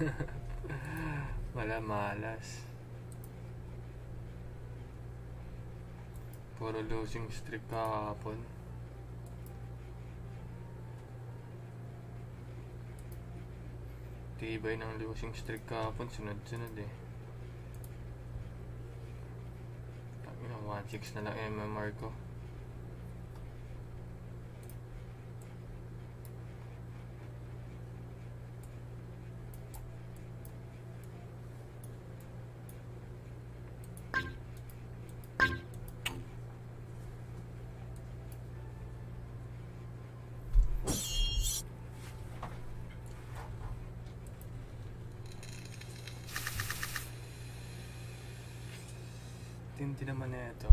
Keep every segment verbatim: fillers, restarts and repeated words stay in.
Wala, malas. Puro losing streak kahapon. Tibay ng losing streak kahapon, sunod-sunod eh. one six na lang M M R ko. Hindi naman na ito.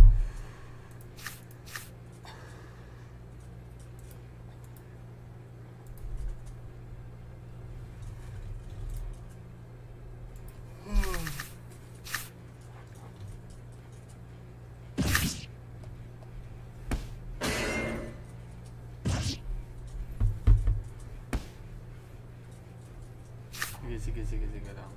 Sige, sige, sige, sige lang.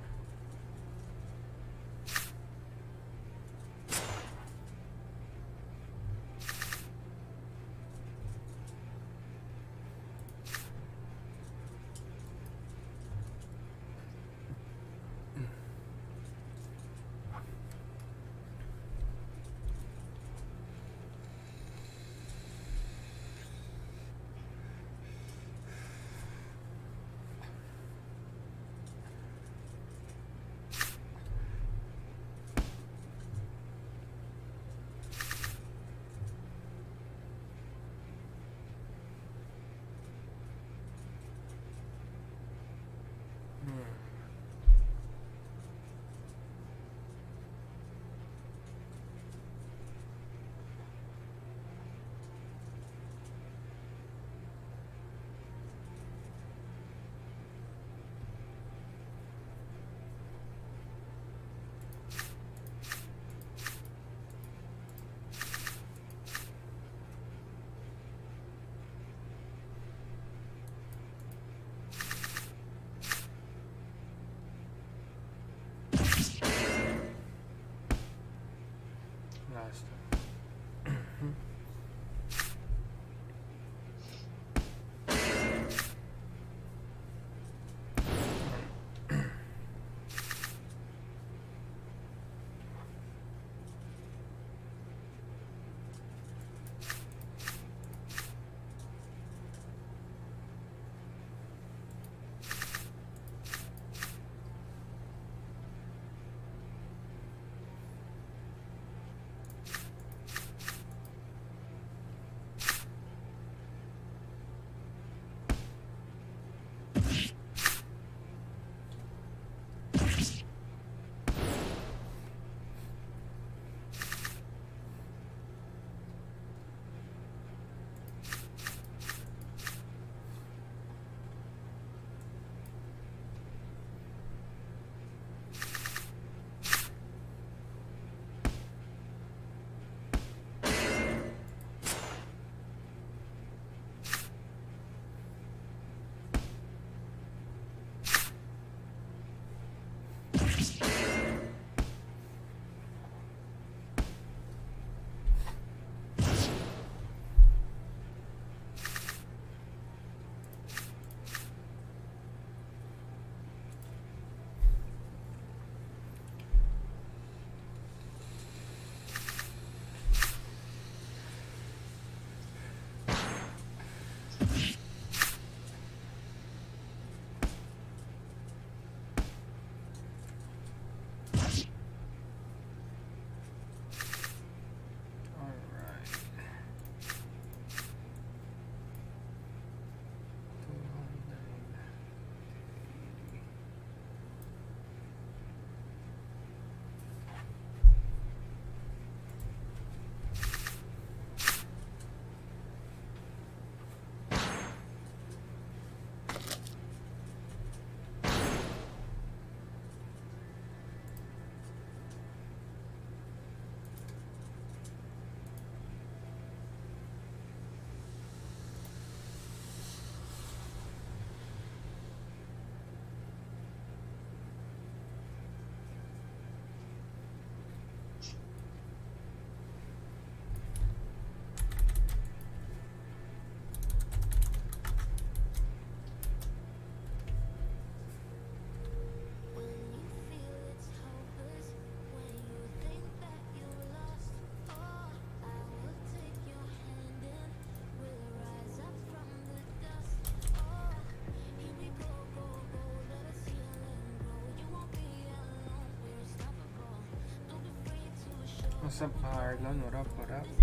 What's up, Harlan? What up, what up?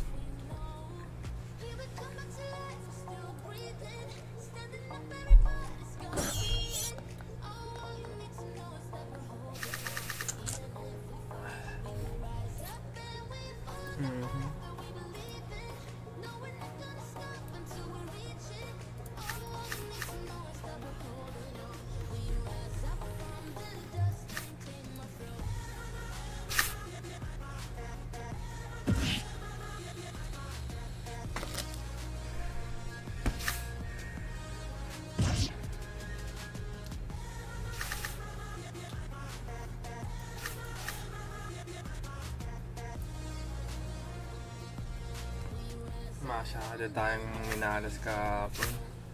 Mm-hmm. Masyado tayong minalas kahapon.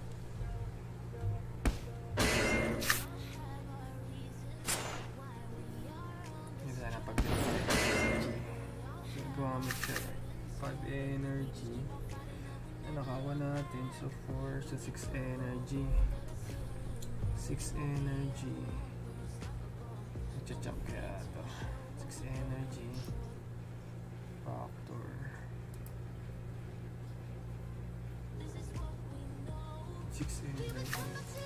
Hindi sana pag energy. Gumamit siya. five energy. Nakawa natin. So four. So six energy. six energy. Nagcha-jump kaya ito. six energy. Factor. six energy.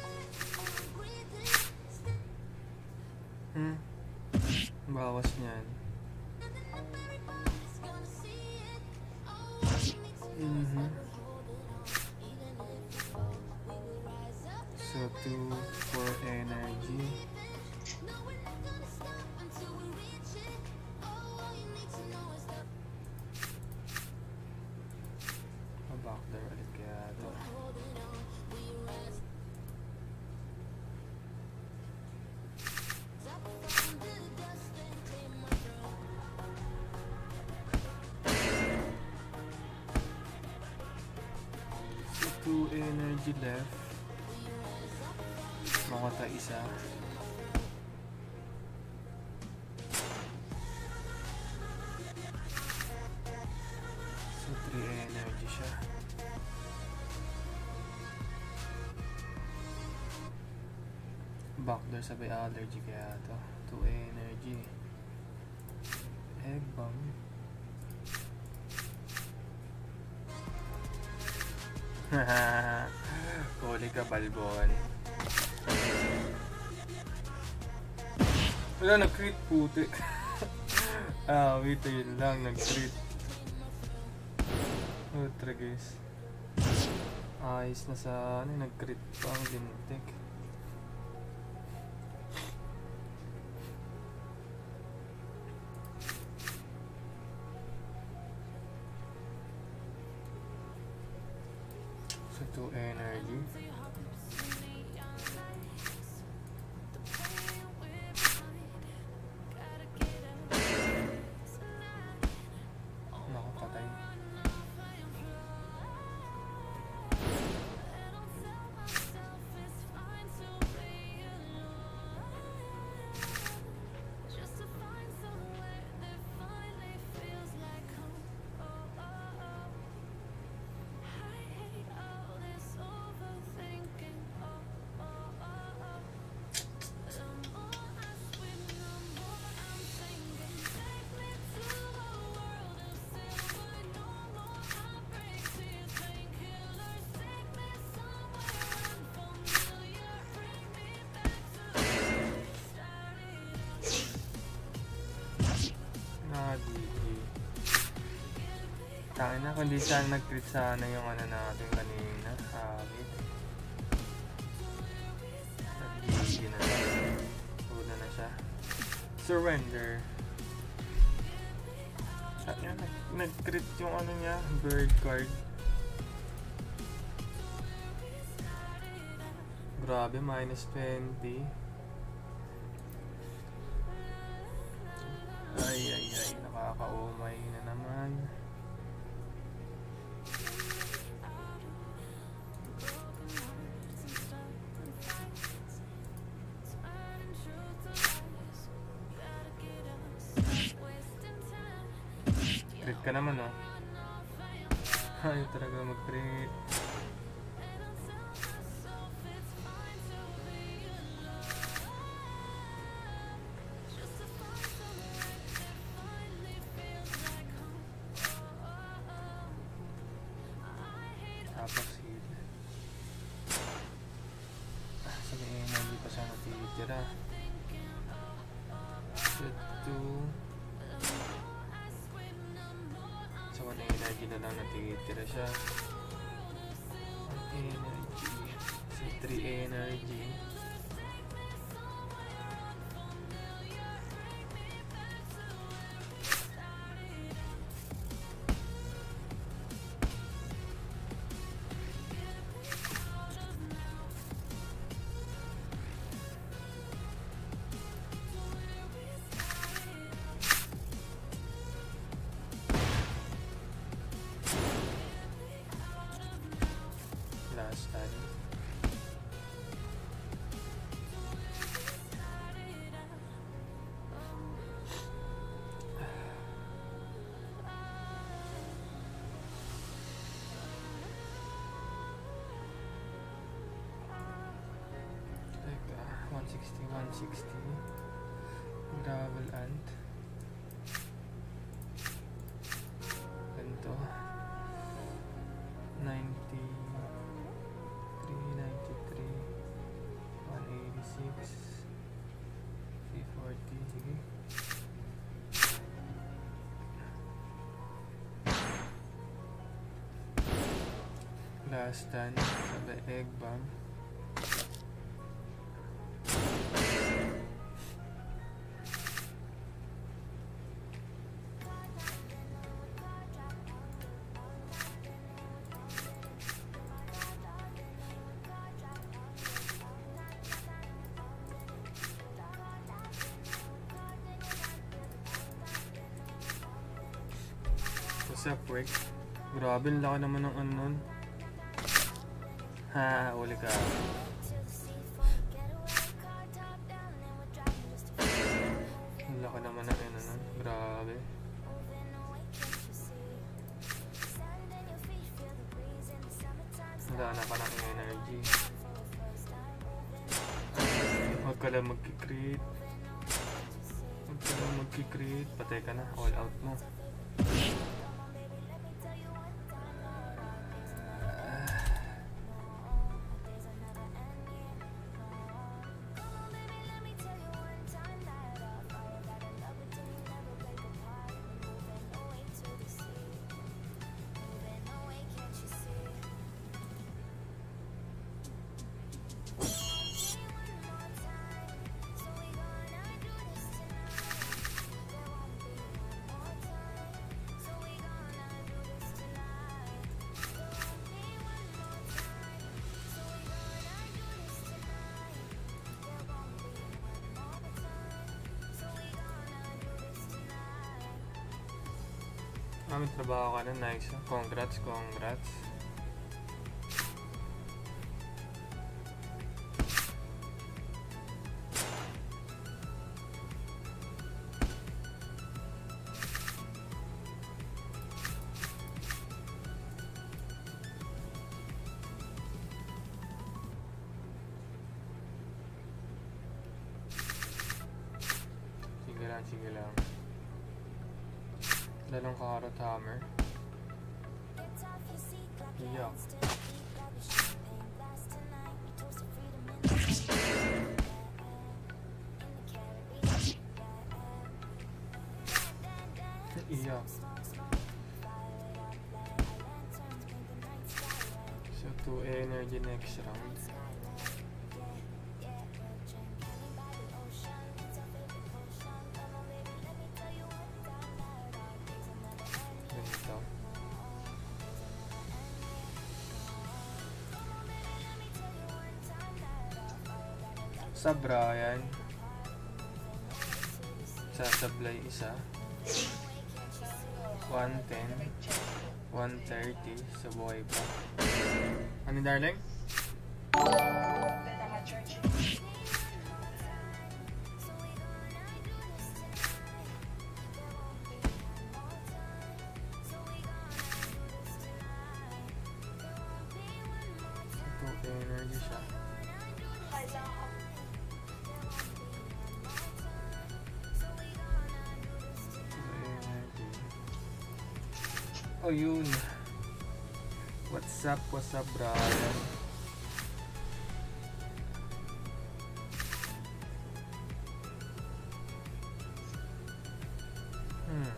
Hmm? Bawas niyan. Mm-hmm. So two, four energy. Back there ulit kaya ito. Two energy left. Makata isa. So three energy siya. Backdoor sabay allergy kaya to. Two energy. Egg bomb. Huli ka, Balbon. Wala, nag-crit, puti. Ah, wait, yun lang, nag-crit. Ultra guys. Ayos na sa ano, nag-crit pa ang lintik. To energy. Nakapatay. Tangin na, kundi saan nag-crit sana yung ano natin kanina. Habit. Nag-gigi na lang. Tuna na siya. Surrender. At yan, nag-crit yung ano niya, bird card. Grabe, minus twenty. Ay, ay, ay, nakaka-umay na naman. Crit ka naman, oh. Ayaw talaga mag-crit. Tapos heal. So may energy pa siya natitira. Set two. So one energy na lang natitira siya. One energy. So three energy. Last time. one sixty, one sixty. Gravel ant. Ganito. ninety. ninety-three, one eighty-six, three forty, sige. Last stand sa the egg bomb. Sa break. Grabe, laki naman ng ano nun. Ha, uli ka. Laki naman ng ano nun. Grabe. Wala na pa ng energy. Huwag ka lang magkikreate. Huwag ka lang magkikreate. Patay ka na. All out mo. Ah, may trabaho ka na. Nice. Congrats, congrats. Sige lang, sige lang. Lalong carrot hammer. Iyak. Iyak. So two energy next round. Sa Brian, sasablay isa, one ten, one thirty, sa buhay pa. Ano darling? Ito energy siya. Oh, yun. What's up, what's up, Brian? Hmm.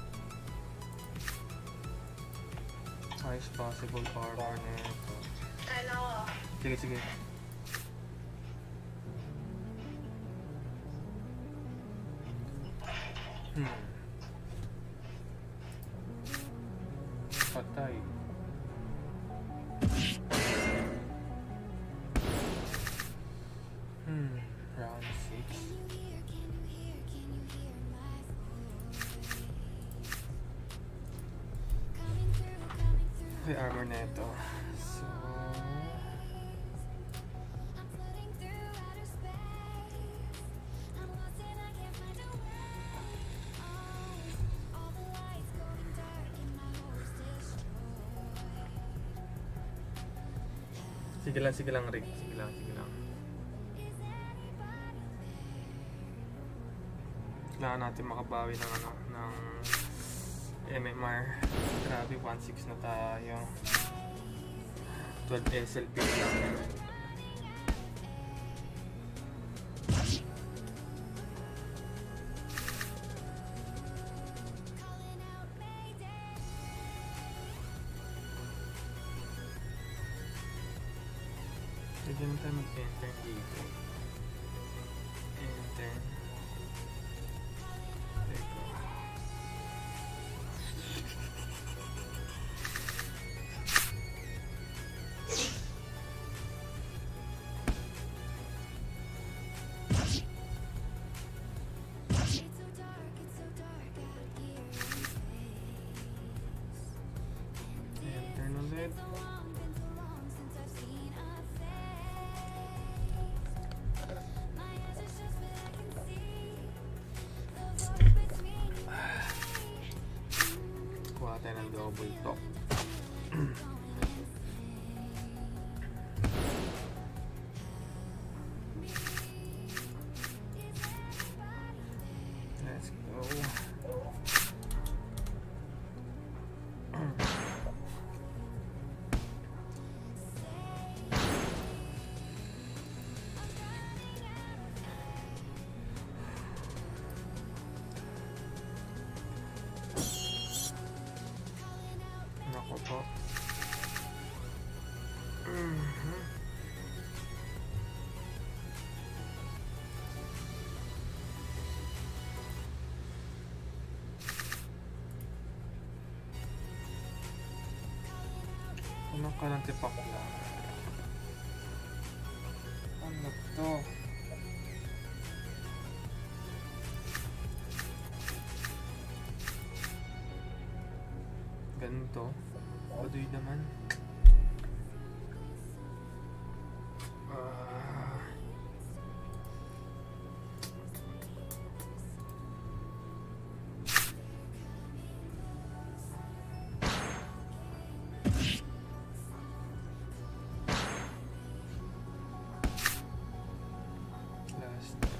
Highest possible armor nito. Sige, sige. Hmm. Patay. Hmm. Round six. Okay, armor nito. So... Sige lang, sige lang, Rick. Sige lang, sige lang. Kailangan natin makabawi ng ano, ng M M R. Grabe, one six na tayo. twelve S L P lang. Pwede naman tayo mag-enter dito. Enter. Teka. Enter na ulit. Kuha tayo ng double top. Let's go. Nako po. Mhm. Ano ka ng tipak lang? Ano to? Ganito? Baduy naman. Ah... Last one.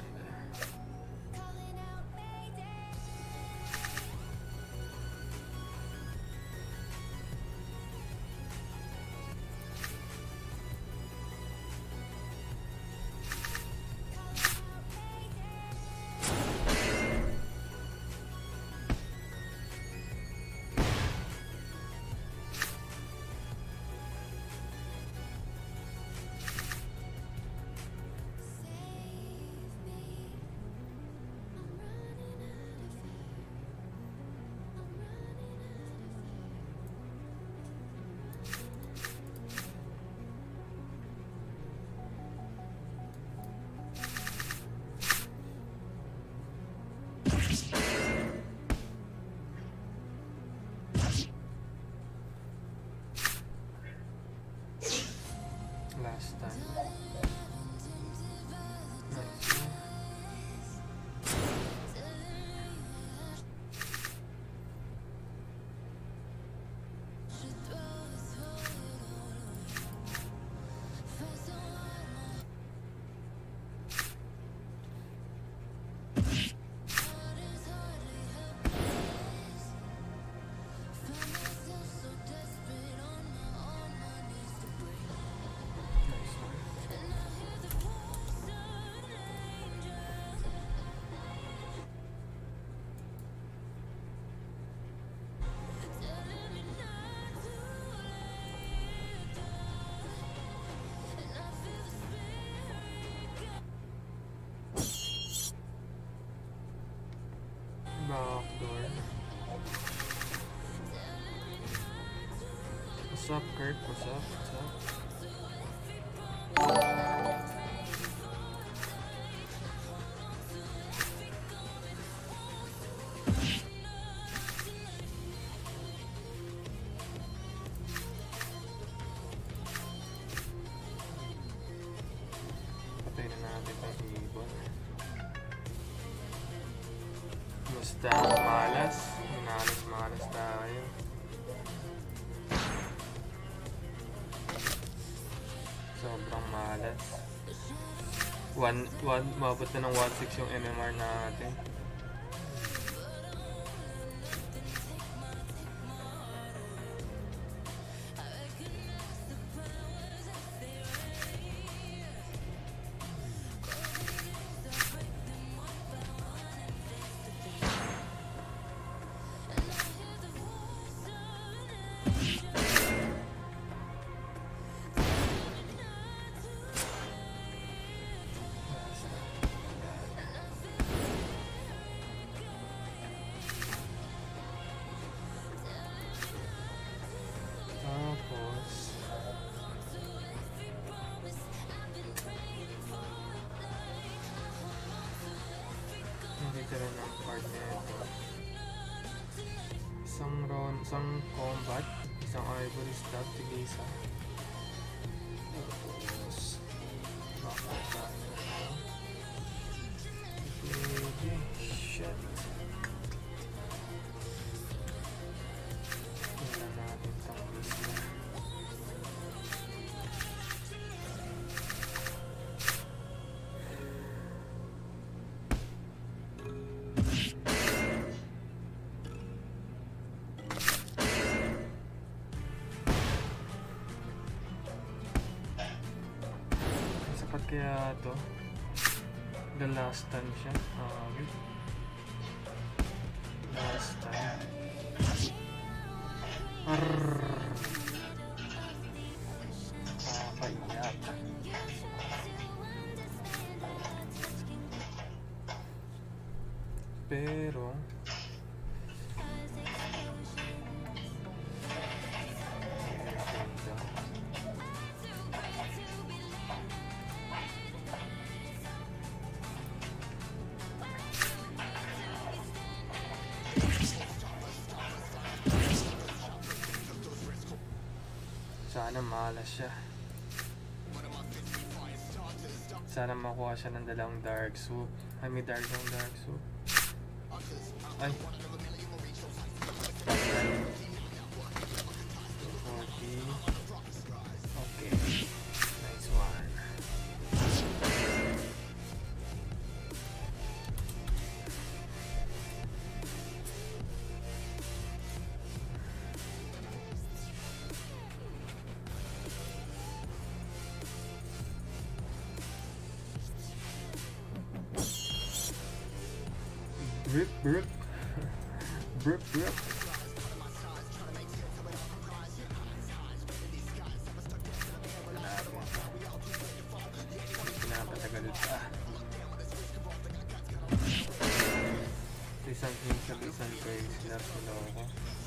Last time. Nice. What's up, Kirk? What's up? What's up? Patay na natin ang ibon. Basta malas. Minalas malas tayo. Sobrang malas. One, one, mabot na ng one six yung M M R natin. Tira ng card na ito. Isang ron, isang combat, isang ivory stab, tigisa. Tapos bakit tayo? Okay, shit. Tingnan natin itong bisla. Kaya to the last time siya. Uh, wait. Last time. Arrrrrrr. Kakaiyak. Pero sana malas siya. Sana makuha siya ng dalawang dark soup. Ay, may dark ng dark soup. Ay. forty. Okay. Nice one. Brip, brip. Brip, brip. Pinapatagal pa. Isang hinsap, isang crazy love sa loko.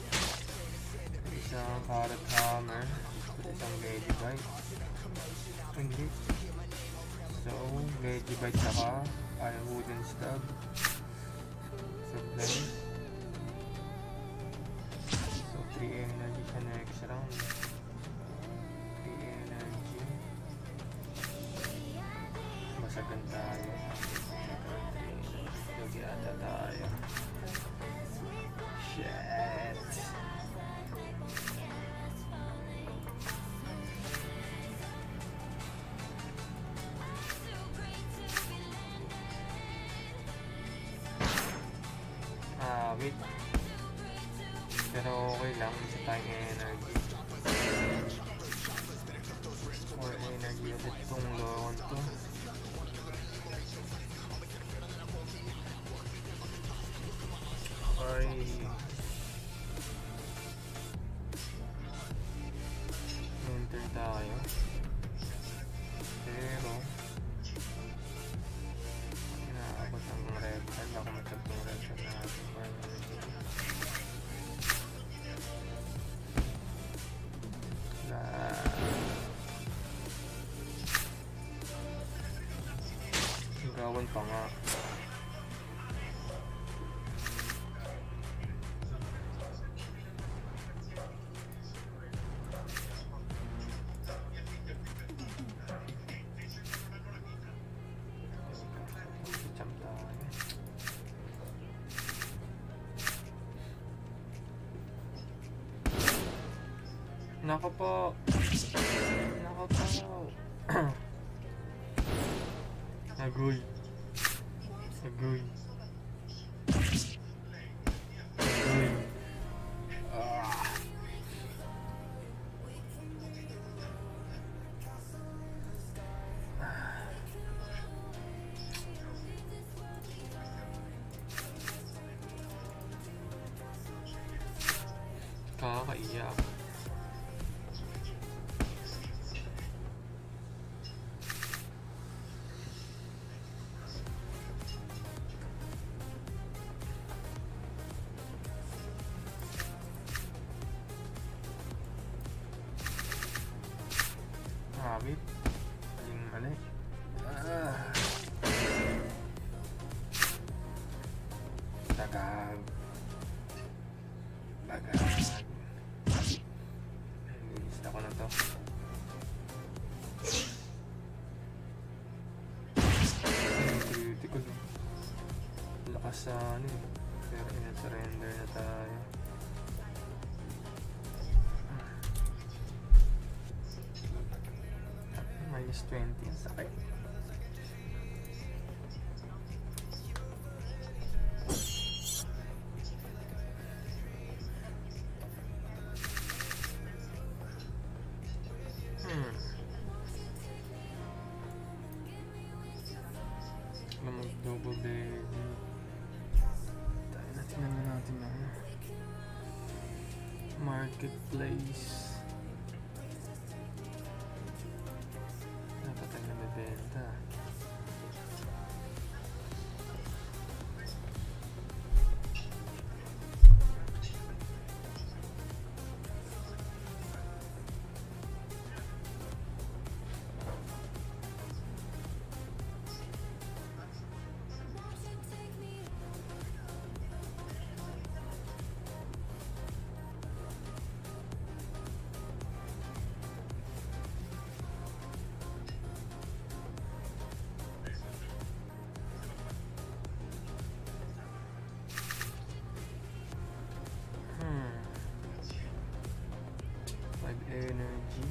Isang carrot hammer. Isang gauge bite. Hindi. So, gauge bite saka ay wooden stab. Supply. So three energy sa next round. three energy. Masagan tayo. Lugi ata tayo. Shit. Wait. Pero okay lang, isa tayong energy. Or energy ulit itong loan to. Ay. Enter tayo. Pero inaabot ang red card. Ako matag ng red card natin. pa nga. Nako po. Nako po. Agoy. Agoy. Agoy. Ah. Kakaiyak. Habit. Yung mali. Ah. Tagag. Bagag. Nilista ko na to. Critical. Lakas sa ano eh. Pero in-surrender na tayo. minus twenty ang sakit. Hmm. Mag-double day. Tayo natin naman natin na marketplace. Benta. Energy.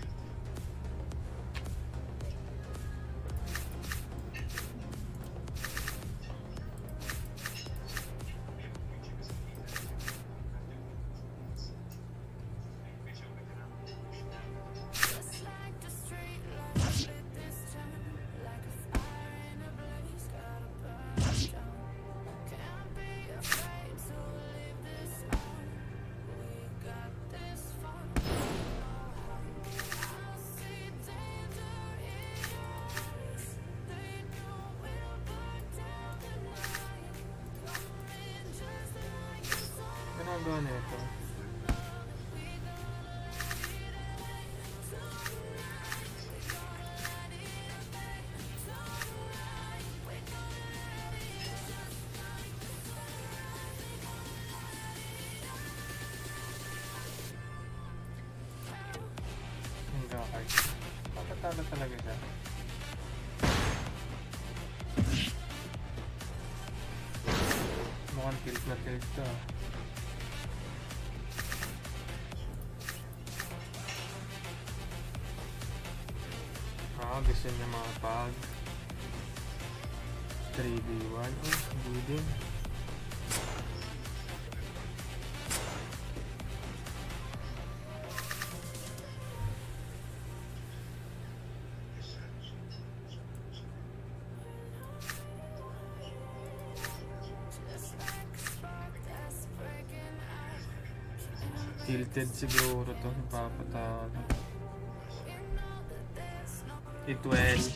Ginagawa na ito. Nagkakay. Papatala talaga siya. Mukhang tilt na tilt to. Ah, gusto niya mga pag three v one. Oh, good. Tilted siguro to, papatalo. E twelve.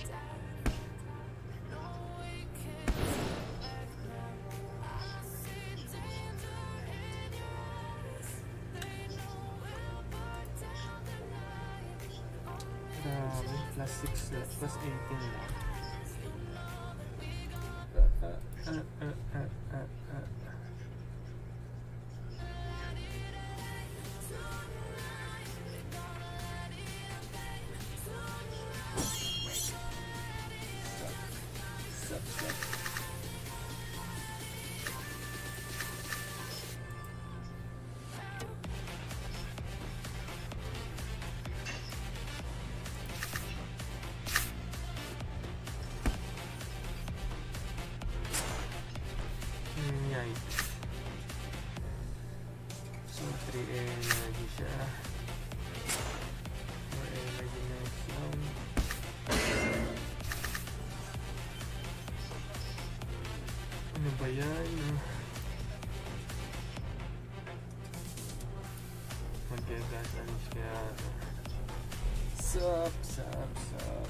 Grabe, plus six, plus eighteen lang. Uh, uh, uh, uh, uh. Sup, sup. Yikes. So three energy siya. four energy next round. Ano ba yan? Mag-gas alis kaya. Sup, sup, sup.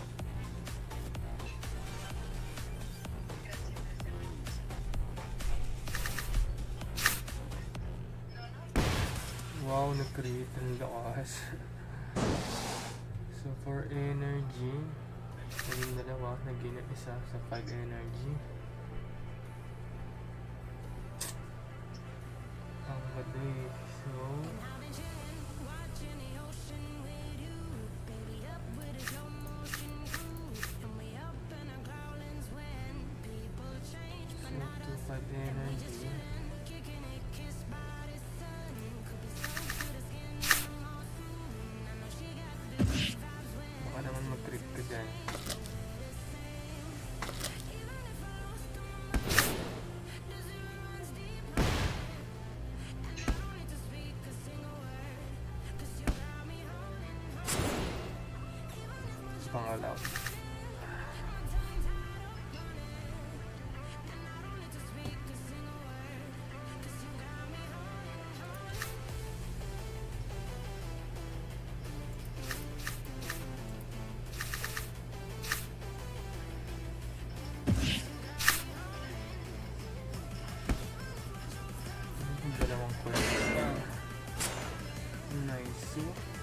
Wow, nag-create ng lakas. So for energy, naging dalawa, naging isa sa five energy. Ang gaday. So So to five energy. Baka naman mag-crit ka dyan. Pangalaw. Dalawang kwenta. Nice.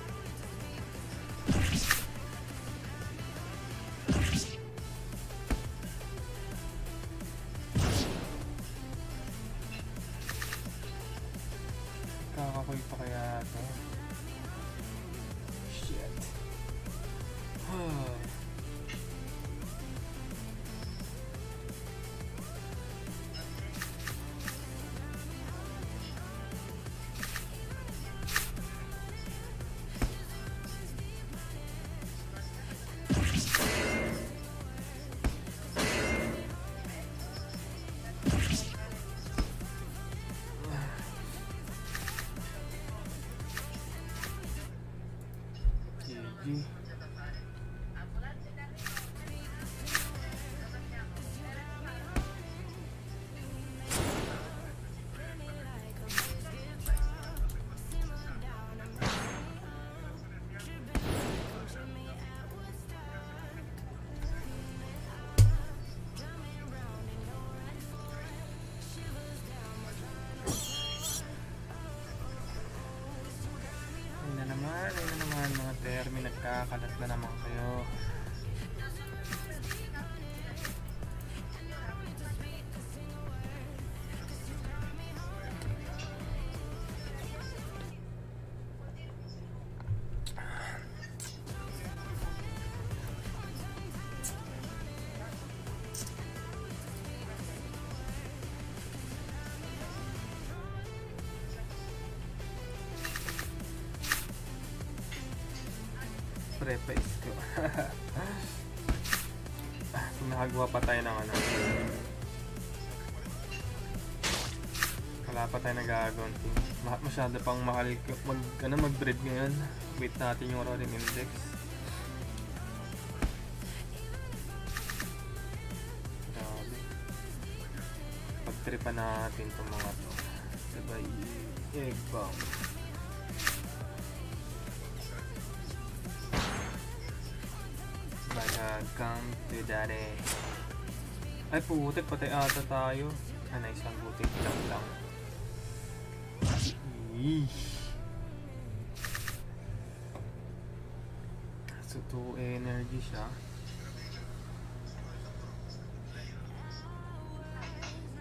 Kakakoy pa kaya ito? Shit. Huh. G G. Termi, nagkakalat na naman kayo. Preface ko. Kung nakagawa pa tayo ng ano, wala pa tayo nag-agawang team. Masyado pang mahal mag, ano, mag-breed ngayon. Wait natin yung rolling index. Grabe. Pagtripan natin itong mga to. Sabay egg bomb. Welcome to daddy. Ay putik, patay ata tayo. Ah, nice lang, butik lang lang. Eesh. So two energy siya.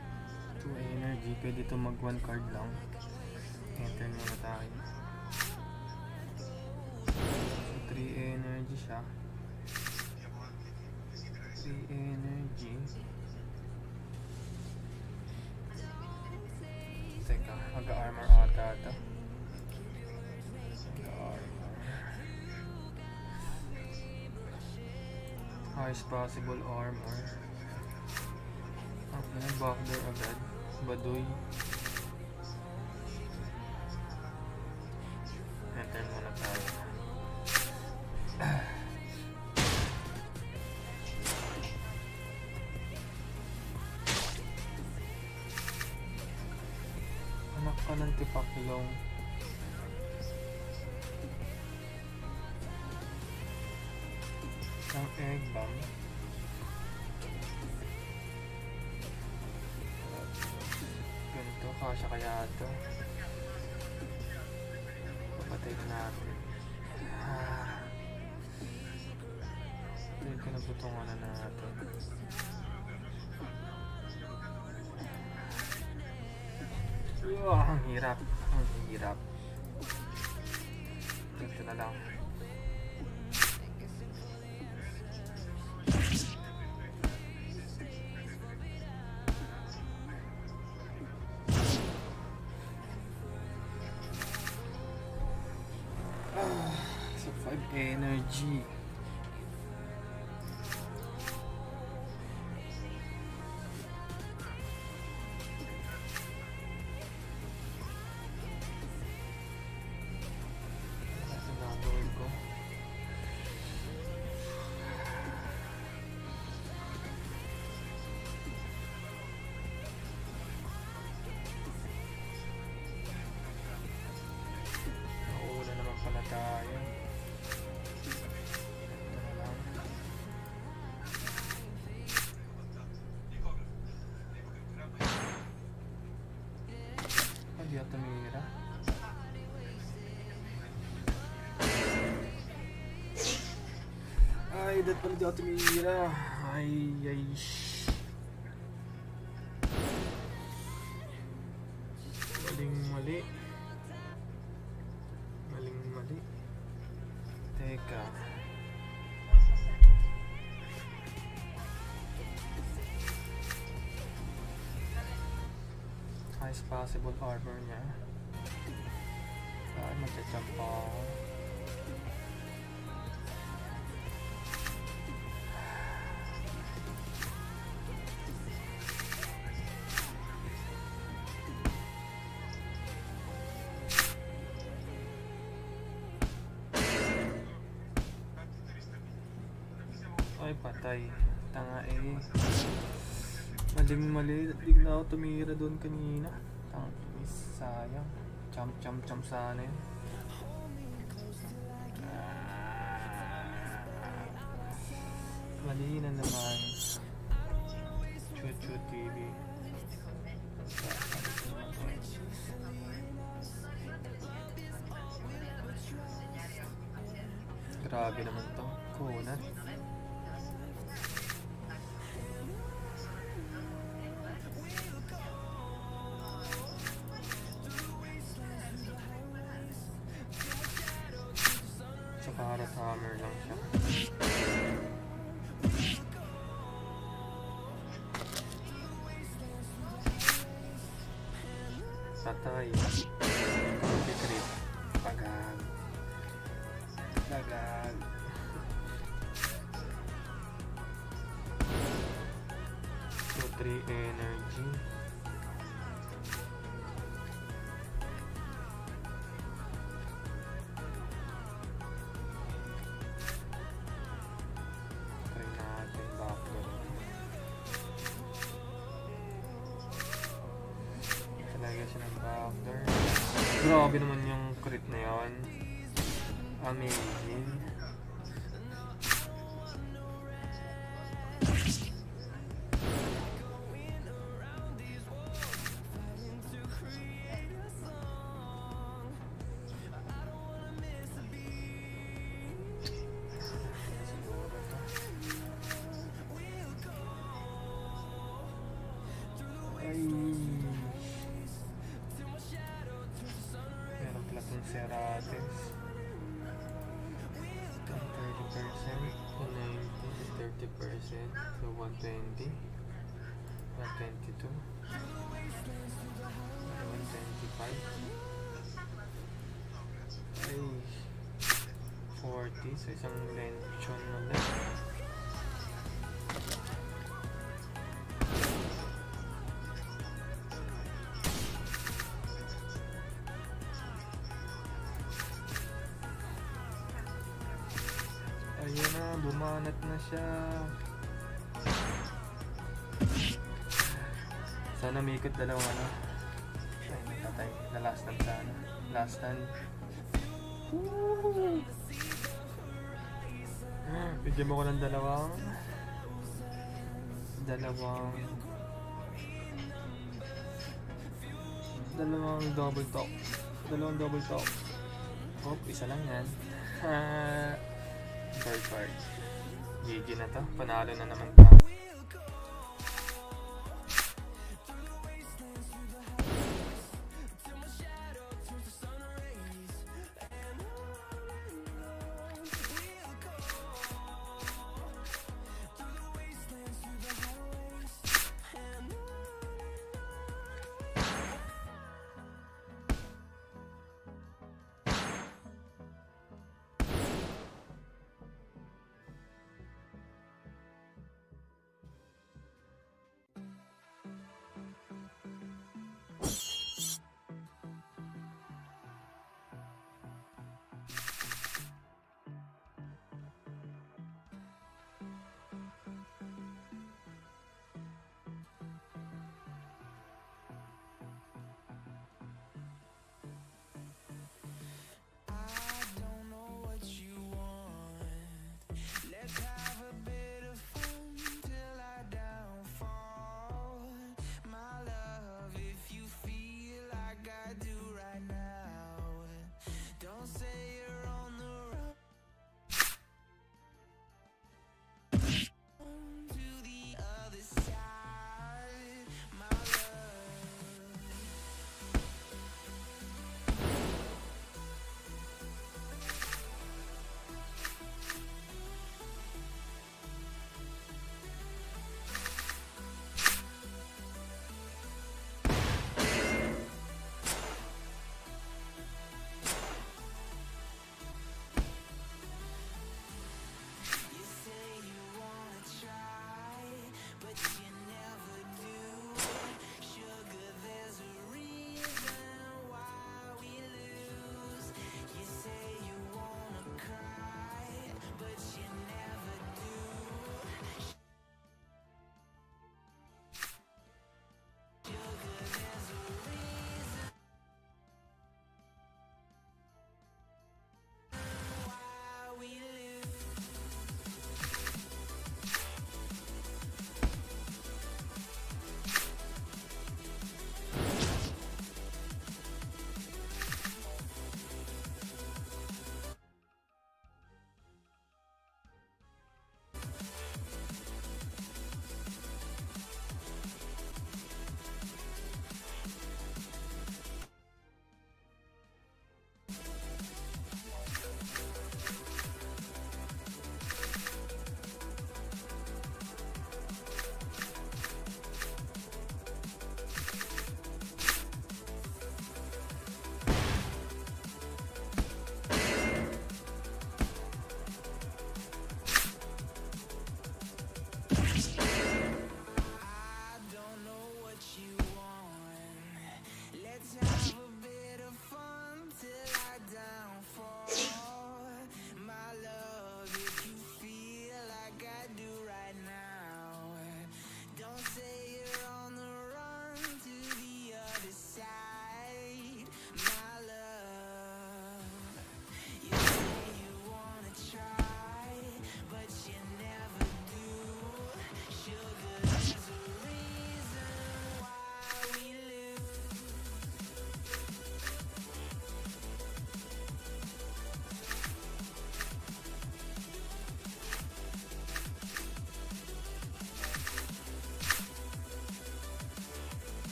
energy. Pwede ito mag one card lang. Enter muna tayo. So three energy siya. three energy. Teka, mag-armor ata ito. Mag-armor. Highest possible armor. Okay, backdoor agad. Baduy. Enter muna tayo. Anak ka ng tipaklong. Ang egg bomb. Ganito, kasya kaya ito. Papatay na natin. Ah. Pwede ko na butungan na natin. Oh, ang hirap. Ang hirap. Ito na lang. Ah, so five energy. Tayo. Ito na lang. Hindi ito tumira. Ay, dat pala di ako tumira. Ay, ay. Maling mali. Teka. Highest possible armor niya. Ay, mag-jump pa ako. Ay, patay. Tanga eh. Maling mali. Di na ako tumira doon kanina. Tanga, sayang. Jump, jump, jump sana yun. Ah, mali na naman. Chuchu T V. Grabe naman to. Kunat. Para hammer lang siya. Patay. Pitrip. Pagag. Pagag. So three energy. Grabe naman yung crit na yun. Amazing. Ay. thirty percent. So one twenty. one twenty-two. one twenty-five. Ay. forty. So isang lechon ulit. Ayun na, bumanat na siya. Sana may ikot dalawang ano. Ay, patay. Na last stand sana. Last stand. Woo! Bigyan mo ko ng dalawang dalawang dalawang double top. Dalawang double top. Oh, isa lang yan. Third card. G G na to. Panalo na naman tayo.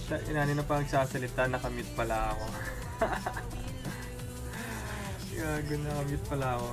Inani na pa nagsasalita, nakamute pala ako. Gago, nakamute pala ako.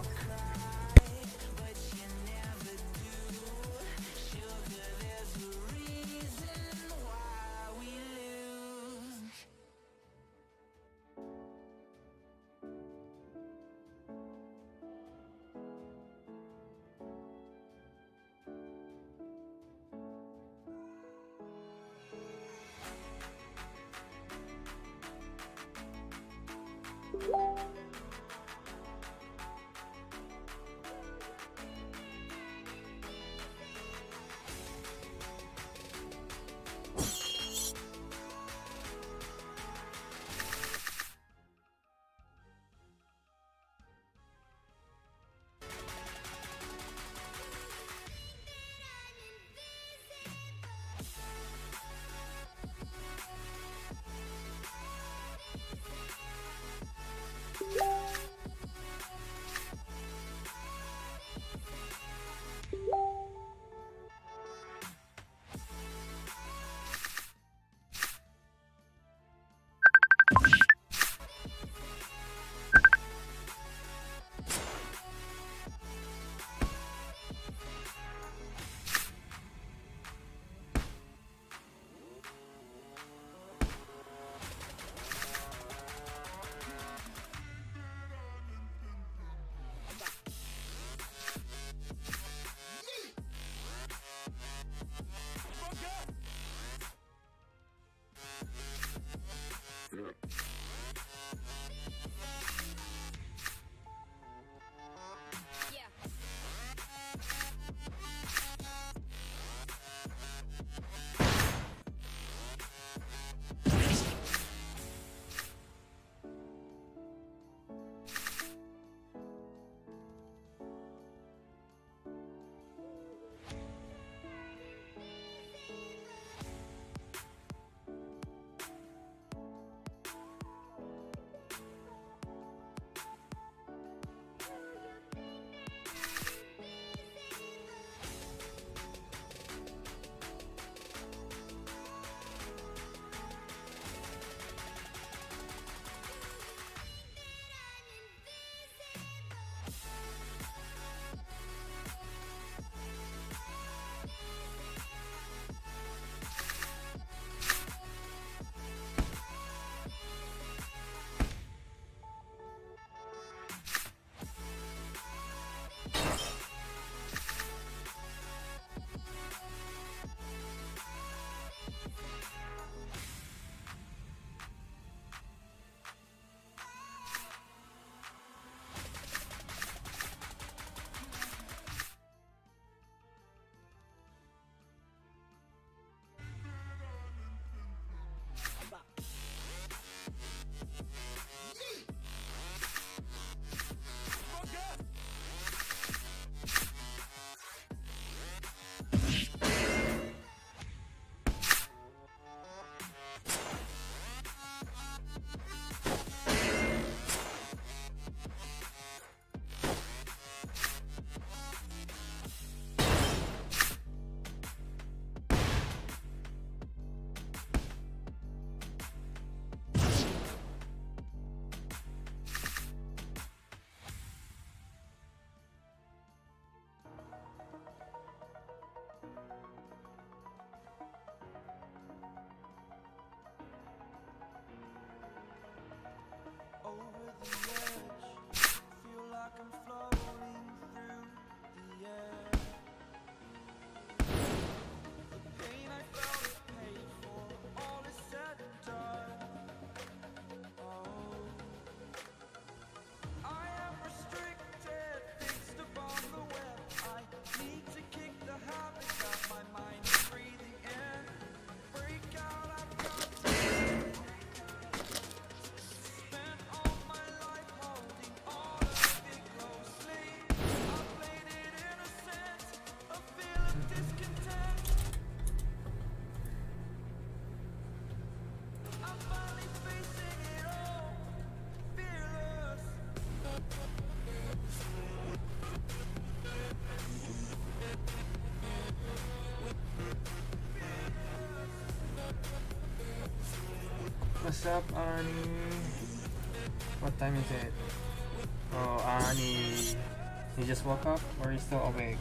up, Annie? What time is it? Oh, Annie. You just woke up or are you still awake?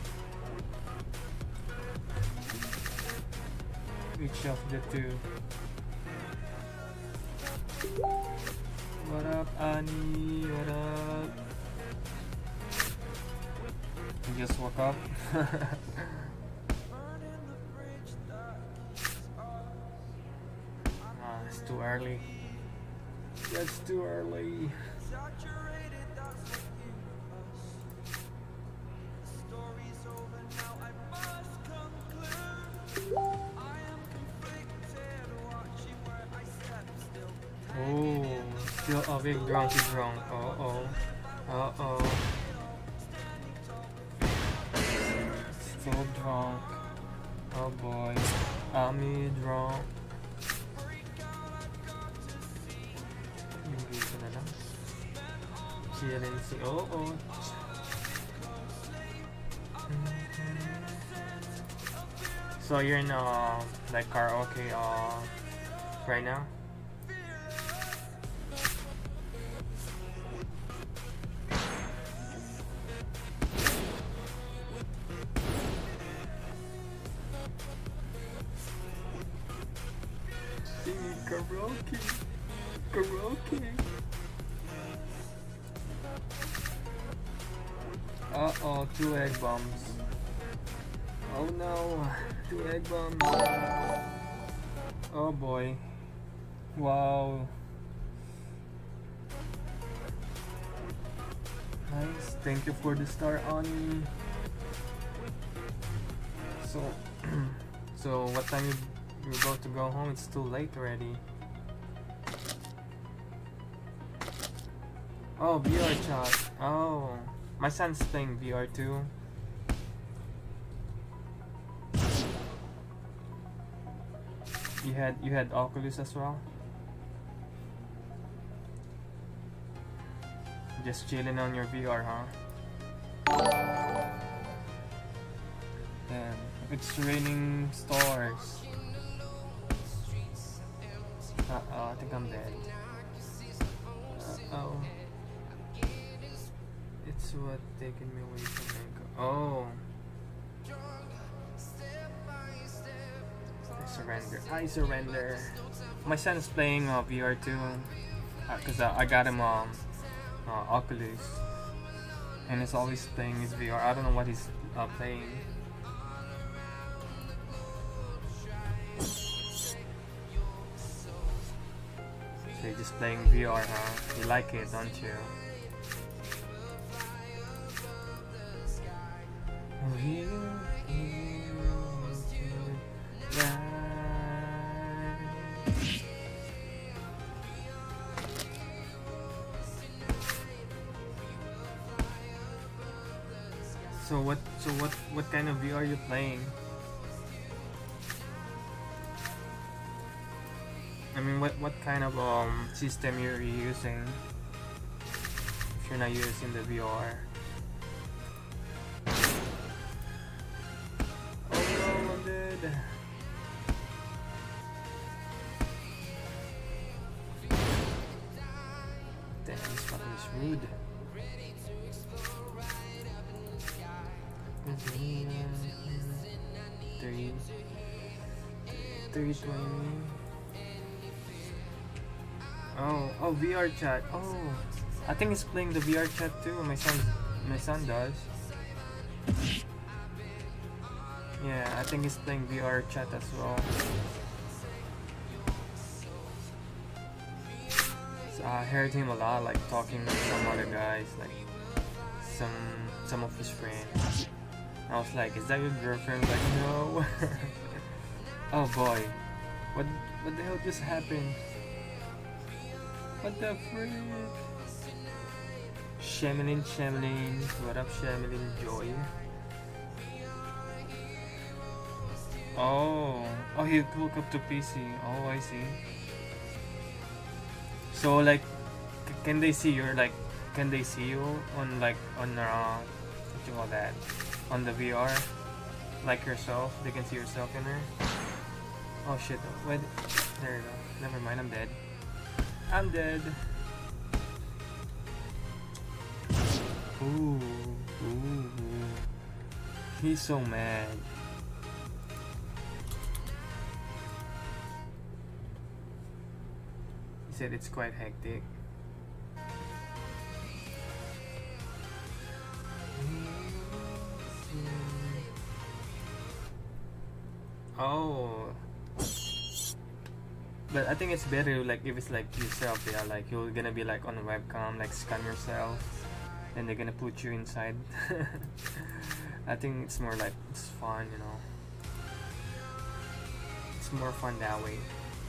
Which of the two? What up, Annie? What up? You just woke up? Ah, it's too early. It's too early. Oh, still awake, drunk is drunk. Uh oh. Uh oh. Still drunk. Oh boy. Ami drunk. Hindi ko na lang. Chillin' si oh oh. So you're in uh like karaoke uh right now? Singing karaoke. Karaoke. Uh oh, two egg bombs. Oh no, two egg bombs. Oh boy. Wow. Nice. Thank you for the star, Ani. So, so what time you you're about to go home? It's too late already. Oh, V R chat. Oh, my son's playing V R too. You had you had Oculus as well. Just chilling on your V R, huh? Damn, it's raining stars. Uh oh, I think I'm dead. Uh oh. It's what taking me away from Mango. Oh. I surrender. I surrender. My son is playing uh, V R too, uh, cause uh, I got him um uh, Oculus, and he's always playing his V R. I don't know what he's uh, playing. So you're just playing V R, huh? You like it, don't you? So what? So what? What kind of V R are you playing? I mean, what what kind of um system you're using? If you're not using the V R. Oh no, I'm dead. Damn, this fucking is rude. Three, three twenty. Oh, oh, V R chat. Oh, I think he's playing the V R chat too. My son, my son does. Yeah, I think he's playing V R chat as well. So I heard him a lot, like talking with some other guys, like some some of his friends. I was like, "Is that your girlfriend?" Like, no. Oh boy, what what the hell just happened? What the frick? Shemelin, Shemelin, what up, Shemelin Joy? Oh, oh, he hooked up to P C. Oh, I see. So like, can they see you? Like, can they see you on like on uh, what you call that? On the V R, like yourself? They can see yourself in there. Oh shit! Wait, there you go. Never mind, I'm dead. I'm dead. Ooh, ooh, he's so mad. He said it's quite hectic. Oh, but I think it's better like if it's like yourself, yeah, like you're gonna be like on the webcam, like scan yourself, and they're gonna put you inside. I think it's more like it's fun, you know. It's more fun that way.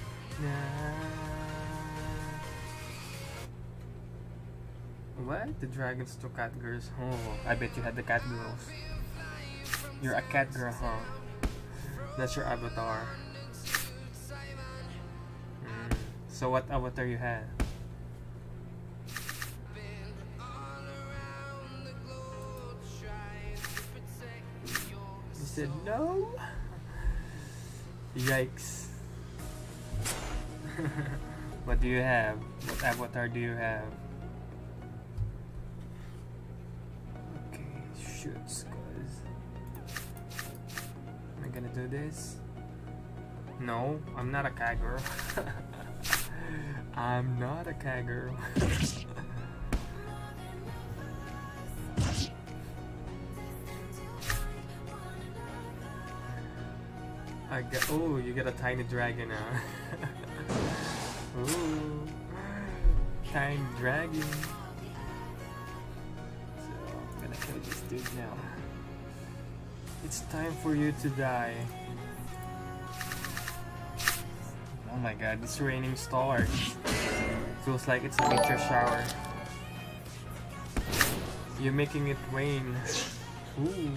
What? The dragons to cat girls? Oh, I bet you had the cat girls. You're a cat girl, huh? That's your avatar. Mm. So what avatar you had? You said no? Yikes. What do you have? What avatar do you have? Okay, shoots, guys. Am I gonna do this? No, I'm not a cat girl. I'm not a cat girl. I got. Oh, you got a tiny dragon now. Ooh, tiny dragon. So I'm gonna kill this dude now. It's time for you to die. Oh my god, it's raining stars. Feels like it's a meteor shower. You're making it rain. Ooh.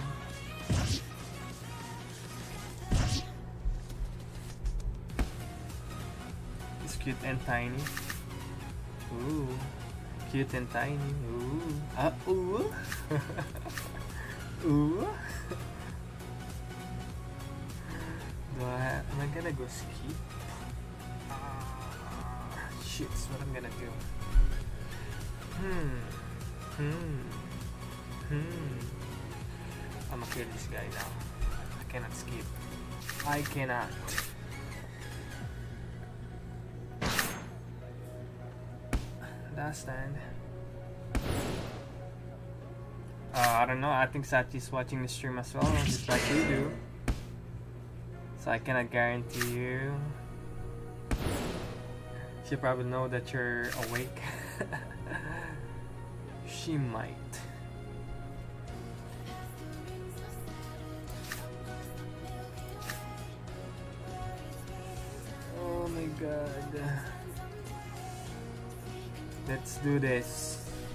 It's cute and tiny. Ooh. Cute and tiny. Ooh. Ah, ooh. Ooh. Do I, am I gonna go skip? Shit, that's what I'm gonna do. Hmm. Hmm. Hmm. I'm gonna kill this guy now. I cannot skip. I cannot. Last stand. Uh, I don't know. I think Sachi's watching the stream as well, just like you do. So I cannot guarantee you. She probably know that you're awake. She might. Oh my god. Let's do this.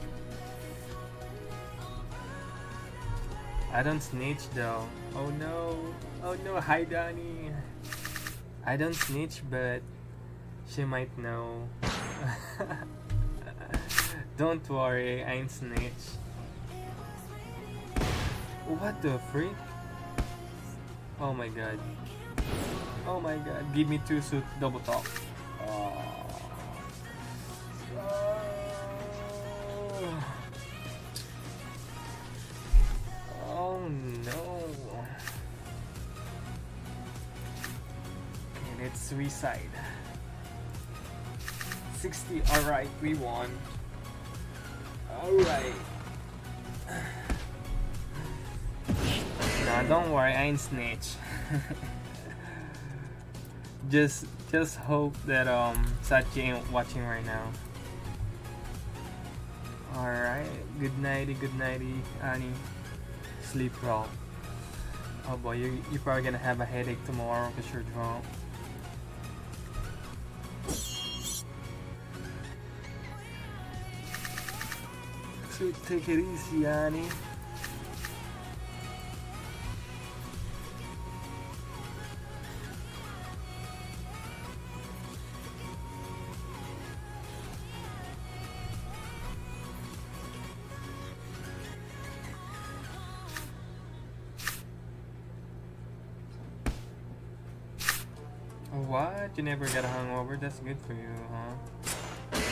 I don't snitch though. Oh no. Oh no, hi Donnie. I don't snitch, but she might know. Don't worry, I ain't snitch. What the freak? Oh my god. Oh my god. Give me two suit double talk. Oh. Oh no. Okay, let's suicide. sixty, alright, we won. Alright. Nah, don't worry, I ain't snitch. just just hope that um Sachi ain't watching right now. Alright, good nighty, good nighty, Annie. Sleep well. Oh boy, you, you're probably gonna have a headache tomorrow because you're drunk. So take it easy, Annie. What? You never got a hangover? That's good for you, huh?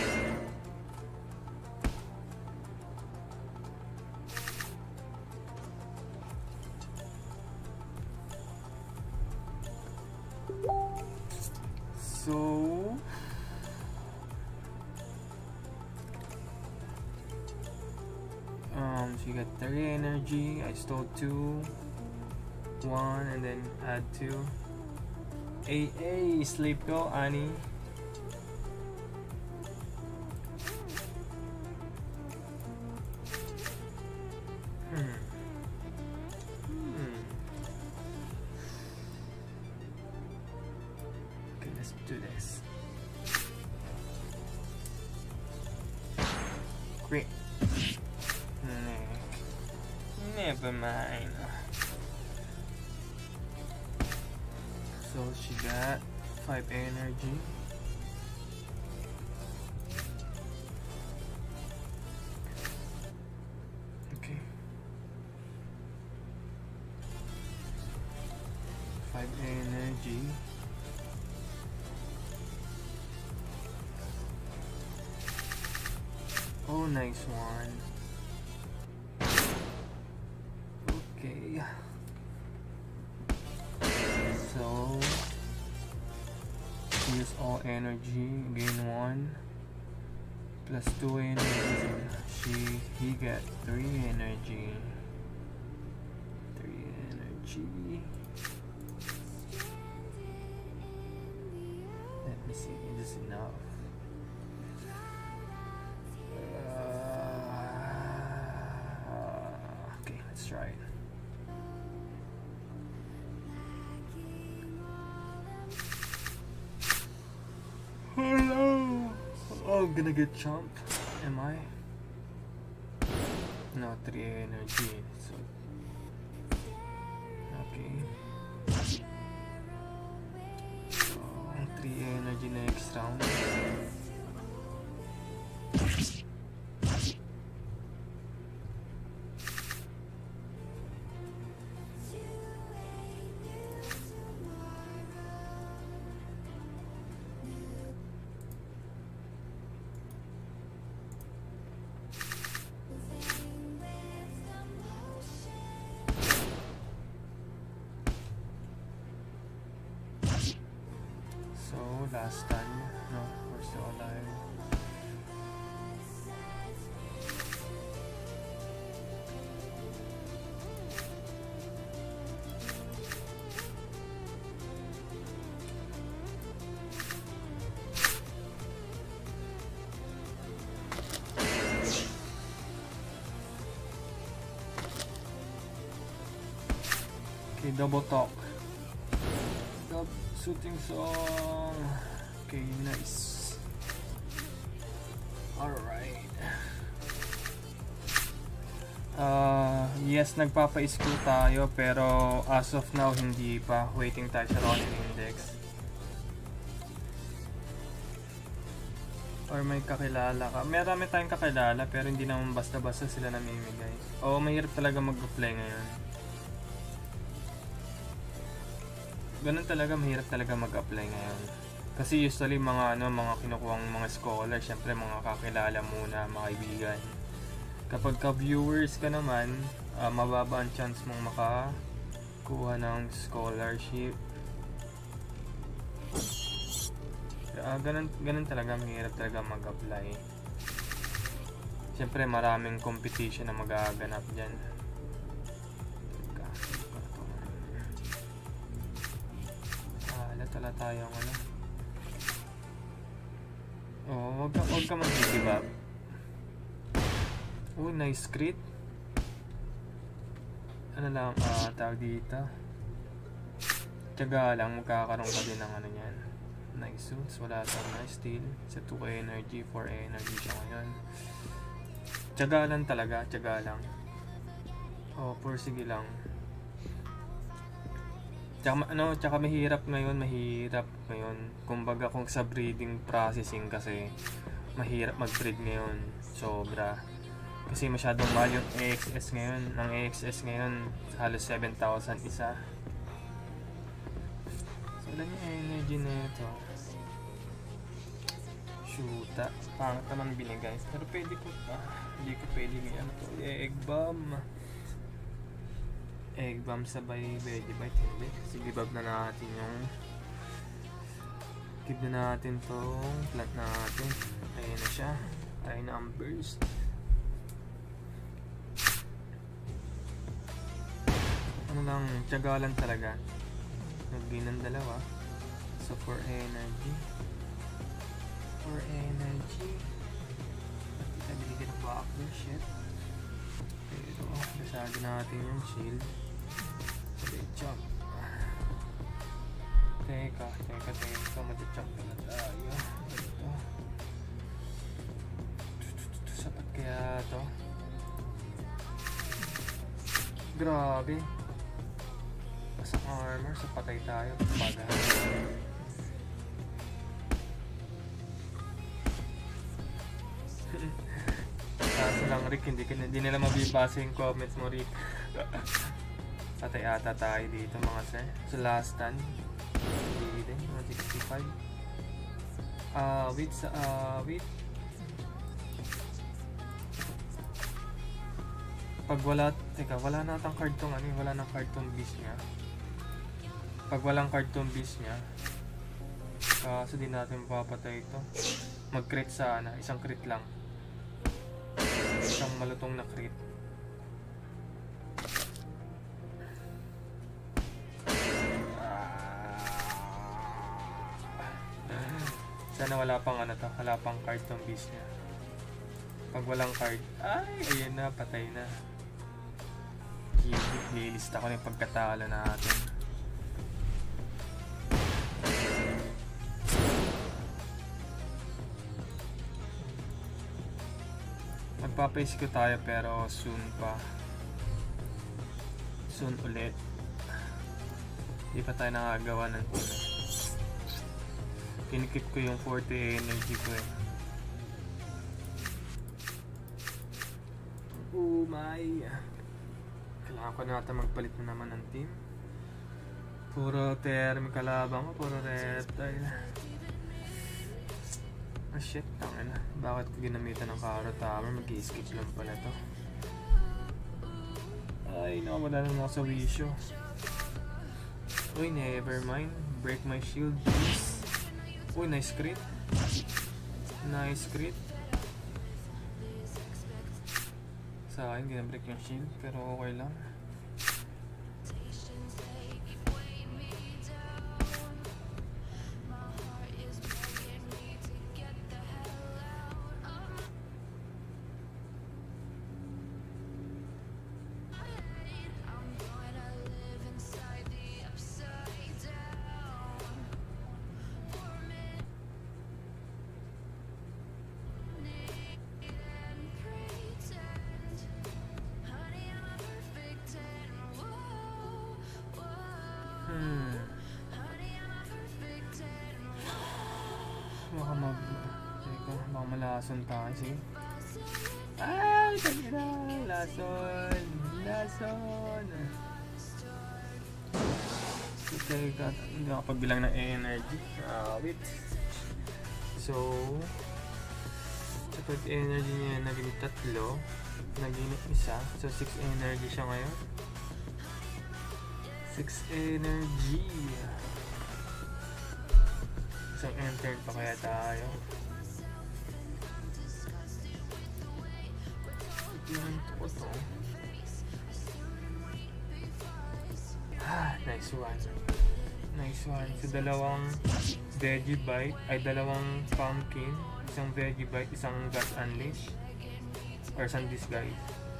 So um so you got three energy, I stole two, one, and then add two. A A sleep go, Annie. Hmm. Hmm. Okay, let's do this. Great. Never mind. So she got five energy. Okay. Five energy. Oh, nice one. Okay. So use all energy, gain one, plus two energy. She he got three energy. Three energy. Let me see, is this enough? Uh, okay, let's try it. Hello. Oh, I'm gonna get chomped. Am I? No, three energy. So okay. So three energy next round. Last time, no, we're still alive. Okay, double talk. Double shooting song. Okay, nice. Alright. Uh, yes, nagpapa-skill tayo pero as of now hindi pa. Waiting tayo sa Ronin Index. Or may kakilala ka. Marami tayong kakilala pero hindi naman basta-basta sila namimigay. Oo, mahirap talaga mag-apply ngayon. Ganun talaga, mahirap talaga mag-apply ngayon. Kasi usually mga ano, mga kinukuhang mga scholar, syempre mga kakilala muna, mga kaibigan. Kapag ka-viewers ka naman, uh, mababa ang chance mong makakuha ng scholarship. Uh, ganun, ganun talaga, mahirap talaga mag-apply. Syempre maraming competition na magaganap dyan. Ah, tala tayong ano. Oh, wag ka, wag ka mag-give up. Oh, nice crit. Ano lang, ah, uh, tawag dito. Tiyaga lang, magkakaroon ka din ng ano yan. Nice suits, wala sa nice steal. Sa two energy, four energy siya ngayon. Tiyaga lang talaga, tiyaga lang. Oh, pursige lang. Tsaka, ano, tsaka mahirap ngayon, mahirap ngayon. Kumbaga kung sa breeding processing kasi, mahirap mag-breed ngayon. Sobra. Kasi masyadong mahal yung A X S ngayon. Ang A X S ngayon, halos seven thousand isa. So, ilan yung energy na ito? Shoota. Pangit naman binigay. Pero pwede ko pa. Hindi ko pwede ngayon ito. Egg bomb. Egg bomb sabay Veggie Bite, hindi. Sige, bab na natin yung Keep na natin tong plant natin. Ayan na siya. Ayan na ang burst. Ano lang, tiyaga lang talaga. Nag-gain ng dalawa. So for energy. For energy. Pati binigyan ng backer. Shit. Pero, basagin natin yung shield. Okay, chop. Teka, teka, teka. Mag-chop na tayo. Ito. Sapat kaya to? Grabe. Sa armor, sa patay tayo. Pagahan. Kaso lang Rick, hindi, hindi nila mabibasa yung comments mo Rick. Patay ata tayo dito mga sir. So last stand. Hindi din, one sixty-five. Ah, uh, wait sa, ah, uh, wait. Pag wala, teka, wala na atang card tong ano, wala nang card tong beast niya. Pag walang card tong beast niya, kaso di natin mapapatay ito. Mag-crit sana, isang crit lang. Isang malutong na crit. Sana wala pang ano to, wala pang card tong beast niya. Pag walang card, ay, ayun na, patay na. Nililista ko na yung pagkatalo natin. Magpapaisip ko tayo pero soon pa. Soon ulit. Hindi pa tayo nakagawa ng tuloy. Kinikip ko yung forty energy ko eh. Oh my. Kailangan ko natin magpalit na naman ng team. Puro term kalabang ko, puro reptile. Ah shit, tangin na. Bakit ko ginamitan ng Carrot Tower? Mag-i-skip lang pala to. Ay, nakawala na ako sa wisyo. Uy, never mind. Break my shield, please. Uy, nice crit. Nice crit. Sa akin, ginabreak yung shield, pero okay lang. Baka mag... Teka, baka malason tayo. Sige. Ay! Tagina! Lason! Lason! So, teka. Hindi ako pagbilang ng energy. Ah, wait. So... Kapag energy niya naging tatlo, naging isa. So, six energy siya ngayon. six energy. Isang enter pa kaya tayo. Tignan ko to. Ah, nice one. Nice one. So, dalawang veggie bite, ay dalawang pumpkin, isang veggie bite, isang gas unleash, or isang disguise.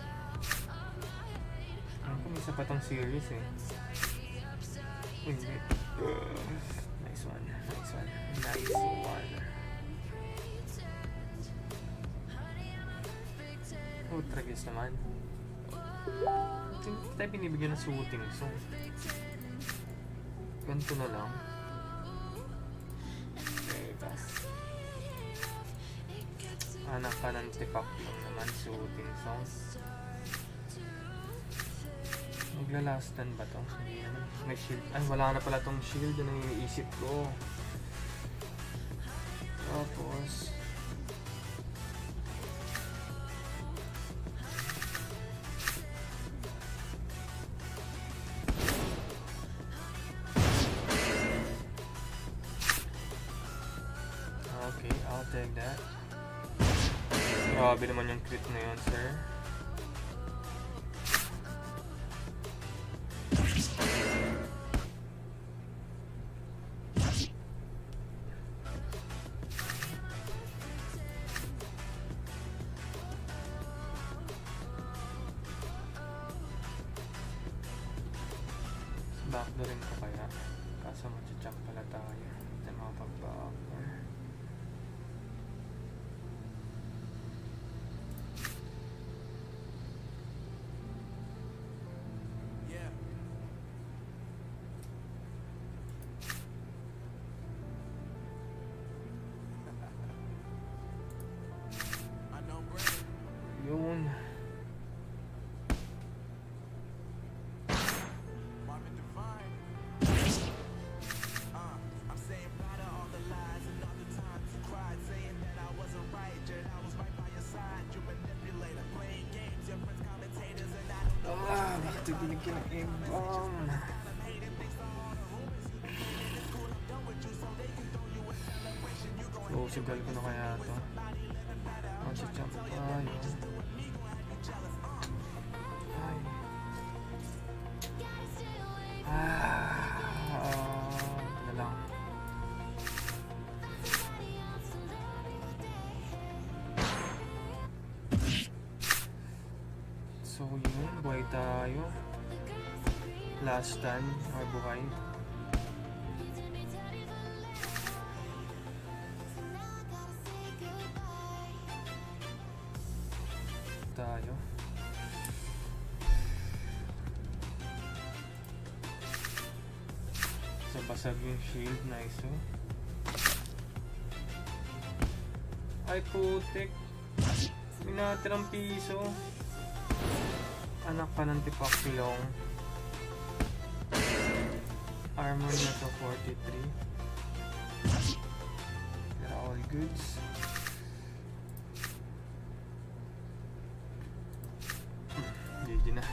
Ang kung isa pa tong series eh. Hindi. Nice one. Nice one. Nice one. Oh, tragis naman. Hindi tayo binibigyan ng shooting. So, ganito na lang. Teka. Anak ka ng tipak lang naman. Shooting song. Maglalastan ba to? Hindi naman. May shield. Ay, wala na pala tong shield na iniisip ko. Tapos take that. Grabe naman yung crit na yun, sir. Backdoorin ko kaya. Kaso mag-jump pala tayo. Hindi makapag-backdoor. Yun. Ah, bakit yung binigyan ng A-bomb? So, sigal ko na kaya ito. Mag-jump tayo. Ay. Ah, ano lang. So yun, buhay tayo. Last stand, or buhay. Tayo. So basag yung shield, nice oh. Ay putik. May natirang piso. Anak pa ng tipakilong. Armor na to forty-three. They're all goods. G G na.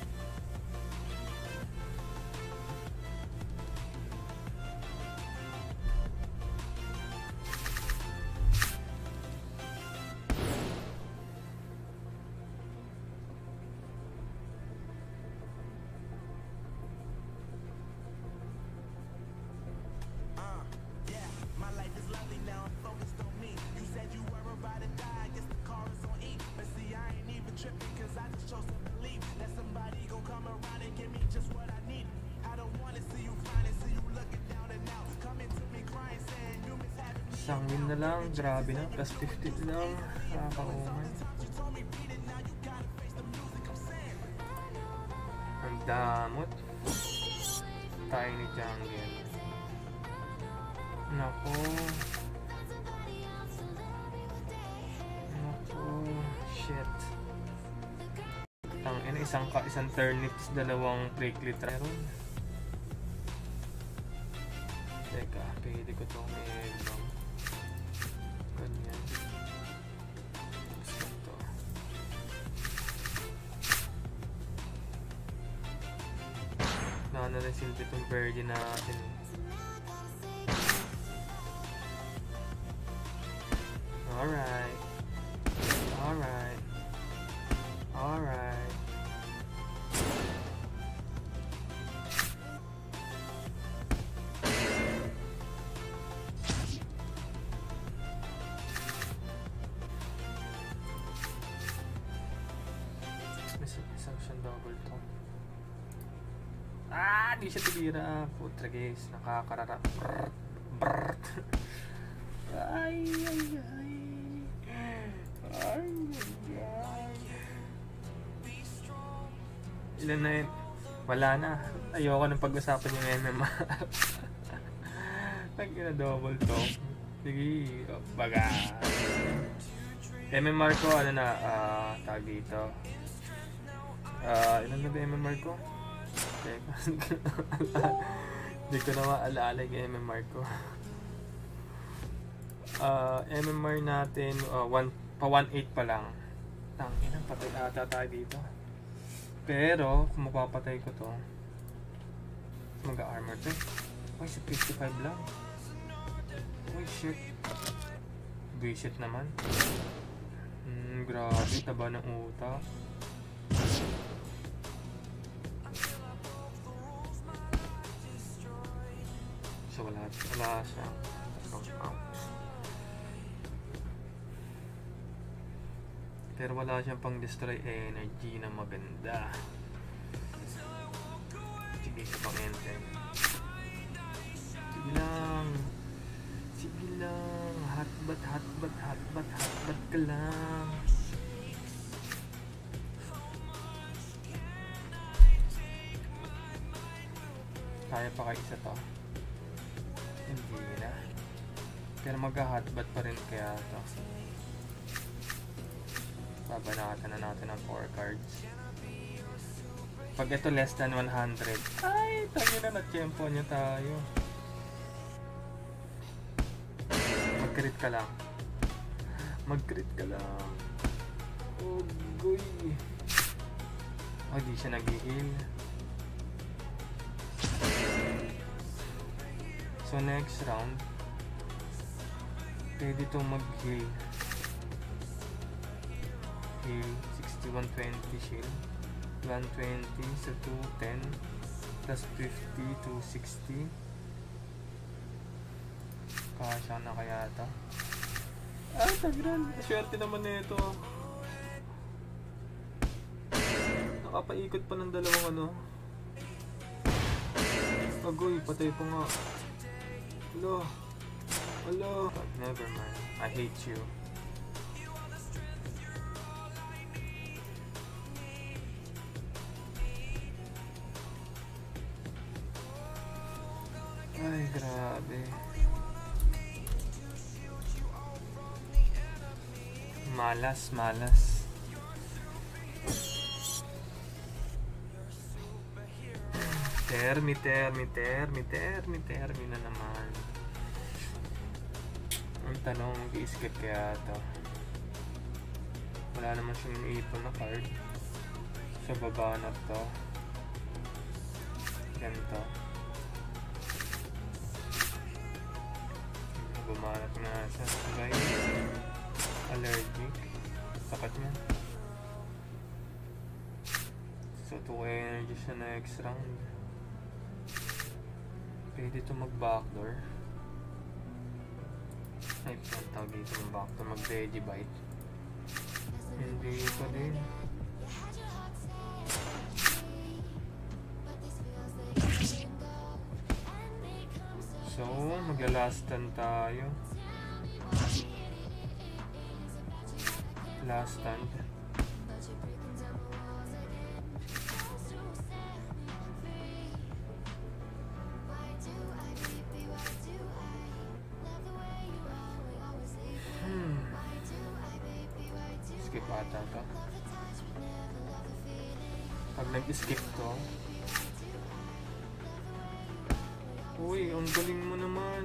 Isang win na lang, grabe na, plus fifty lang, nakakaumay. Ang damot. Tiny jungle. Nako. Nako, shit. Tangina, isang ka, isang turnips, dalawang prickly meron. Teka, pwede ko itong i-bang. Ganyan. Gusto ito. Wala na rin silbi itong birdie natin. Alright. Alright. Alright. Isang siyang double to. Ah! Di siya tibira. Putra guys. Nakakarara. Brrrt. Brrrt. Ay, ay, ay. Ay, ay, ay. Ilan na yun? Wala na. Ayoko nang pag-usapan yung M M R. Pag double talk. Sige, baga. M M R ko, ano na, uh, tag dito. Uh, ilan na ba M M R ko? Teka. Hindi ko na maalala yung M M R ko. Uh, M M R natin, uh, one, pa one eight pa lang. Tangina, patay ata tayo dito. Pero, kung mapapatay ko to, mag-armor to. Uy, sa fifty-five lang. Uy, shit. Visit naman. Hmm, grabe, taba ng utak. So wala, wala siya. Pero wala siyang pang destroy energy na maganda. Sige siya pang enter. Sige lang. Sige lang. Hotbat, hotbat, hotbat, hotbat ka lang. Kaya pa kayo isa to? Hindi na. Pero magka-hotbat pa rin kaya to. Babanatan na natin ang four cards. Pag ito less than one hundred, ay, tayo na na-tempo niya tayo. Mag-crit ka lang. Mag-crit ka lang. Oh, goy. Oh, di siya nag-heal. So, next round, pwede itong mag-heal. Heal, sixty-one twenty shield. one twenty sa two ten. Plus fifty to sixty. Kasya na kaya ito. Ah, tagran. Swerte naman na ito. Nakapaikot pa ng dalawang ano. Agoy, patay pa nga. Hello. Hello. But never mind. I hate you. Ay, grabe. Malas, malas. Termi, termi, termi, termi, termi na naman. Ang tanong, i-skip kaya ito. Wala naman siyang ipon na card. Sa baba na to. Ganito. Bumanat na siya. Guys, allergic. Sakat niya. So, two energy siya next round. Pwede ito mag-backdoor. Ay, ang tawag dito mag-backdoor. Mag-Vegibite. Hindi ito din. So, magla-last stand tayo. Last stand. Hmm. Skip ata to. Pag nag-skip to, uy, ang galing mo naman.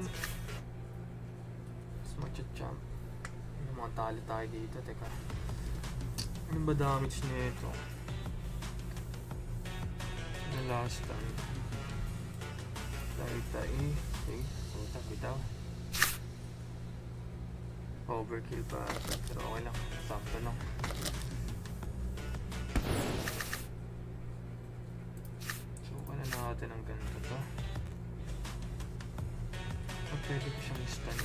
Mas mag-jump. Ano, mga tali tayo dito. Teka. Ano ba damage nito? The last time. Tayo tayo. Okay. Puta, bitaw. Overkill pa. Pero okay lang. Sakto lang. Sukan na natin ang ganito to. Pwede ko siyang stun.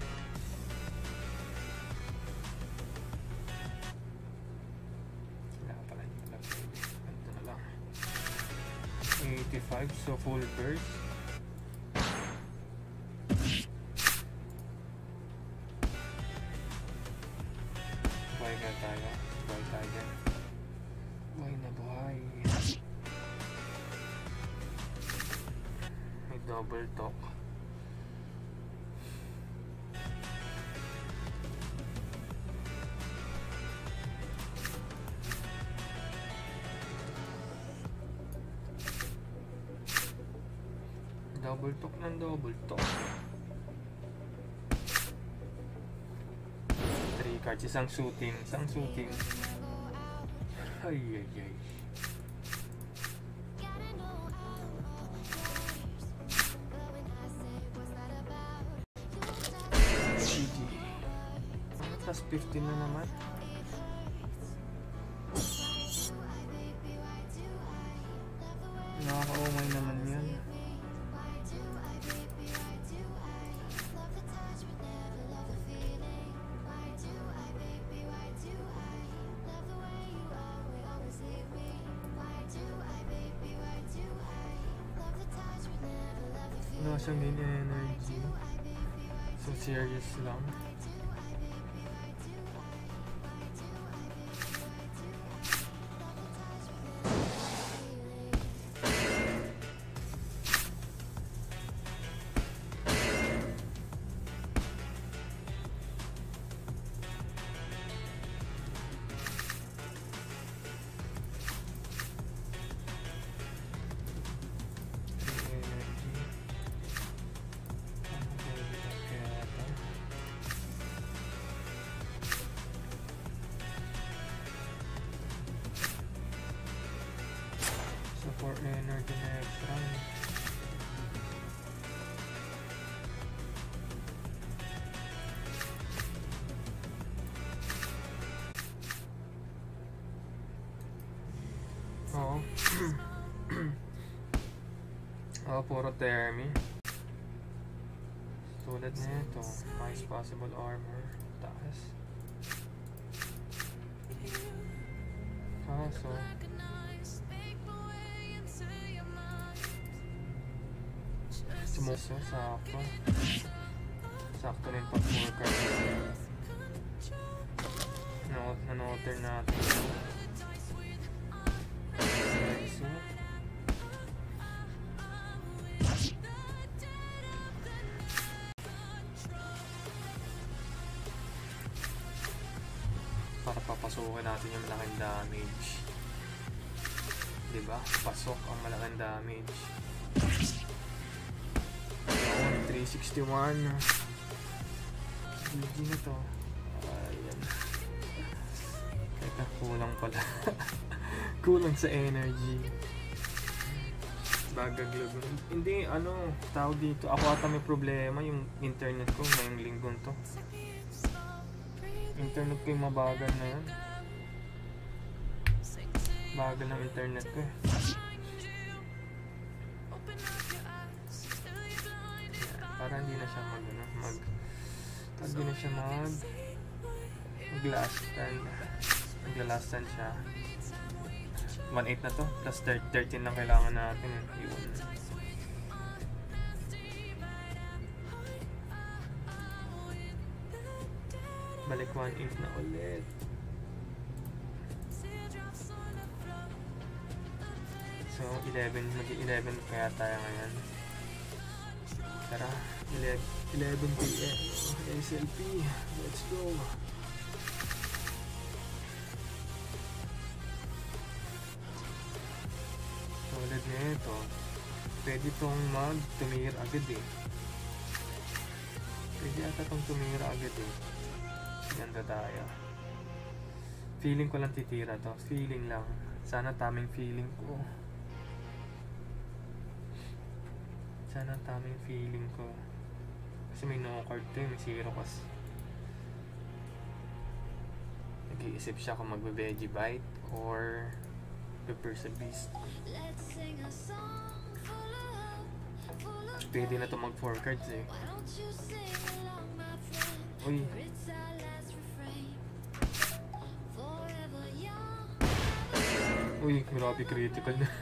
Wala pala, hindi pala pwede. Ganito na lang. eighty-five, so full burst. Buhay ka tayo. Buhay tayo. Buhay na buhay. May double talk. Double talk ng double talk. Three cards, isang shooting, isang shooting. Ay, ay, ay. G G. plus fifteen na naman. Nakaka-umay naman yan. Wala siyang main energy. So serious lang. For energy na extra. Oo. Oo, puro thermi. Tulad na ito. Highest possible armor. Taas. Kaso sumuso, sakto. Sakto rin pag four card. Nanoter natin. So, para papasukin natin yung malaking damage. Diba? Pasok ang malaking damage. three sixty-one. G G na to. Ayan. Teka, kulang pala. Kulang sa energy. Bagaglag. Hindi, ano, tawag dito. Ako ata may problema yung internet ko ngayong linggong to. Internet ko yung mabagal na yan. Bagal ng internet ko eh. Para hindi na siya mag, ano, mag, hindi na siya mag, mag last stand. Magla-last stand siya. one eight na to, plus thirteen lang kailangan natin. Yun. Balik one eight na ulit. So, eleven, mag-eleven kaya tayo ngayon. Tara, eleven P M S L P, let's go. Tulad na ito, pwede itong mag-tumira agad eh. Pwede ata itong tumira agad eh. Ganda tayo. Feeling ko lang titira to, feeling lang. Sana taming feeling ko. Sana taming feeling ko. Kasi may no card to eh, may zero kasi. Nag-iisip siya kung magbe-veggie bite or prepare sa beast. Pwede na to mag four cards eh. Uy. Uy, grabe critical na.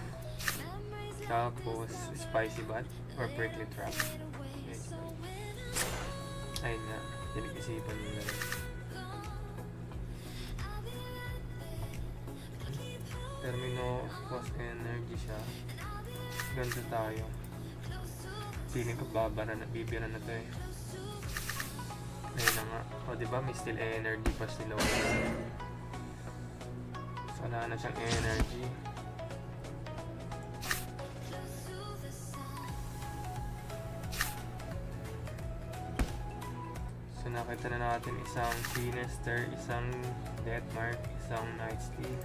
Tapos, spicy bat or prickly trap. Okay. Ayun nga, pinag-isipan nila rin. Termino cost energy siya. Ganda tayo. Feeling ko babara na, bibira na to eh. Ayun na nga. O diba, may still energy pa sila. So, wala na siyang energy. So, nakita na natin isang Sinister, isang Deathmark, isang Nightsteal.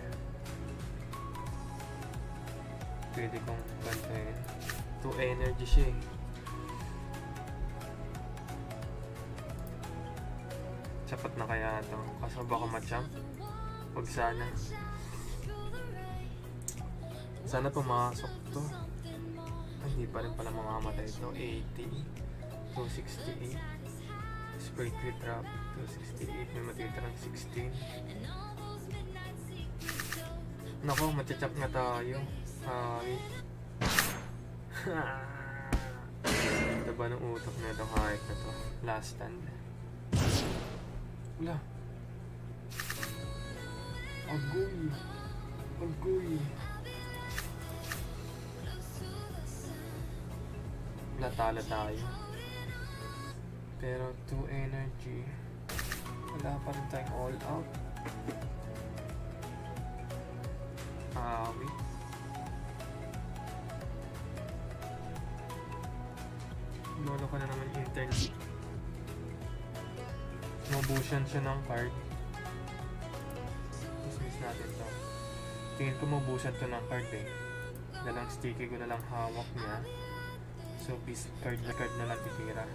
Pwede kong bantayin. two energy siya eh. Sapat na kaya to? Kaso baka ma-champ? Huwag sana. Sana pumasok to. Hindi pa rin pala mamamatay to. eighty. two sixty-eight. Spray crit drop. two sixty-eight. May matitirang sixteen. Nako, matchachap na tayo. Ah, wait. Ito ba ng utok na itong height na to? Last stand. Wala. Agoy. Agoy. Wala, tala tayo. Pero two energy. Wala pa rin tayong all out. Ah, wait. Lolo ko na naman intern. Mabusan siya ng card. Dismiss natin to. Tingin ko mabusan to ng card eh. Dalang sticky ko na lang hawak niya. So, piece card na card na lang titira.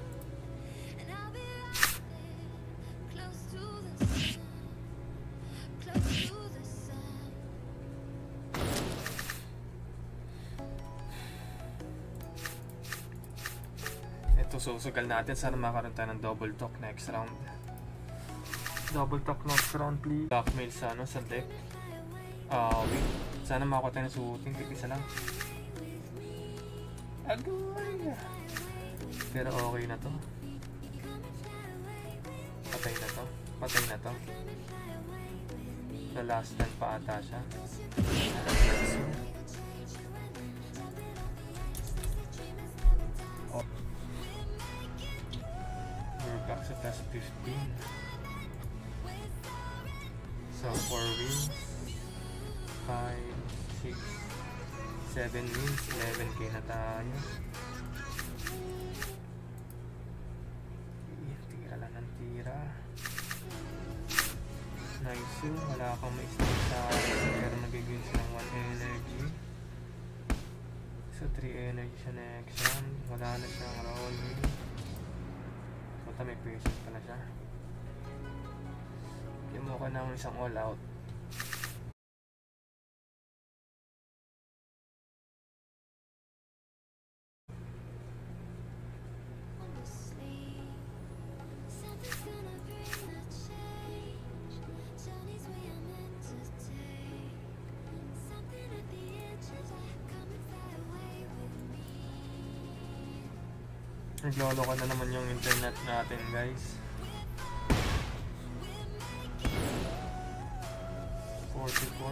Susugal natin, sana makaroon tayo ng double talk next round. Double talk next round please. Blackmail sa ano, sa deck. Ah, uh, wait. Sana makakuha tayo ng suuting, isa lang. Agoy! Pero okay na to. Patay na to. Patay na to. The last time pa ata siya. Oh. We're back sa plus fifteen. So four wins, five, six, seven wins, eleven K na tayo. Tira lang ng tira. Nice, wala kang ma-stay sa akin, pero nagiging silang one energy. So three energy siya next round. Wala na siyang rolling. So may person pala siya. Kimo ka ng isang all out. Naglolo ka na naman yung internet natin, guys. forty-four.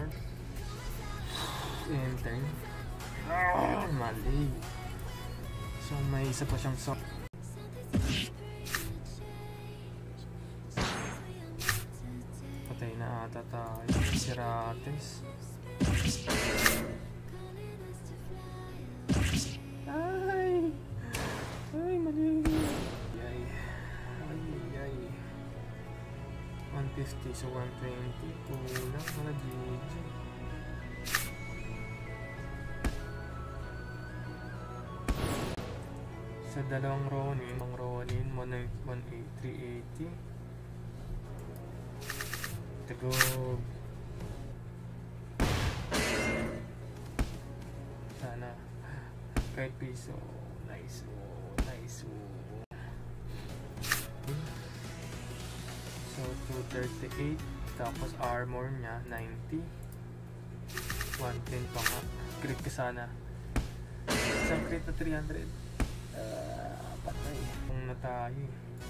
Enter. Oh, mali. So may isa pa siyang so. Patay na ata tayo. Sirates. Ay! Ay, mali. Ay, ay, ay. one fifty so one twenty. Kulang mga G G. Sa dalawang Ronin, ang Ronin, one eight three eighty. Tagog. Sana kahit piso. Nice. Nice. So two thirty-eight. Tapos armor niya ninety. one ten pa nga. Crit ka sana. Isang crit na three hundred. Uh, patay. Kung na tayo.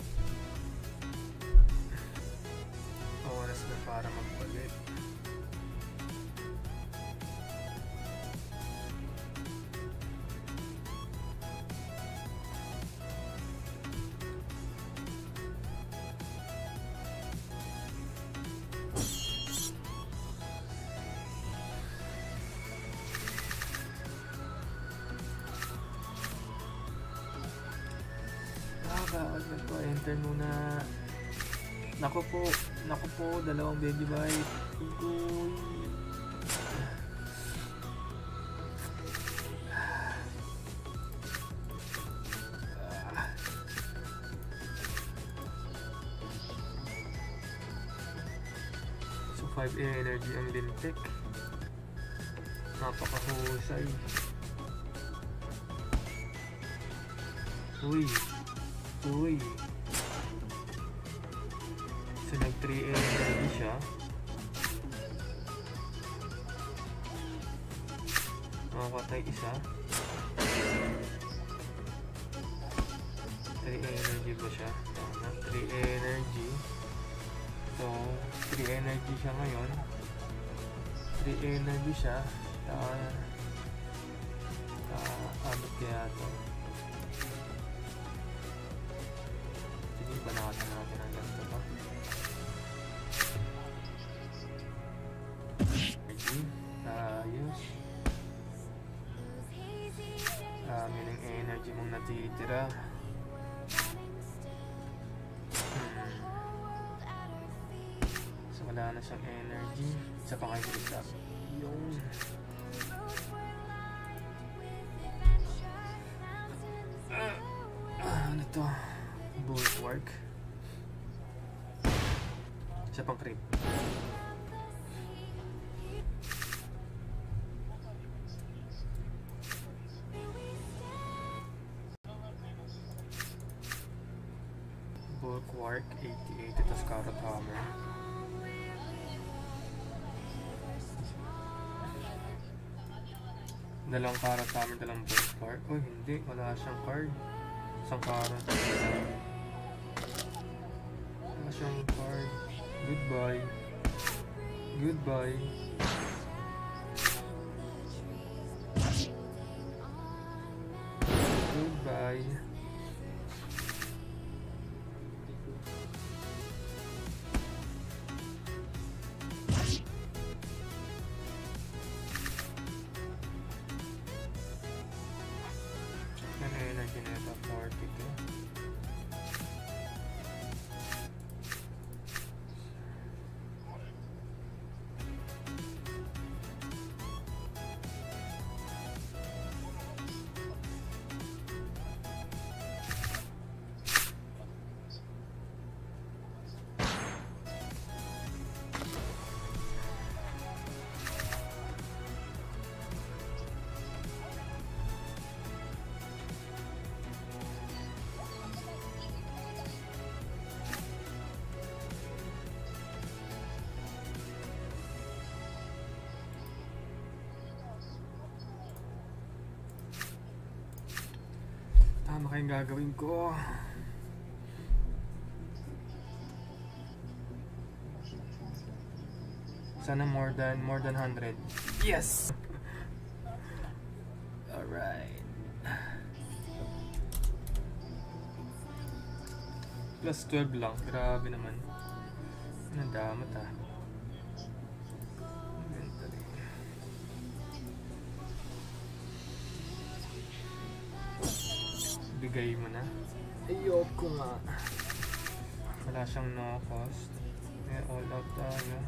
Oras na para magpalit. Wag na to, enter muna. Naku po, naku po, dalawang baby bite. Ugoy. five energy ang lintik. Napakahusay. Uy. Uy. So nag three energy siya. Makapatay isa. three energy ba siya? Tama. three energy. So, three energy siya ngayon. three energy siya. Uh, uh, abot kaya ito. Sige, banatan natin ang ganito pa. Energy. Ayos. Dami ng energy mong natitira. Hmm. So, wala na siyang energy. Isa pa kayo isa. Yung... ano to? Bulwark. Isa pang creep. Bulwark eighty-eight. Ito Scarlet Hammer. Dalawang Carrot Hammer, dalawang Bulwark. Oh, hindi. Wala siyang card. Isang Carrot. Wala siyang card. Goodbye. Goodbye. Goodbye. Energy nito forty-two. Tama kayong gagawin ko. Sana more than more than one hundred. Yes. Alright. Plus twelve lang. Grabe naman. Nadamat ah. Bigay mo na. Ayoko nga. Wala siyang no cost. May all out tayo.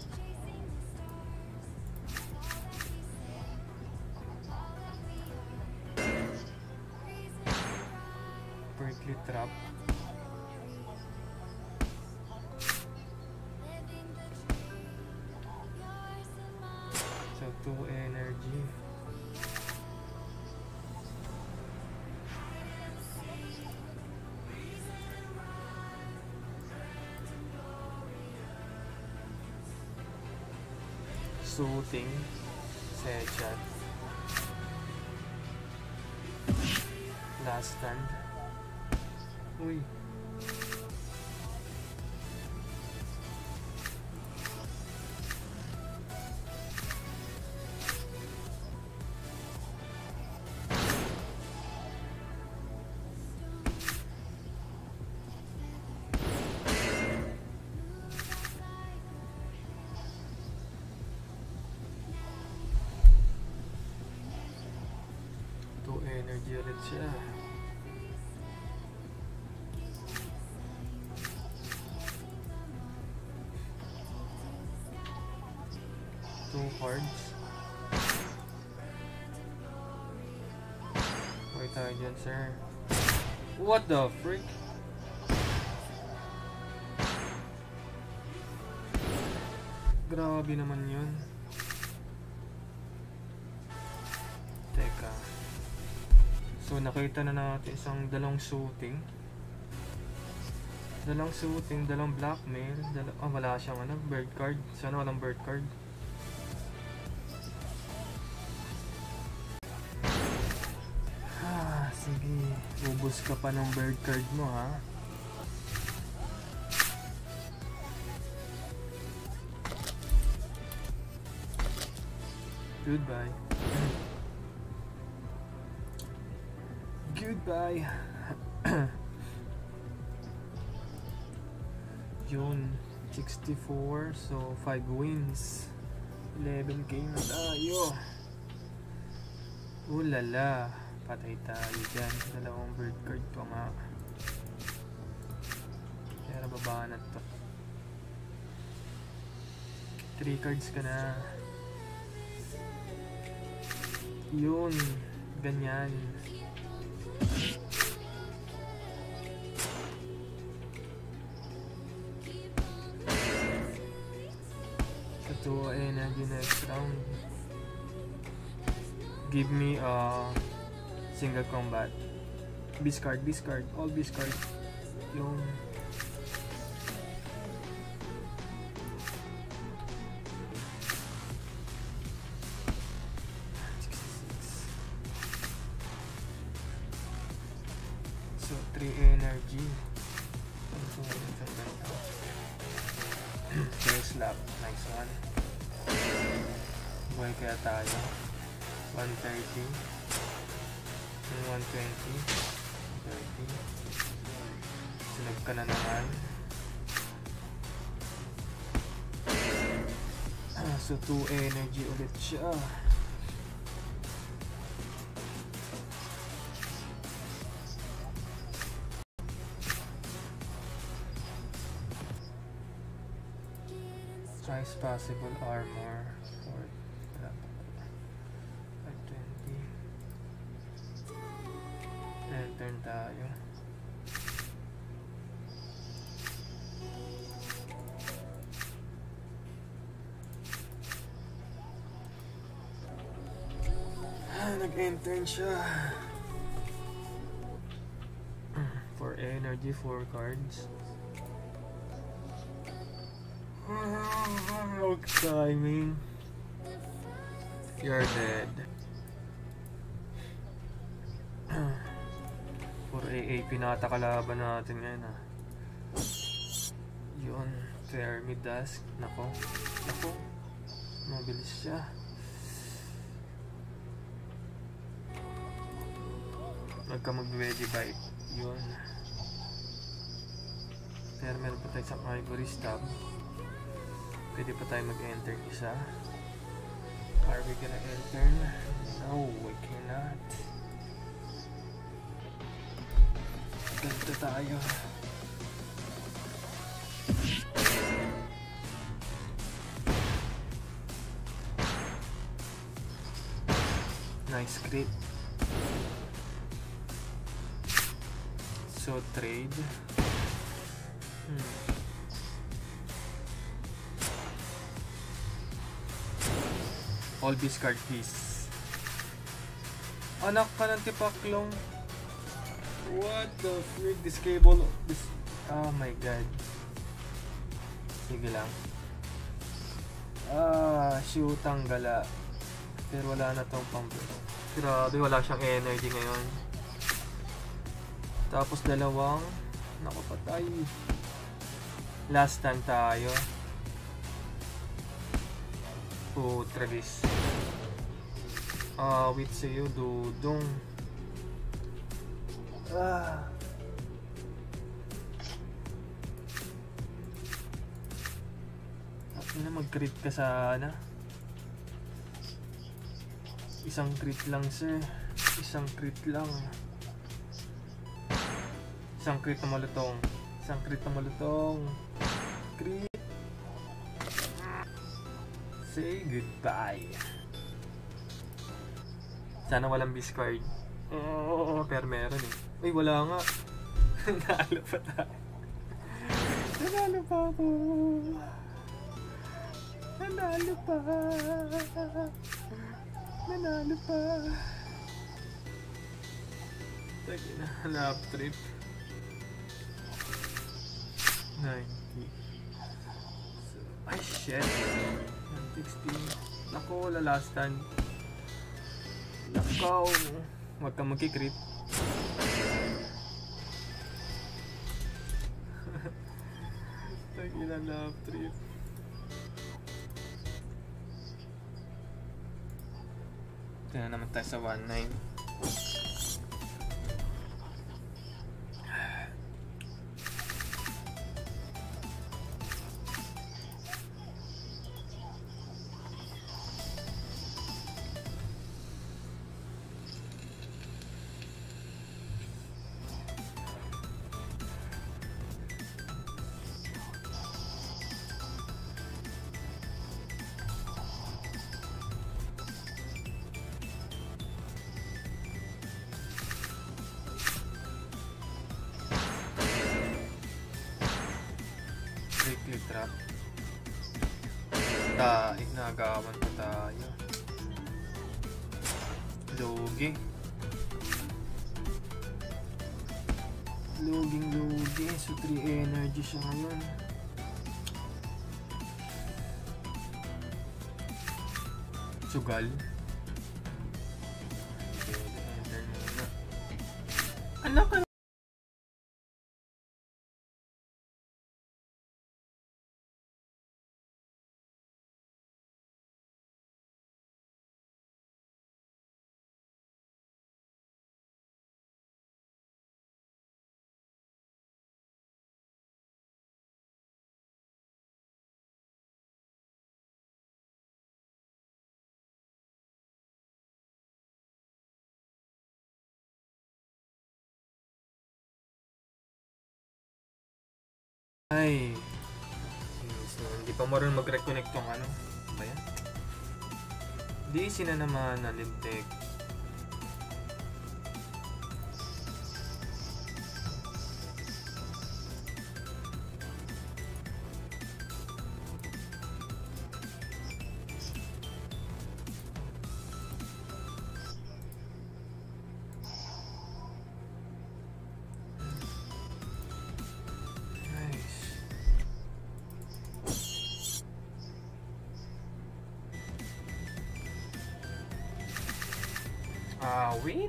Prickly Trap. So two energy. Soothing, Sechat, Last Stand. Uy. Energy ulit siya. Two cards. Wait tayo dyan, sir. What the freak? Grabe naman yun. Teka. So nakita na natin isang dalawang shooting. Dalawang shooting, dalawang blackmail. Dal oh, wala siyang ano, bird card. Sana walang bird card. Ah, sige. Ubus ka pa ng bird card mo, ha? Goodbye. Goodbye. Yun, sixty-four, so five wins. eleven K na tayo. Ulala, patay tayo dyan. Dalawang bird card pa nga. Pero baba na to. three cards ka na. Yun, ganyan. Ito ay energy next round. Give me a single combat. Discard, discard, all discard. Yung so three energy. Okay, slap. Nice one. Buhay kaya tayo. one thirty. one twenty. thirty. Sunod ka na naman. Ah, so two energy ulit siya. Highest possible armor for five twenty. And turn tayo. Ah, nag-enter siya. For energy, four cards. Rogue timing. You're dead. For A A pinata kalaban natin ngayon, ha. Yun, fair mid dusk. Nako, nako, mabilis siya. Magka mag-ready bite. Yun. Pero meron pa tayo sa ivory stab. Pwede pa tayo mag-enter isa. Are we gonna enter? No, we cannot. Ganito tayo. Nice crit. So trade. Hmm. All discard please. Anak ka ng tipaklong. What the frick? This cable. This... Oh my god. Sige lang. Ah, shoot ang gala. Pero wala na tong pump. Grabe, wala siyang energy ngayon. Tapos dalawang. Naku, patay. Last time tayo. Oh, Travis. Ah, wait sa'yo, Dudong. Ah. At na mag-crit ka sana. Isang crit lang, sir. Isang crit lang. Isang crit na malutong. Isang crit na malutong. Crit. Say goodbye. Sana walang discard. Oo, oh, pero meron eh. Uy, wala nga. Nalo pa tayo. Nalo pa ako. Nanalo pa. Nanalo pa. Lagi na lap trip. ninety. So, ay shit. one sixteen. Nako, lalastan. Nakaw. Huwag kang magkikrip. Lagi na lap trip. Tingnan naman tayo sa one nine. Weekly trap. Ta, inagawan pa tayo. Lugi. Luging lugi. So three energy siya ngayon. Sugal. Anak ka. Ay. So, hindi pa marunong mag-reconnect tong ano. Ba yan? Di sina naman na lintik. Ah, uh, wait.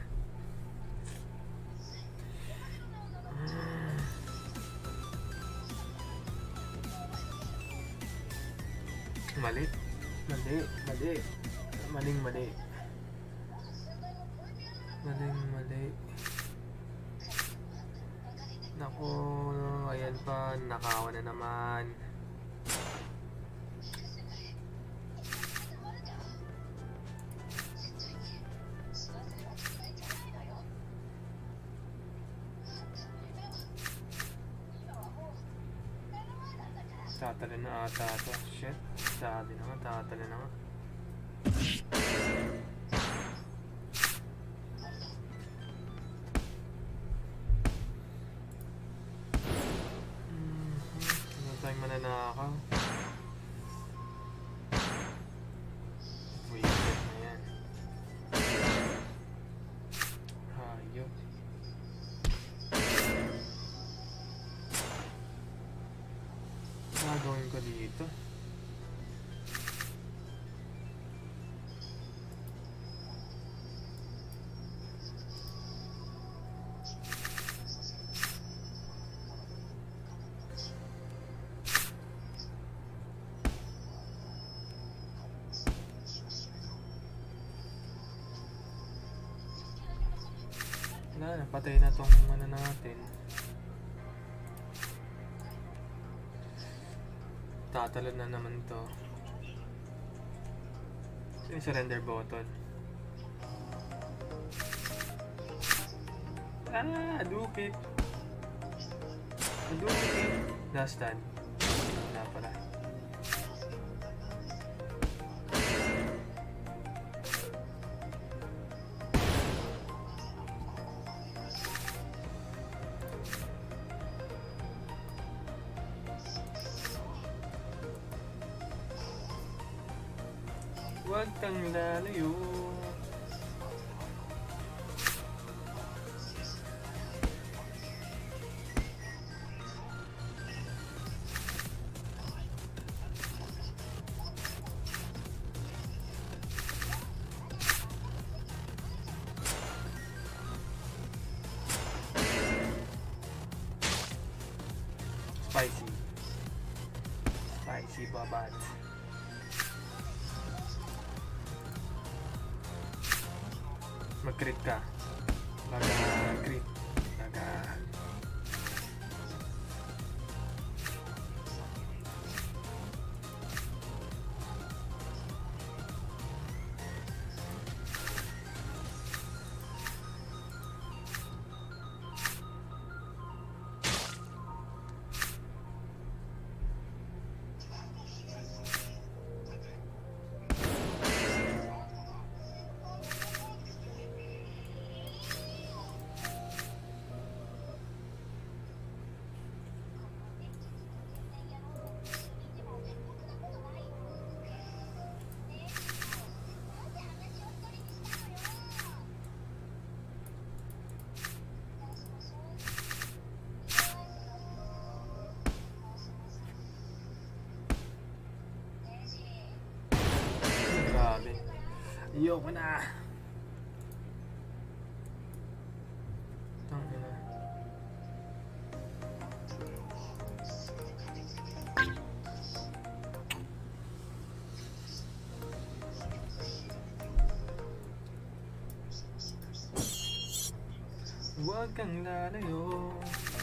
Mali. Mali. Mali. Maling mali. Maling mali. Naku, ayan pa. Nakawa na naman. Tatalo na ata ito. Shit. Sabi na nga, tatalo na nga. Mm-hmm. Ano tayong mananakaw? Weird na yan. Hayop. Gagawin ko dito. Wala na, patay na tong ano natin. Tatalon na naman to. So yung surrender button. Ah, dupit. Dupit. Last stand. Wala pala. Huwag kang lalayo. Spicy. Spicy babad. Mag-crit ka. Mag-crit. Mag- Grabe. Ayoko na. Tangina. Huwag kang lalayo.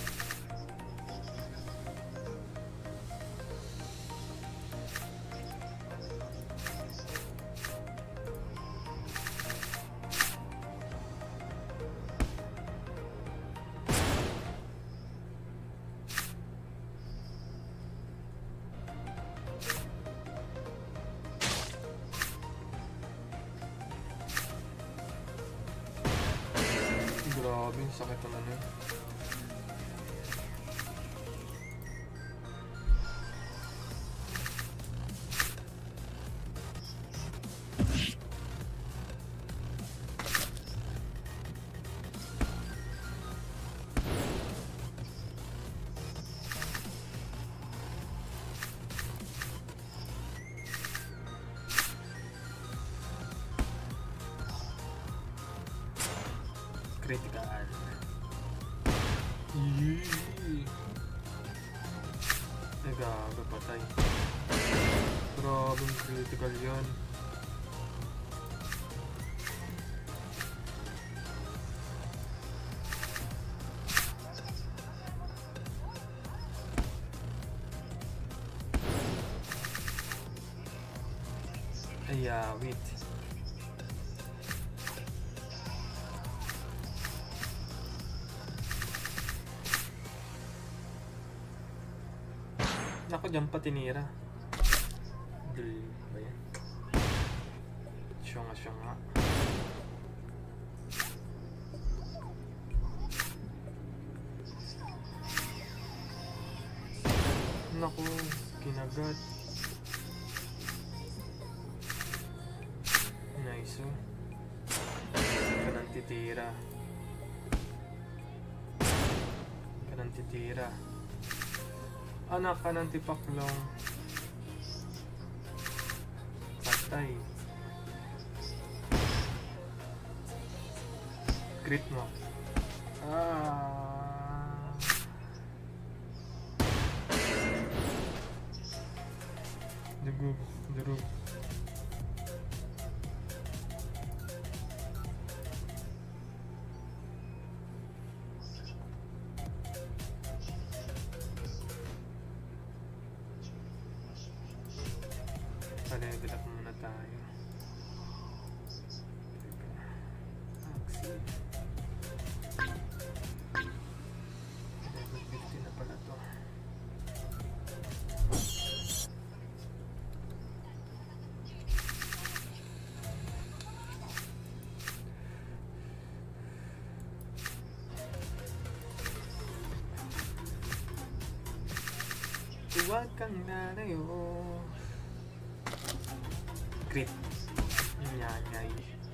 Grabe, sakit naman eh. Critical. Yee. Ay, gago, patay. Grabing critical yan. Ay, uh, wait. Naku, dyan pa tinira. Dul ba yan? Syunga syunga. Naku, kinagat. Nice oh. Kanang titira. Kanang titira. Anak ka ng tipaklong. Patay. Crit mo. Ah. Durug. Durug. Pa-level up muna tayo. Axie. Level fifty na pala to. Huwag kang lalayo. Crit. Nyanyay.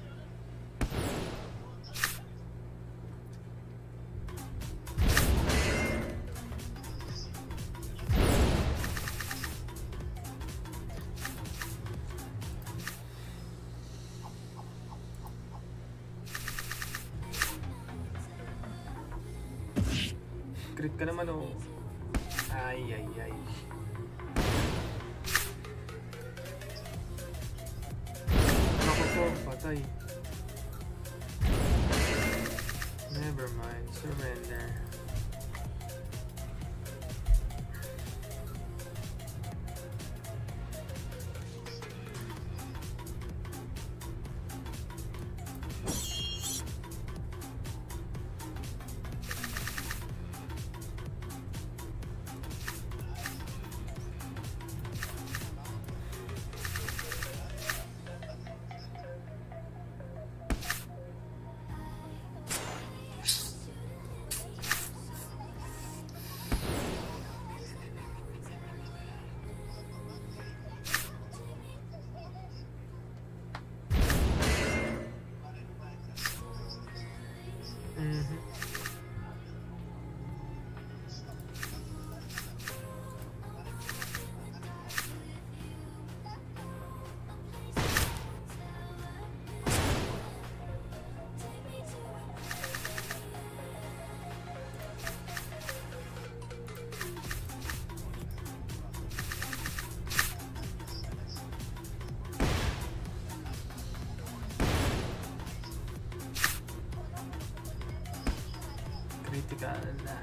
Crit ka naman oh. Ay ay ay. Naku po, patay. Never mind, surrender. Critical na.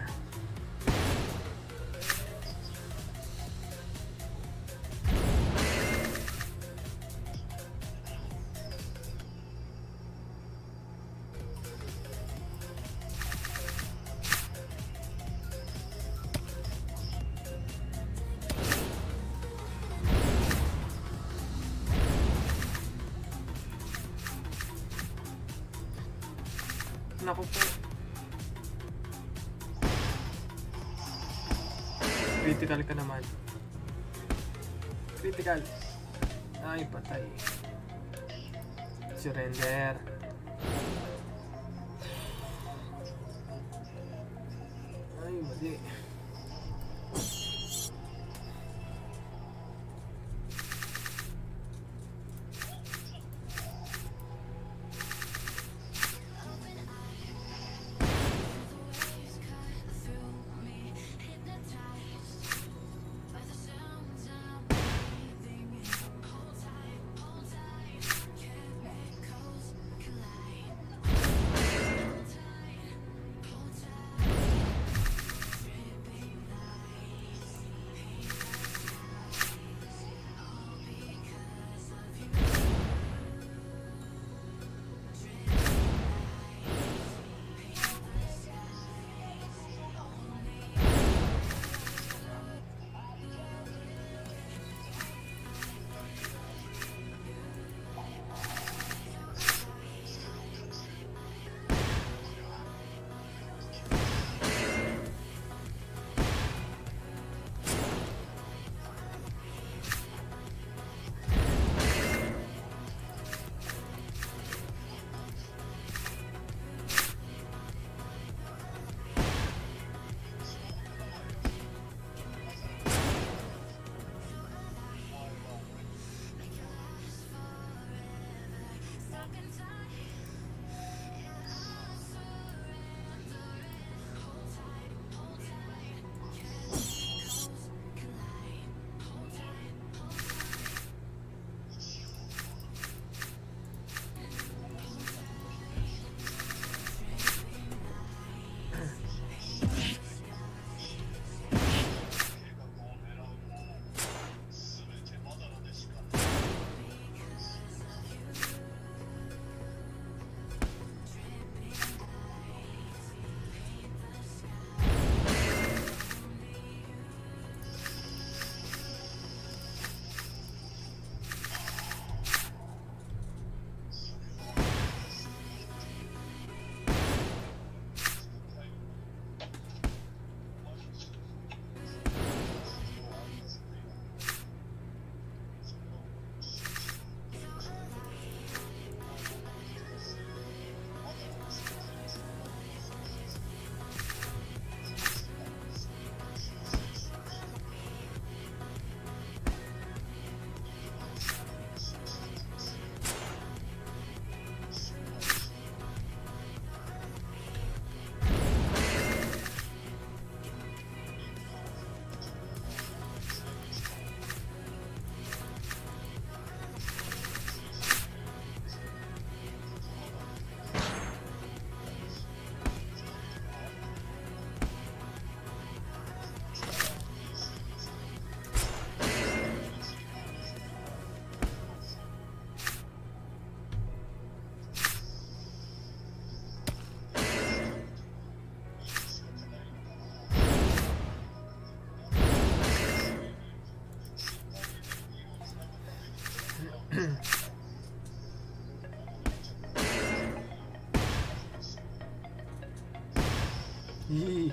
Naku po. Critical ka naman. Critical. Ay, patay. Surrender. Ay, mali. Yee.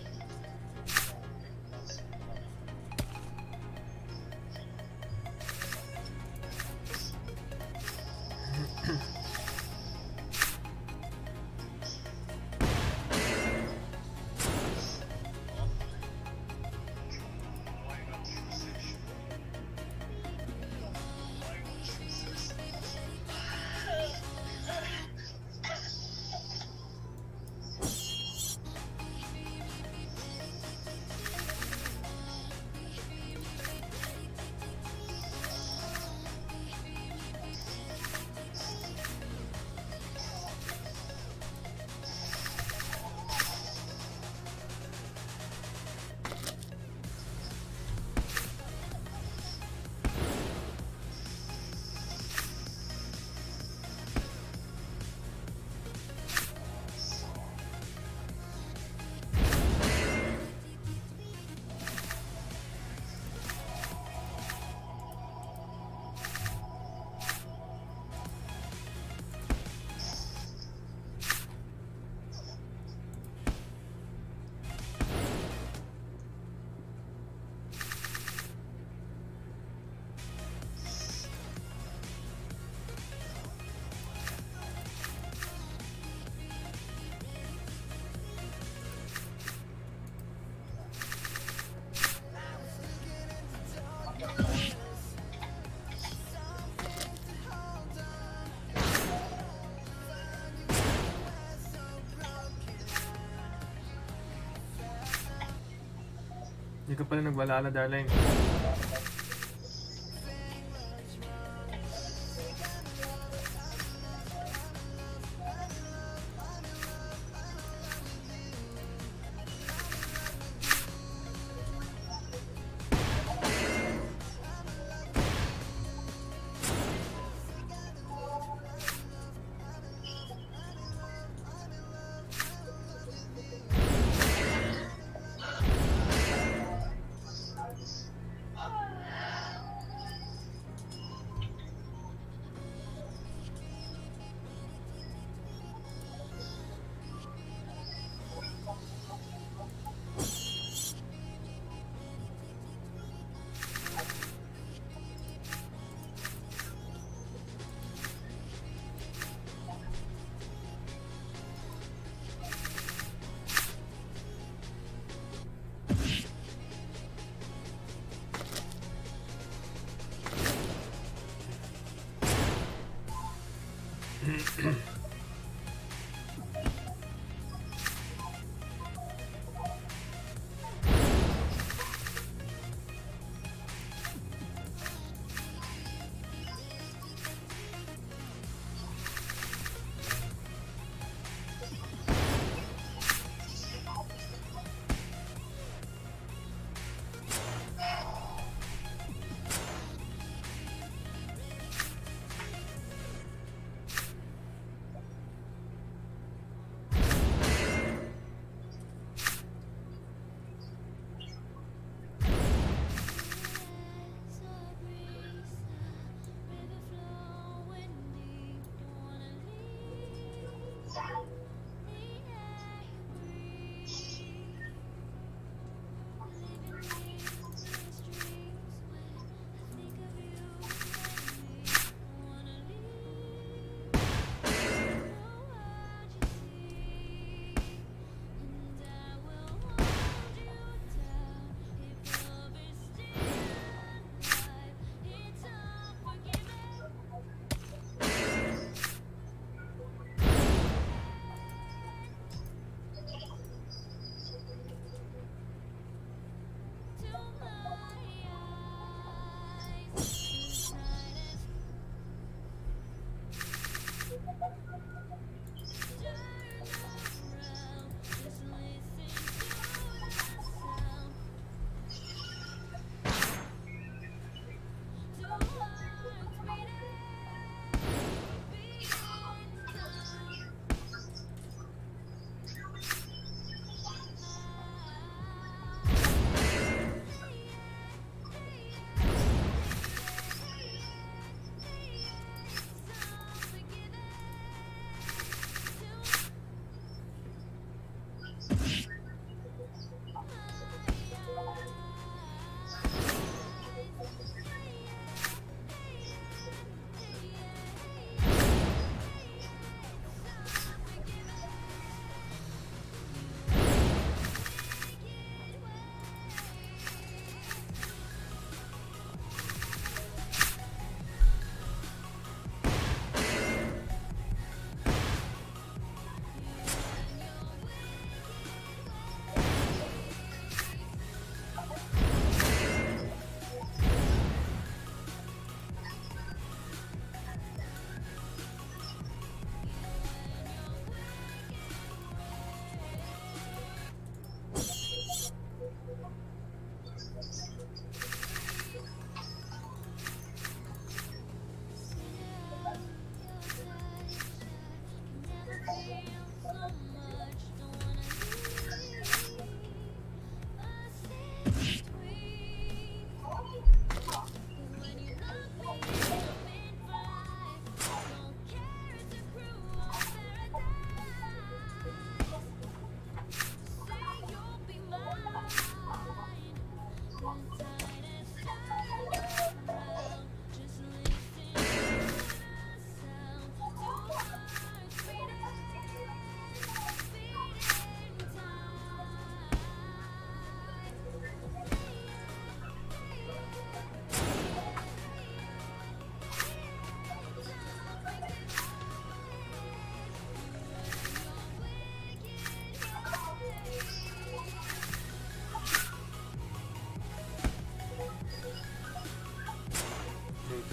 Hindi ka pala nagwala, darling.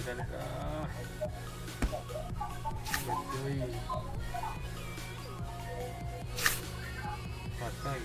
talaga. Ito'y patay.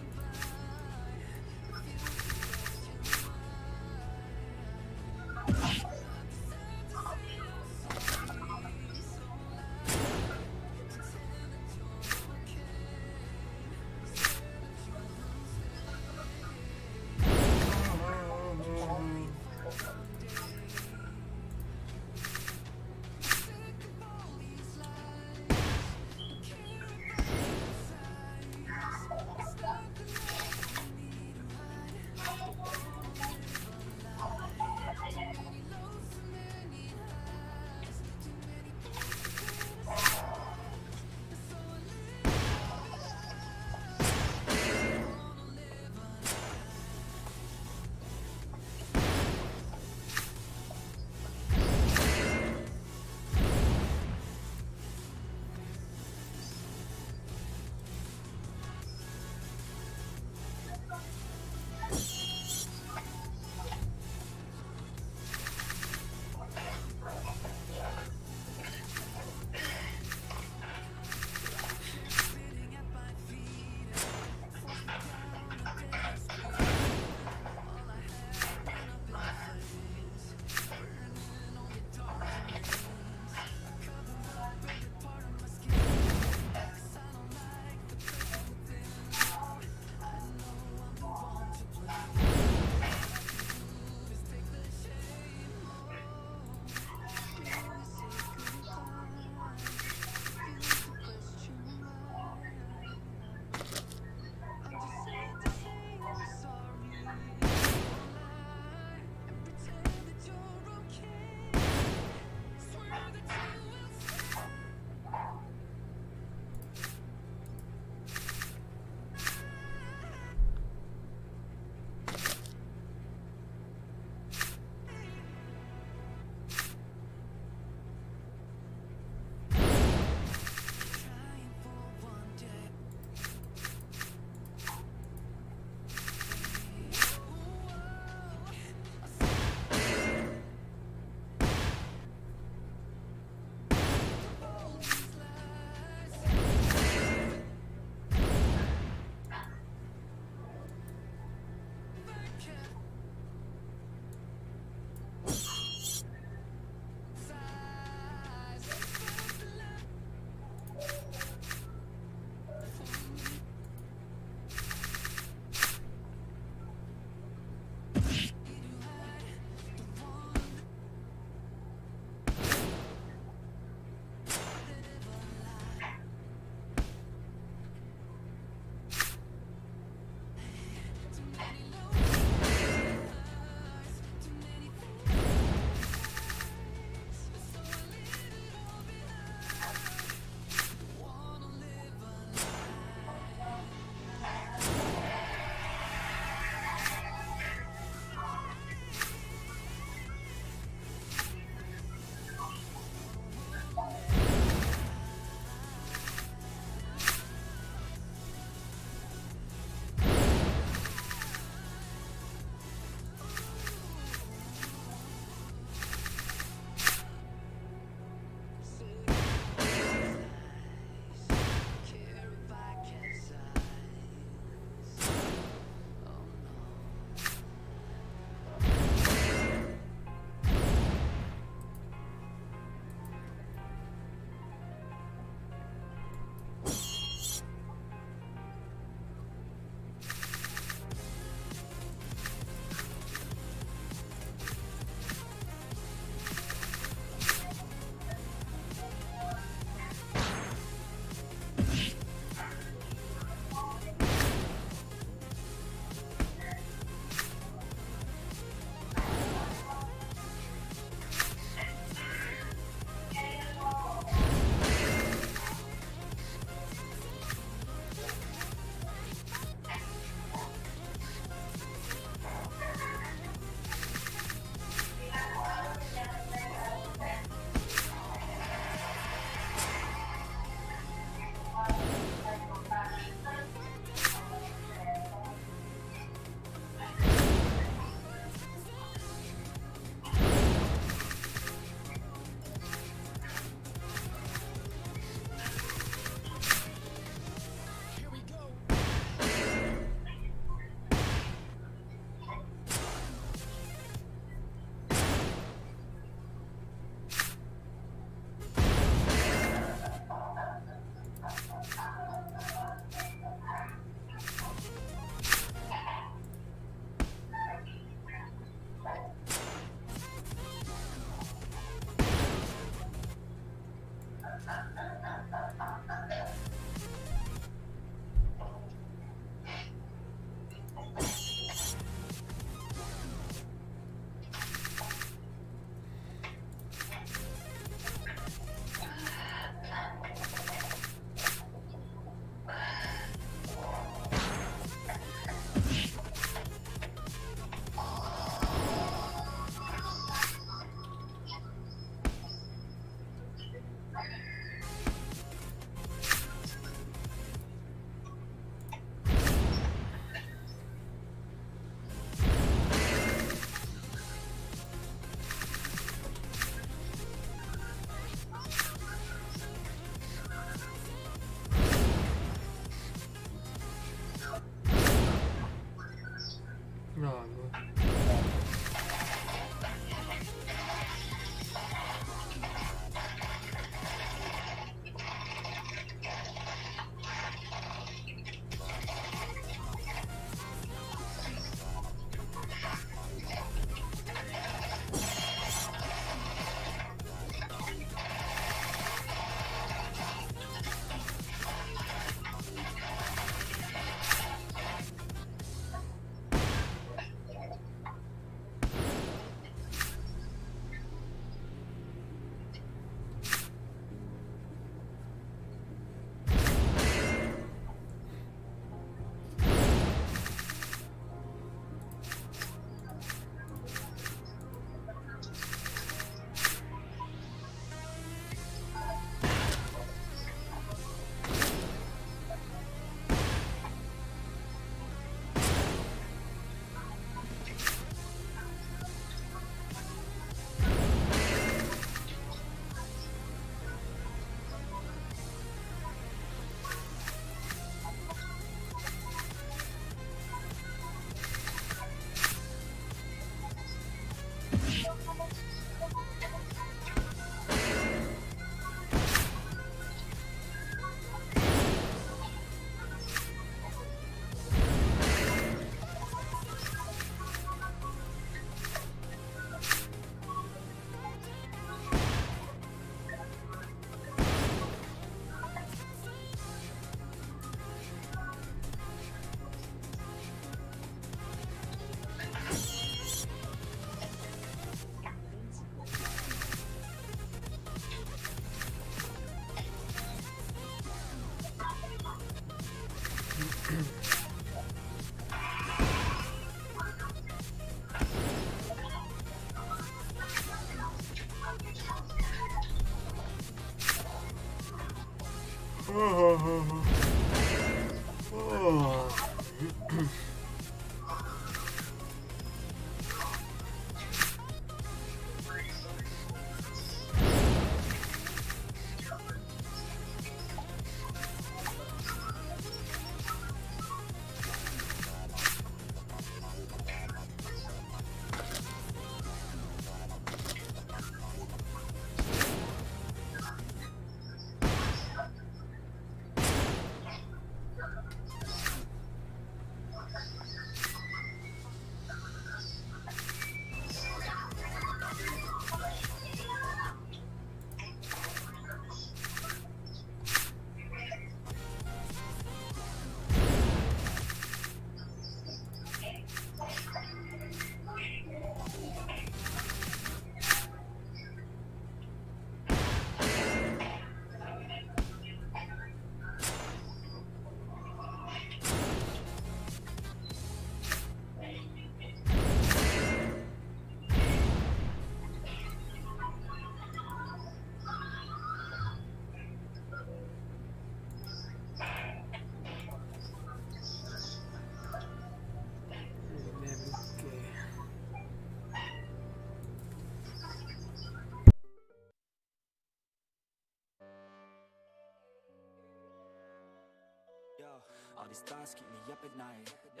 All these thoughts keep me up at night, yeah.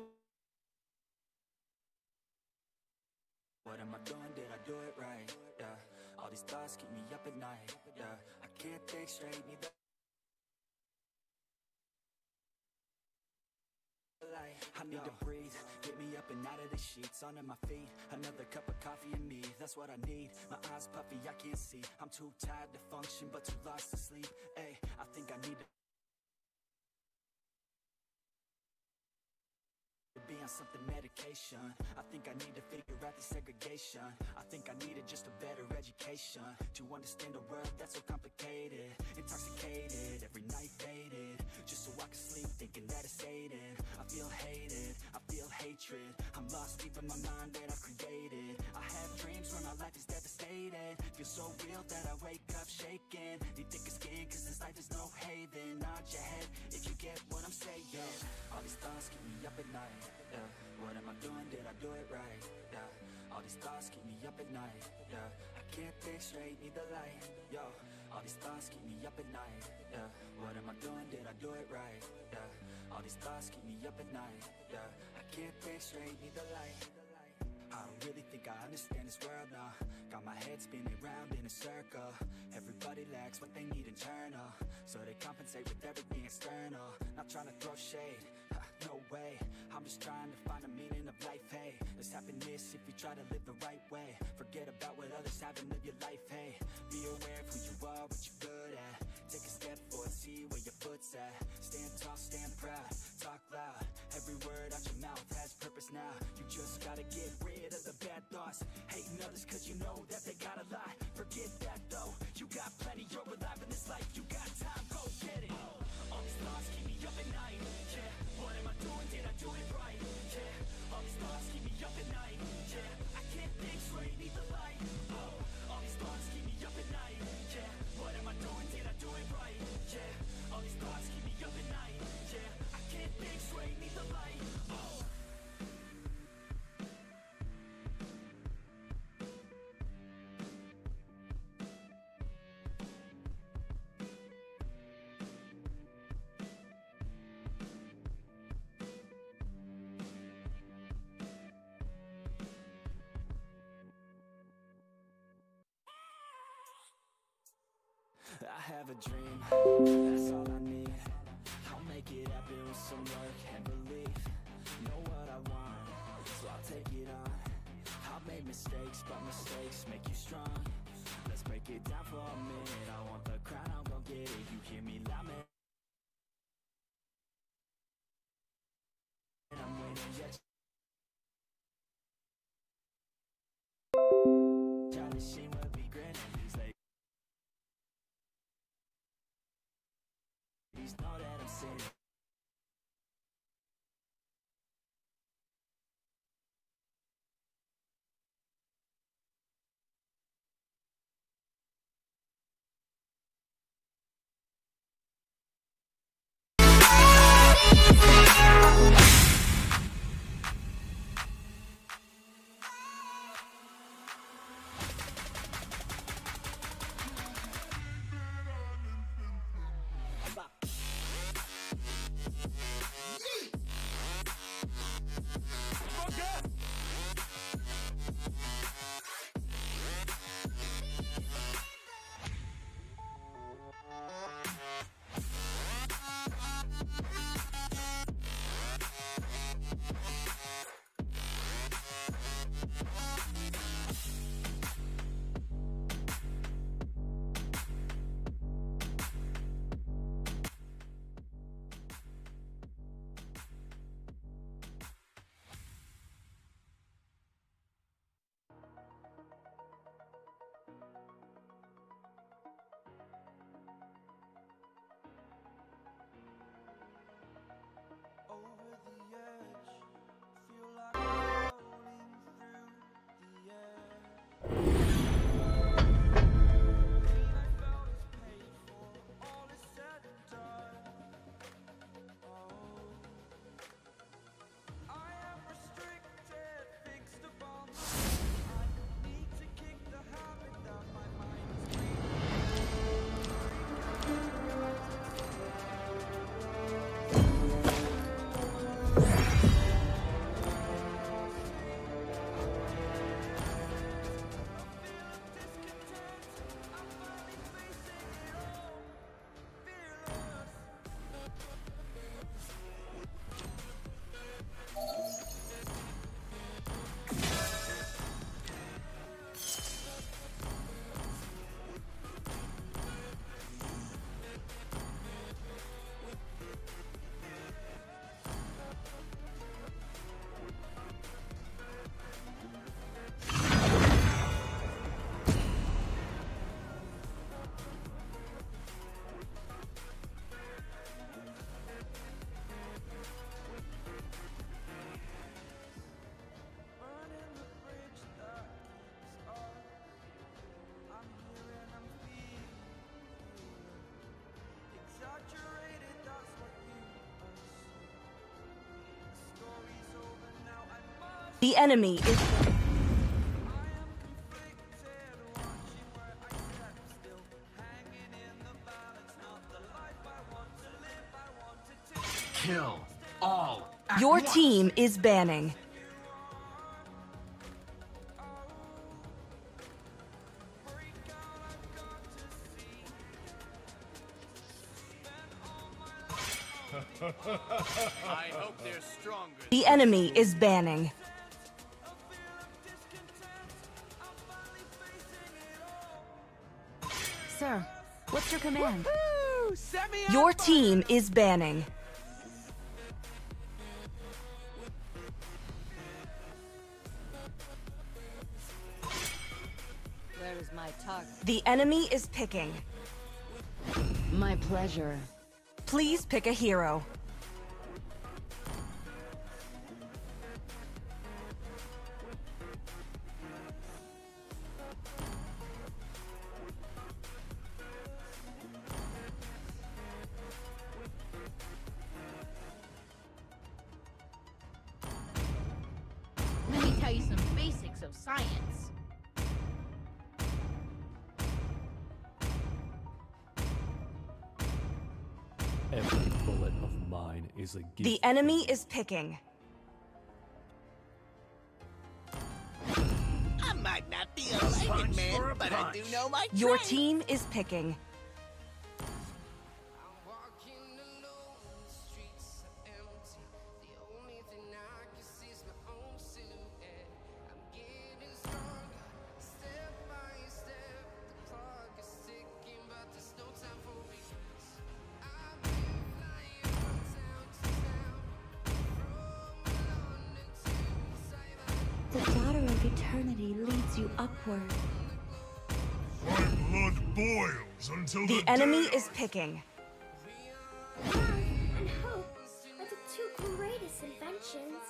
What am I doing? Did I do it right? Yeah. All these thoughts keep me up at night, yeah. I can't think straight, need the light. I need to breathe, get me up and out of the sheets, onto my feet. Another cup of coffee and me, that's what I need. My eyes puffy, I can't see. I'm too tired to function, but too lost to sleep. Ay, I think I need to be on something medication. I think I need to figure out the segregation. I think I needed just a better education to understand a world that's so complicated. Intoxicated, every night faded, just so I can sleep thinking that it's sated. I feel hated, I feel hatred. I'm lost deep in my mind that I've created. I have dreams where my life is devastated. Feel so real that I wake up shaking. Need thicker skin cause this life is no haven. Nod your head if you get what I'm saying. All these thoughts keep me up at night, yeah. What am I doing? Did I do it right? Yeah. All these thoughts keep me up at night, yeah. I can't think straight, need the light, yo. All these thoughts keep me up at night, yeah. What am I doing? Did I do it right? Yeah. All these thoughts keep me up at night, yeah. I can't think straight, need the light. I don't really think I understand this world now. Got my head spinning round in a circle. Everybody lacks what they need internal, so they compensate with everything external. Not trying to throw shade, ha, no way. I'm just trying to find a meaning of life, hey. There's happiness if you try to live the right way. Forget about what others have and live your life, hey. Be aware of who you are, what you're good at. Take a step forward, see where your foot's at. Stand tall, stand proud, talk loud. Every word out your mouth has purpose now. You just gotta get rid of the bad thoughts. Hating others cause you know that they got a lot. Forget that though, you got plenty, you're alive in this life. You got time, go get it. All these thoughts keep me up at night, yeah. What am I doing, did I do it right? Yeah, all these thoughts keep me up at night, yeah. I can't think straight, need the light. Oh, all these thoughts keep me up at night, yeah. What am I doing, did I do it right? Yeah, all these thoughts keep me up at night, yeah. I can't think straight, need the light. Oh. I have a dream, that's all I need. I'll make it happen with some work and belief. Know what I want, so I'll take it on. I've made mistakes, but mistakes make you strong. Let's break it down for a minute. I want the crown, I'm gon' get it. You hear me loud, man. I'm winning, yeah. Charlie Sheen will be grinning. He's like, please know that I'm sinning. The enemy is... Kill all. Your at team once. is banning. I hope they're stronger. The enemy is banning. Sir, what's your command? Woo! Set me on Your fire! team is banning. Where is my target? The enemy is picking. My pleasure. Please pick a hero. Let me tell you some basics of science. Every bullet of mine is a gift. The enemy is picking. I might not be a lightning man, but I do know my Your trade. team is picking. The daughter of eternity leads you upward. My blood boils until the, The enemy day is picking. Love and hope are the two greatest inventions.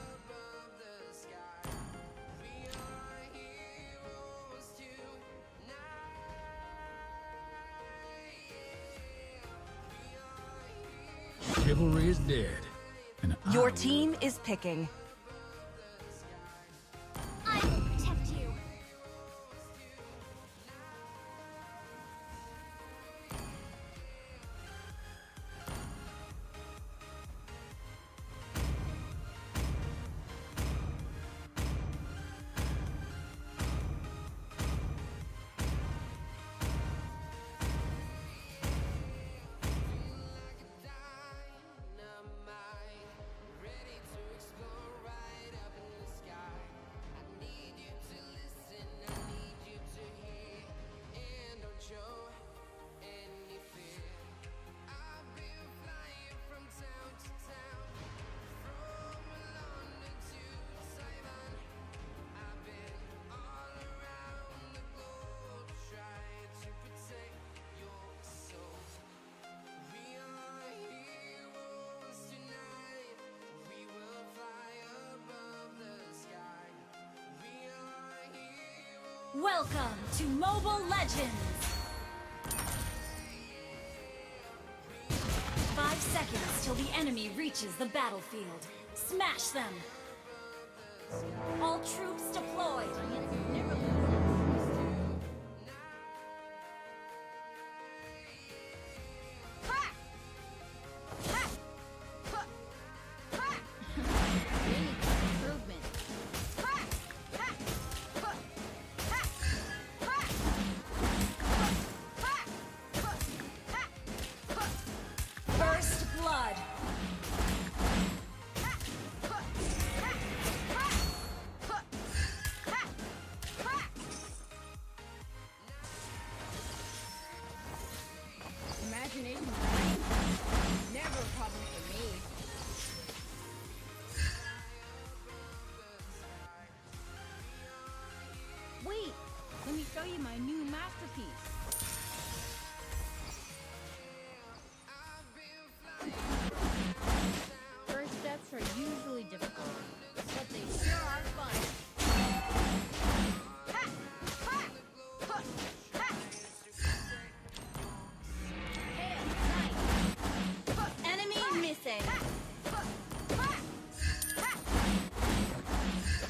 Chivalry is dead. And Your I team is picking. I will protect you. Welcome to Mobile Legends! Five seconds till the enemy reaches the battlefield. Smash them! All troops deployed! Improvement. First blood! Imagination. Never a problem for me. Wait, let me show you my new masterpiece. First steps are usually difficult, but they sure are fun. Enemy missing!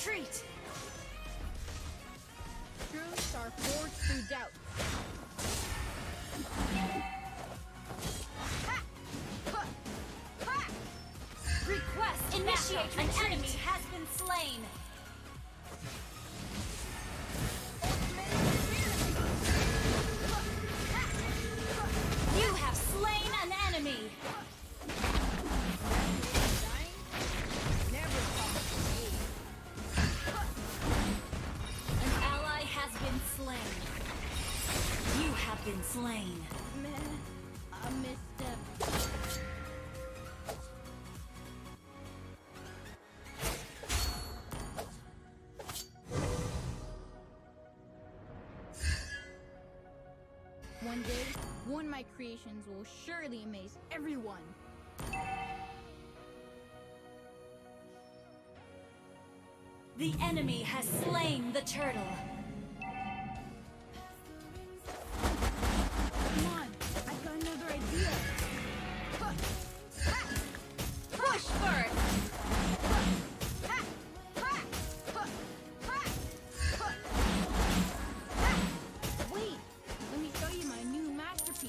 retreat! Truths are forged through doubt. Request initiate. An enemy has been slain. You have slain an enemy. Never come to me. An ally has been slain. You have been slain. Meh. A misstep. One day, one of my creations will surely amaze everyone. The enemy has slain the turtle. Come on, I've got another idea. Push first! Wait, let me show you my new masterpiece.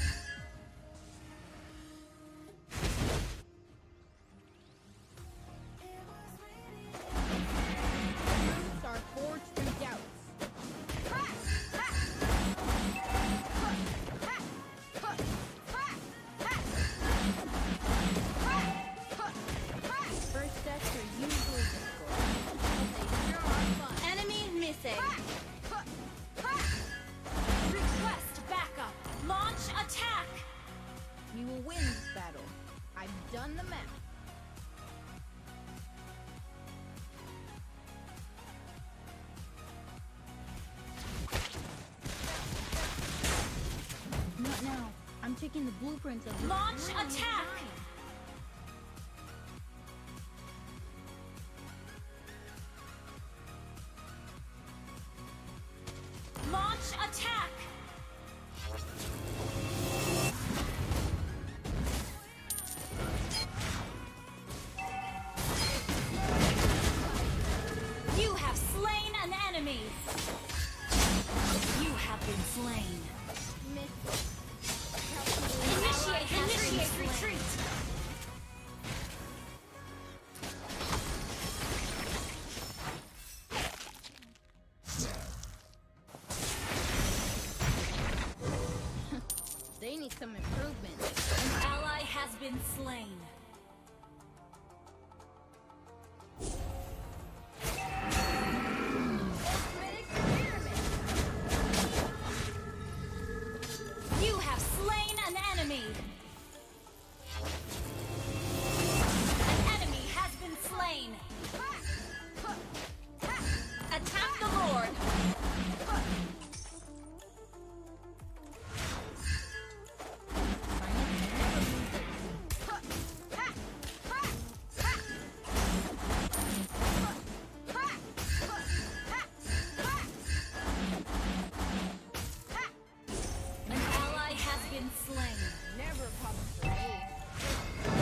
Truths are forged through doubts. First steps are usually difficult, but they sure are fun. Enemy missing. Request backup. Launch attack. We will win this battle. I've done the math. Not now. I'm checking the blueprints of this Launch brilliant attack. design. Launch attack. You have slain an enemy. You have been slain. Miss. Initiate, initiate retreat. They need some improvement. An ally has been slain. You have slain an enemy. An enemy has been slain. Attack the Lord. An ally has been slain. Never comes for me.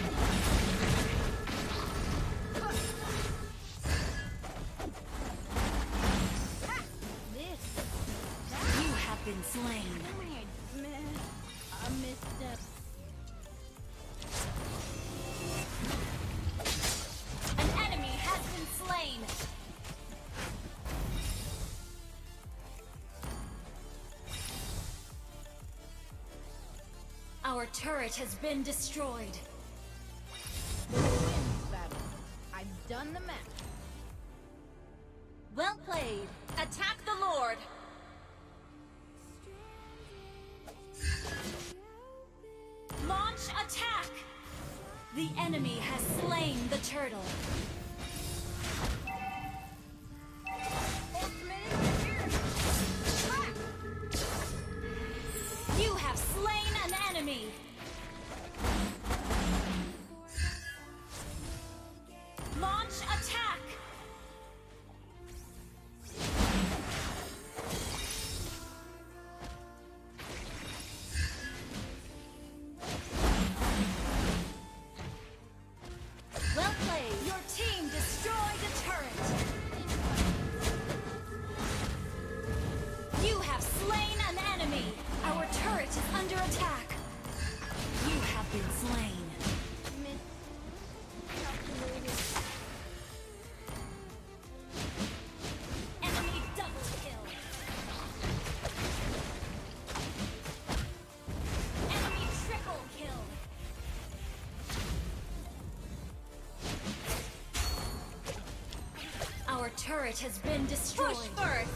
This. You have been slain. Meh. A misstep. An enemy has been slain. Our turret has been destroyed. We will win this battle. I've done the math. Well played. Attack the Lord. Launch attack. The enemy has slain the turtle. You have slain an enemy. Launch attack. Well played. Your team slain. Enemy double kill. Enemy triple kill. Our turret has been destroyed. Push first.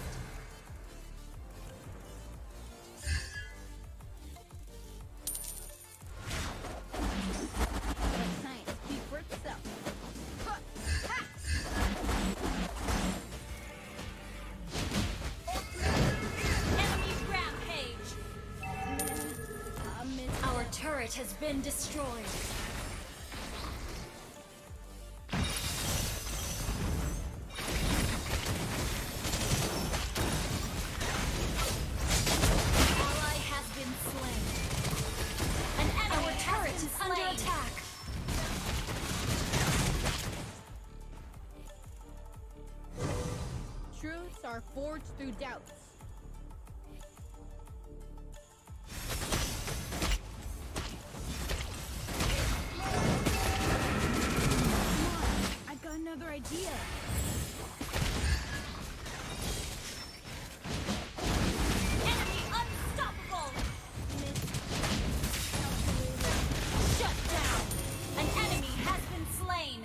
Turret has been destroyed. Ally has been slain. An enemy Our turret is slain. Under attack. Truths are forged through doubts. Another idea. Enemy unstoppable. Shut down. An enemy has been slain.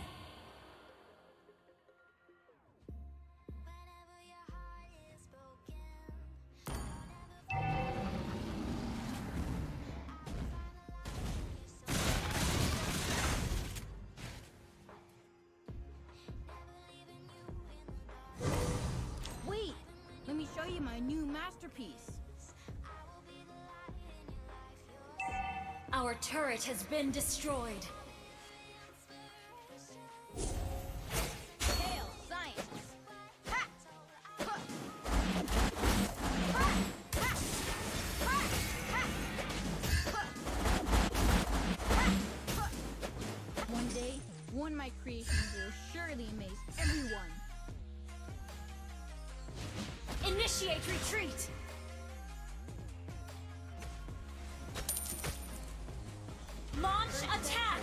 Let me show you my new masterpiece. Our turret has been destroyed. Hail science! Ha! Ha! One day, one of my creations will surely amaze everyone. Initiate retreat! Launch attack!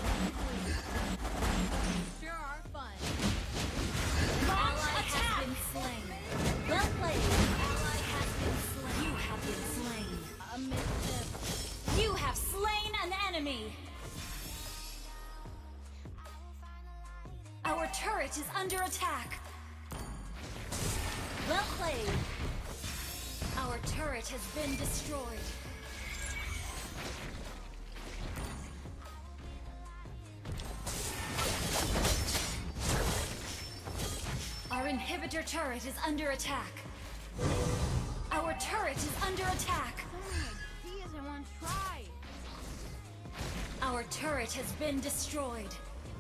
Sure are fun. Launch Ally attack! Has been slain. Well played. Ally has been slain. You have been slain. A misstep. You have slain an enemy. Our turret is under attack. Well played. Our turret has been destroyed. Our inhibitor turret is under attack. Our turret is under attack. So many ideas I want to try. Our turret has been destroyed.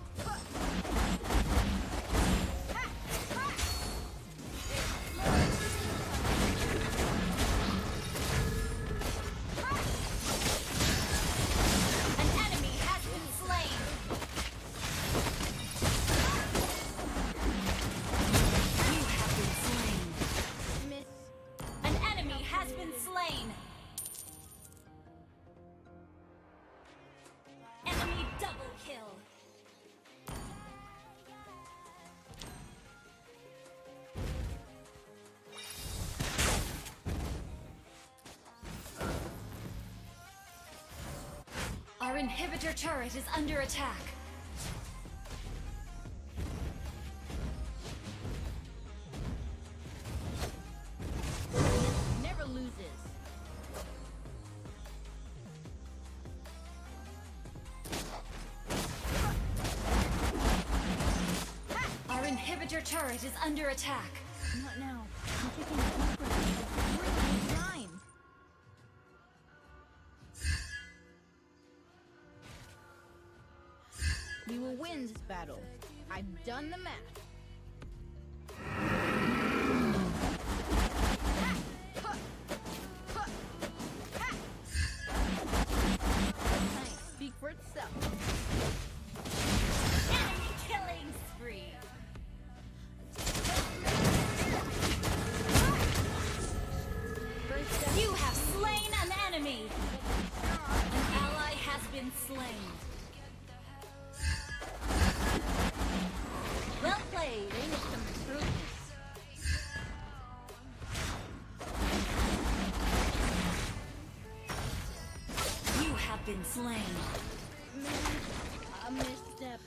Our inhibitor turret is under attack. Never loses. Our inhibitor turret is under attack. Not now. I'm taking a deep breath. We're in time. We will win this battle. I've done the math. Nice. Speak for itself. Enemy killing spree. You have slain an enemy. An ally has been slain. been slain. A misstep.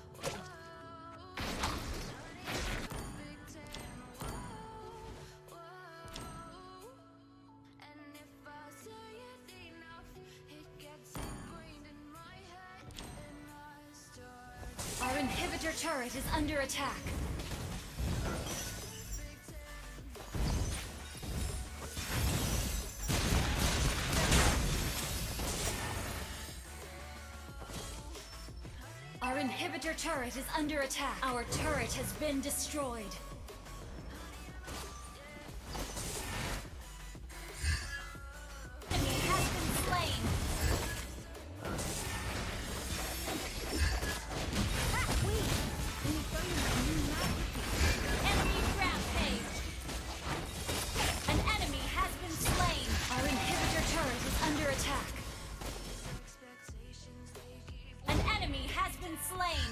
Our inhibitor turret is under attack. Our inhibitor turret is under attack. Our turret has been destroyed. Enemy has been slain. Enemy rampage. An enemy has been slain. Our inhibitor turret is under attack. An enemy has been slain.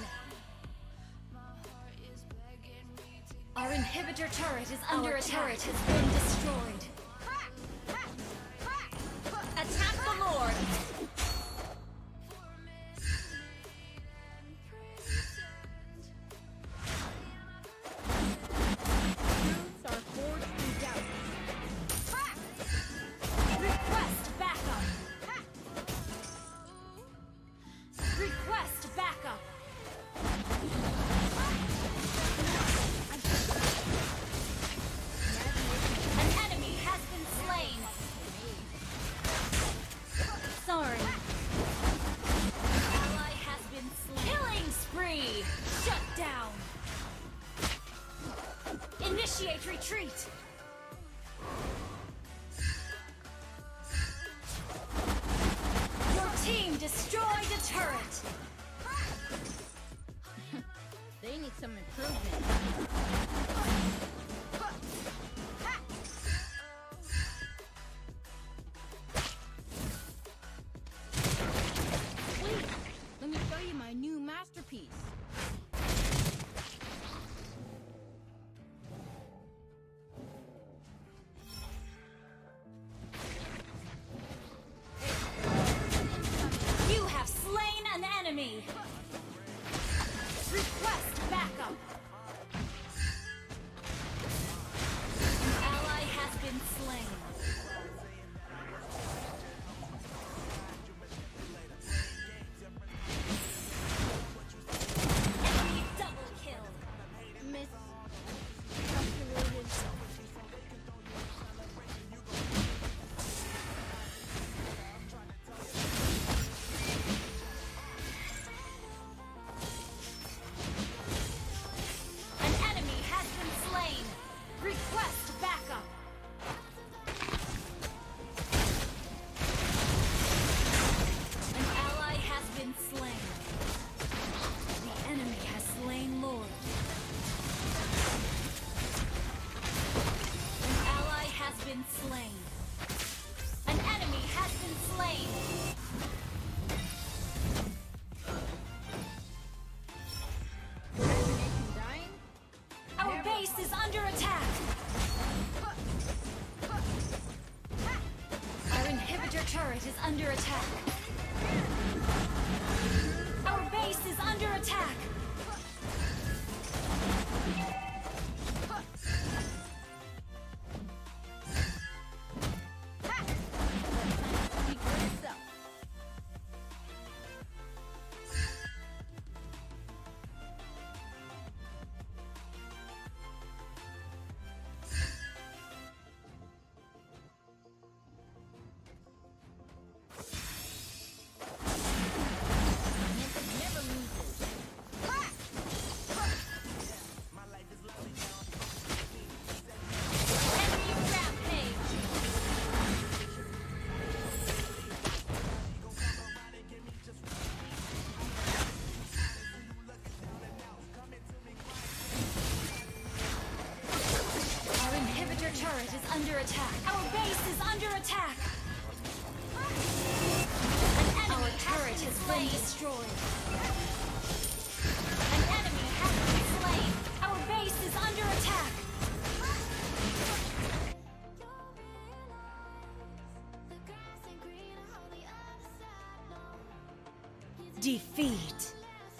Our inhibitor turret is under attack. Our turret has been destroyed. Attack the Lord! Truths are forged through doubt. Request backup! Request backup! An enemy has been slain! Sorry. Ally has been slain. Killing spree! Shut down! Initiate retreat! Your team destroyed a turret! They need some improvement. Wait, let me show you my new masterpiece. You have slain an enemy! Request backup! An ally has been slain. Enemy double kill! Miss. Calculated. An enemy has been slain! Request backup! An ally has been slain. The enemy has slain Lord. An ally has been slain. An enemy has been slain. Imagination dying? Our base is under attack. Our inhibitor turret is under attack. Our base is under attack. Speak for yourself. Never loses. Enemy rampage. Our inhibitor turret is under attack. Our base is under attack. An enemy Our turret has been destroyed. An enemy has been slain. Our base is under attack. Defeat.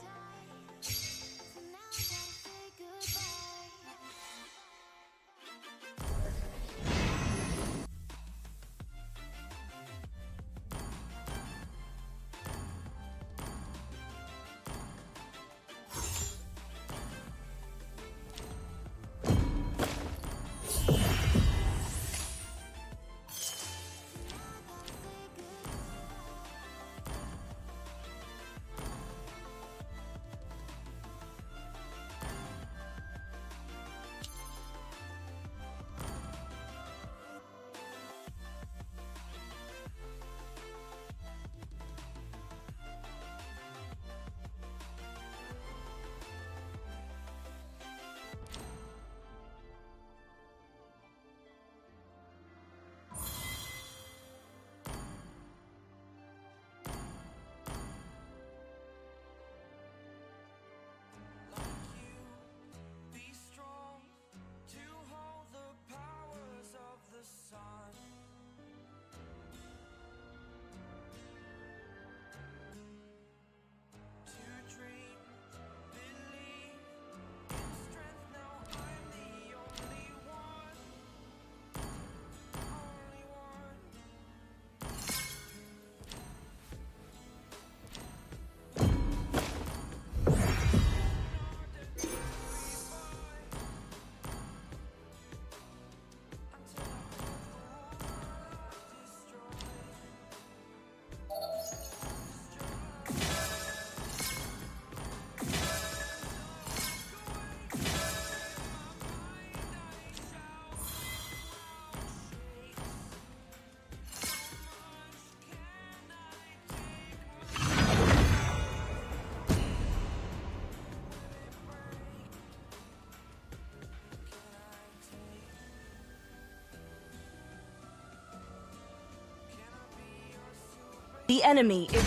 The enemy is...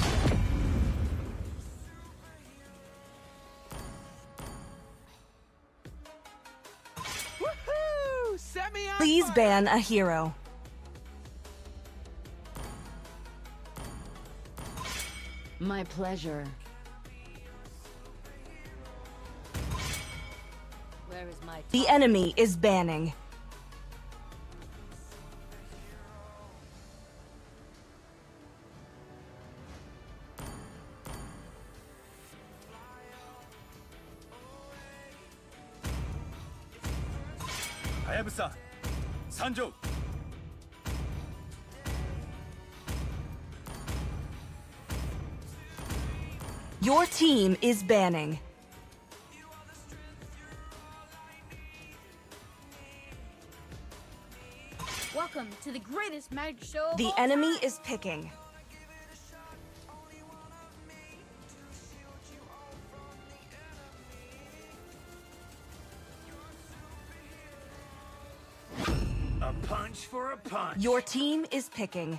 Woohoo! Set me on Please fire. ban a hero. My pleasure. Where is my The enemy is banning. Hayabusa, Sanjo. Your team is banning. Welcome to the greatest magic show of The all enemy time. is picking. A punch for a punch. Your team is picking.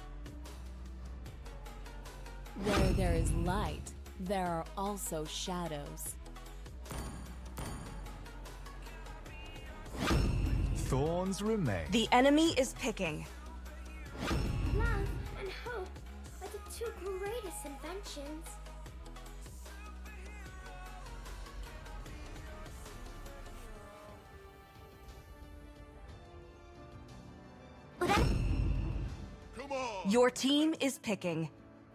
Where there is light, there are also shadows. Thorns remain. The enemy is picking. Love and hope are the two greatest inventions. Come on. Your team is picking.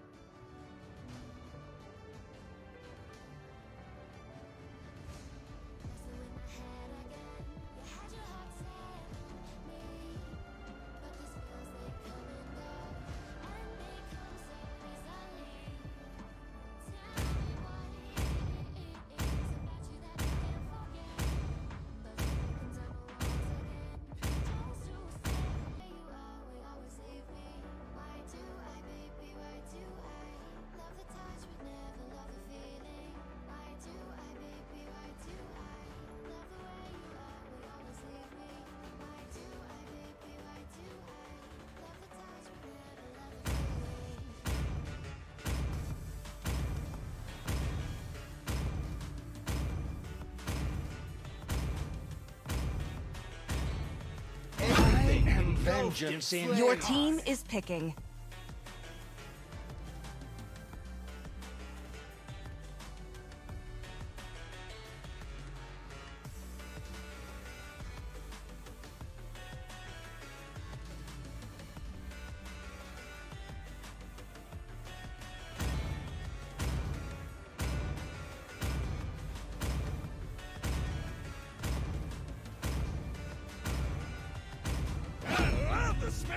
Vengeance in Your team is picking.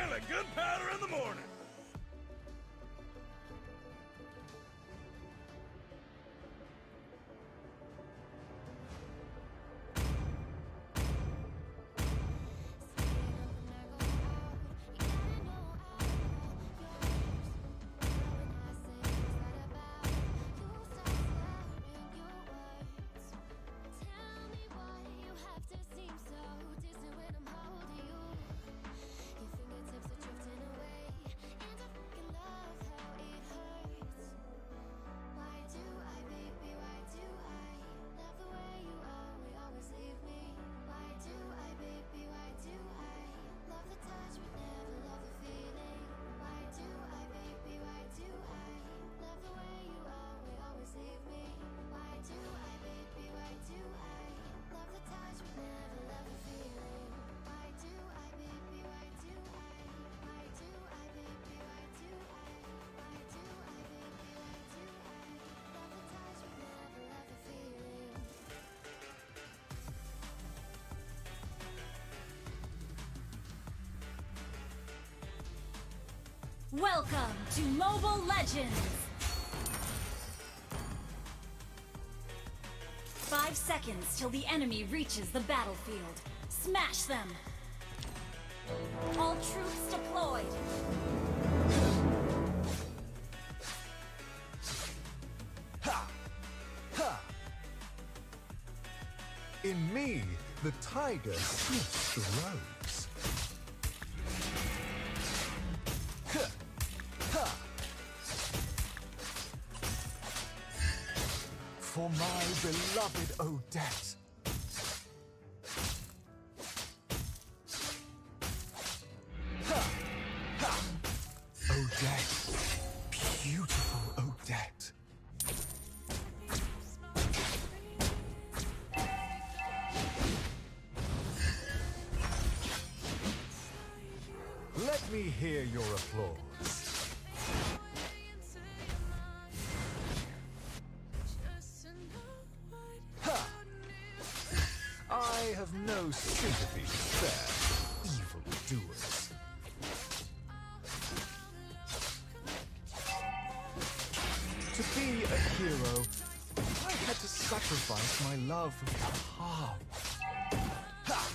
Smell a good powder in the morning. Welcome to Mobile Legends! Five seconds till the enemy reaches the battlefield. Smash them! All troops deployed! Ha! Ha! In me, the tiger sniffs the rose. For my beloved Odette. Ha! Ha! Odette. Beautiful Odette. Let me hear your applause. I have no sympathy to spare evildoers. To be a hero, I had to sacrifice my love of harm. Ha!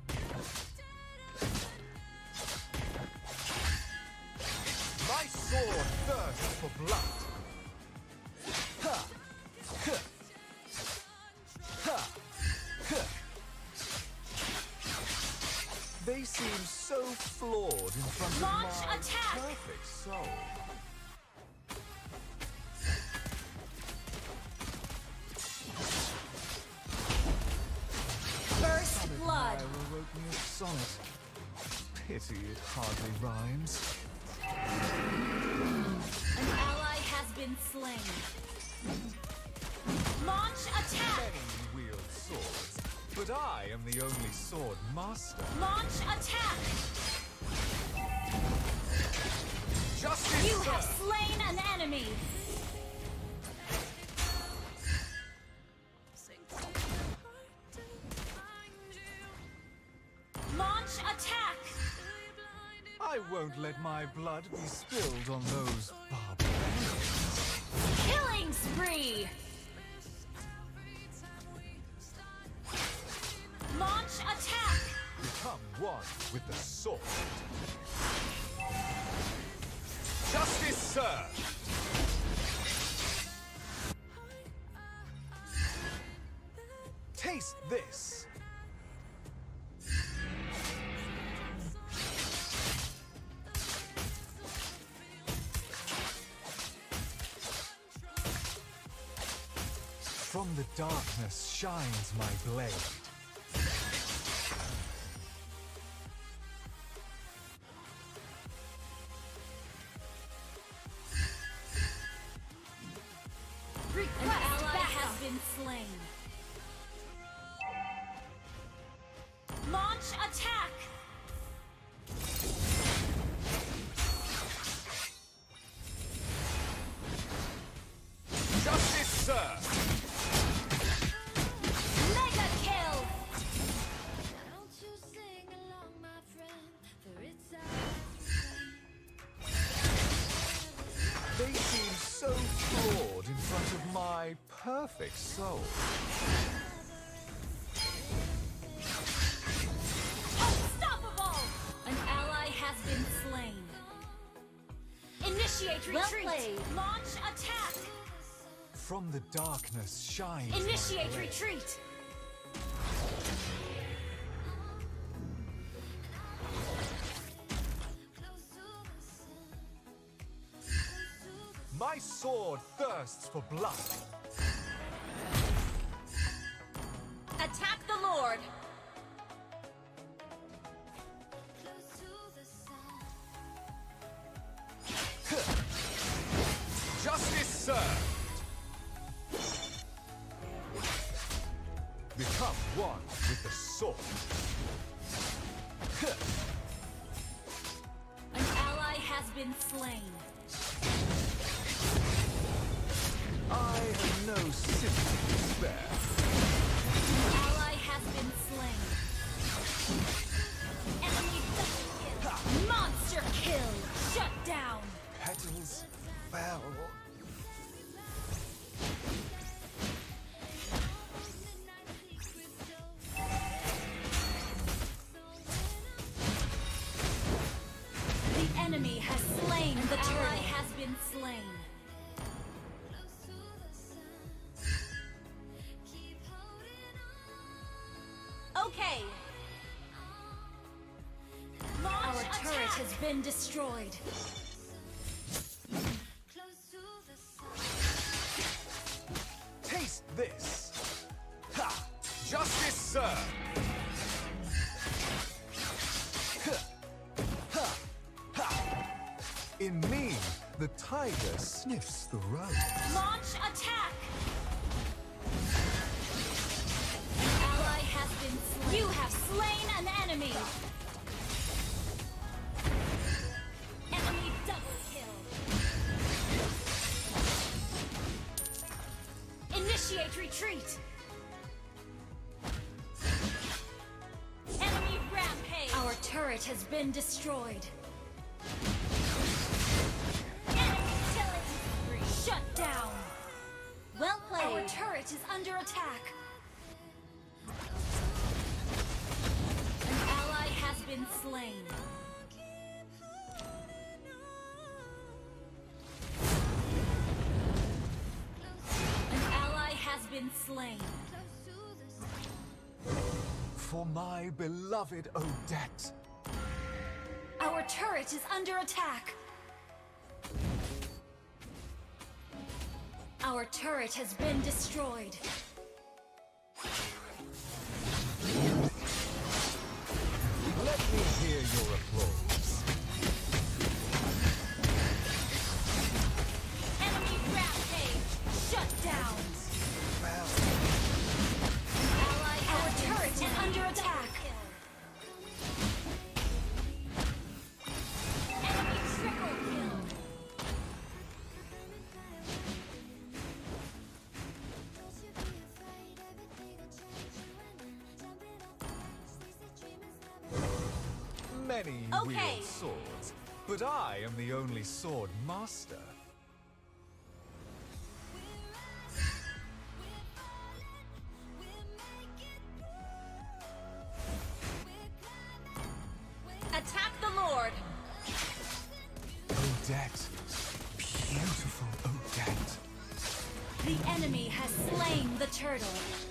My sword thirsts for blood. Ha! Ha! Ha! Ha! They seem so flawed in front Launch of my attack! perfect soul. First blood! Fire wrote me a sonnet. Pity it hardly rhymes. An ally has been slain. Launch attack! Many wield swords, but I am the only sword master. Launch attack! Justice, You sir. have slain an enemy! Launch attack! I won't let my blood be spilled on those barbarians. Killing spree! Launch attack! Become one with the sword. Justice, sir! Taste this! From the darkness shines my blade. An ally has been slain. Launch attack! Justice, sir! Mega kill! of my perfect soul. Unstoppable! An ally has been slain. Initiate retreat. Well played. Launch attack. From the darkness shines. Initiate retreat. My sword thirsts for blood. Attack the Lord. Justice served. Become one with the sword. An ally has been slain. I have no sympathy to spare. An ally has been slain. Enemy double kill. Monster kill. Shut down. Petals fell. The enemy has slain. The ally has been slain. Okay. Launch Our attack. Turret has been destroyed. Taste this. Ha! Justice served. Ha! Ha! In me, the tiger sniffs the road. Launch attack. An ally has been slain. You have slain an enemy. Enemy double kill. Initiate retreat. Enemy rampage. Our turret has been destroyed. Enemy killing spree. Shut down. Well played. Our turret is under attack. An ally has been slain. An ally has been slain. For my beloved Odette. Our turret is under attack. Our turret has been destroyed. Let me hear your applause. Enemy rampage. Shut down. Well. Ally Our turret is under attack. Enemy triple kill. Many Okay. wield swords, but I am the only sword master. Attack the Lord. Odette. Beautiful Odette. The enemy has slain the turtle.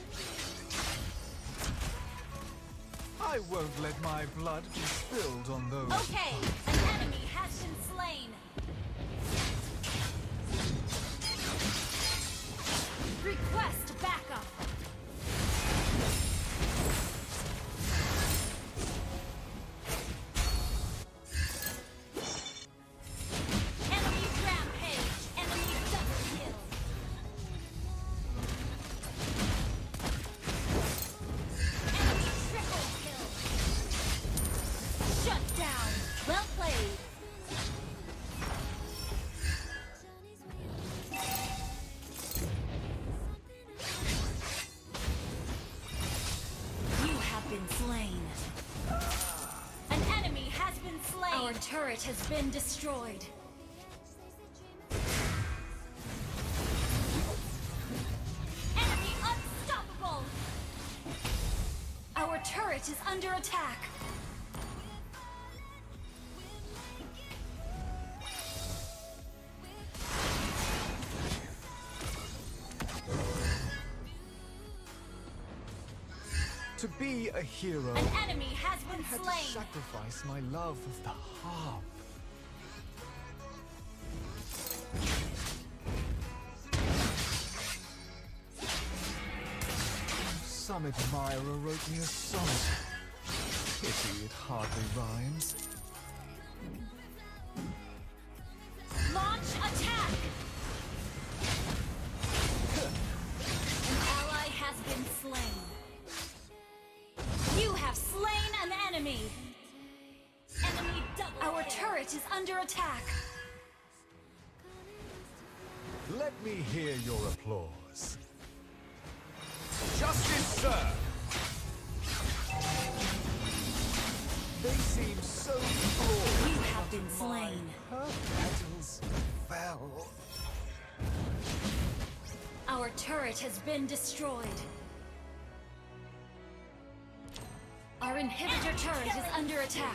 I won't let my blood be spilled on those. Okay, an enemy has been slain. Request backup. Enemy rampage. Enemy double kill. Enemy triple kill. Shut down. Well played. You have been slain. An enemy has been slain. Our turret has been destroyed. turret is under attack. To be a hero, An enemy has been I had slain. to sacrifice my love of the harp. Some admirer wrote me a sonnet. Pity it hardly rhymes. Launch attack! An ally has been slain. You have slain an enemy! Enemy double Our kill. turret is under attack. Let me hear your applause. Justice, sir! They seem so flawed. You have been slain. Her petals fell. Our turret has been destroyed. Our inhibitor turret is under attack.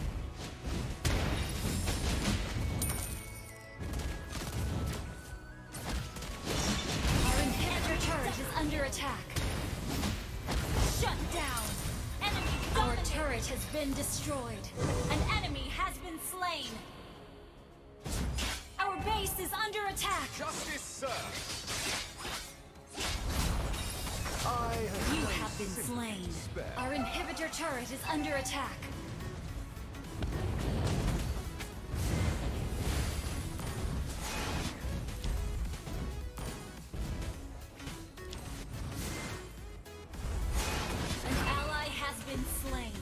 Our inhibitor turret is under attack. Shut down! Enemy Our turret has been destroyed. An enemy has been slain. Our base is under attack. Justice, sir! I have You no have been sympathy slain. to spare. Our inhibitor turret is under attack. An ally has been slain.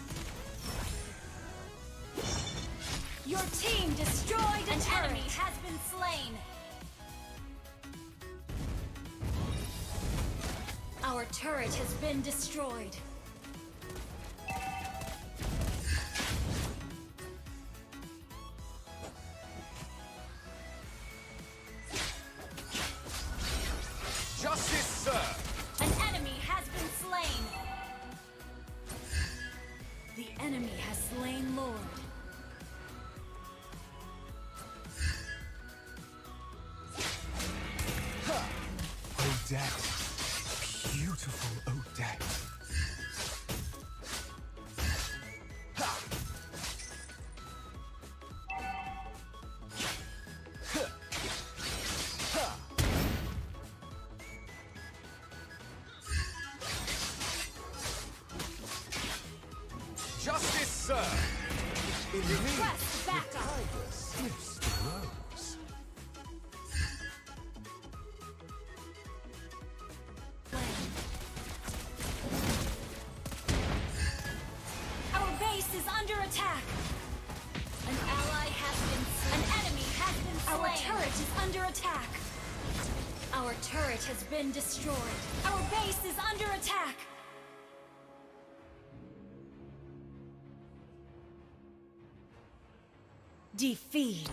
Your team destroyed a An turret. enemy has been slain. Our turret has been destroyed. Justice, sir! An enemy has been slain. The enemy has slain Lord. Odette. Beautiful Odette. Ha! Ha! Ha! Justice, sir! In me, Request the backup. tiger sniffs the rose. Our base is under attack. An ally has been slain. An enemy has been slain. Our turret is under attack. Our turret has been destroyed. Our base is under attack. Defeat.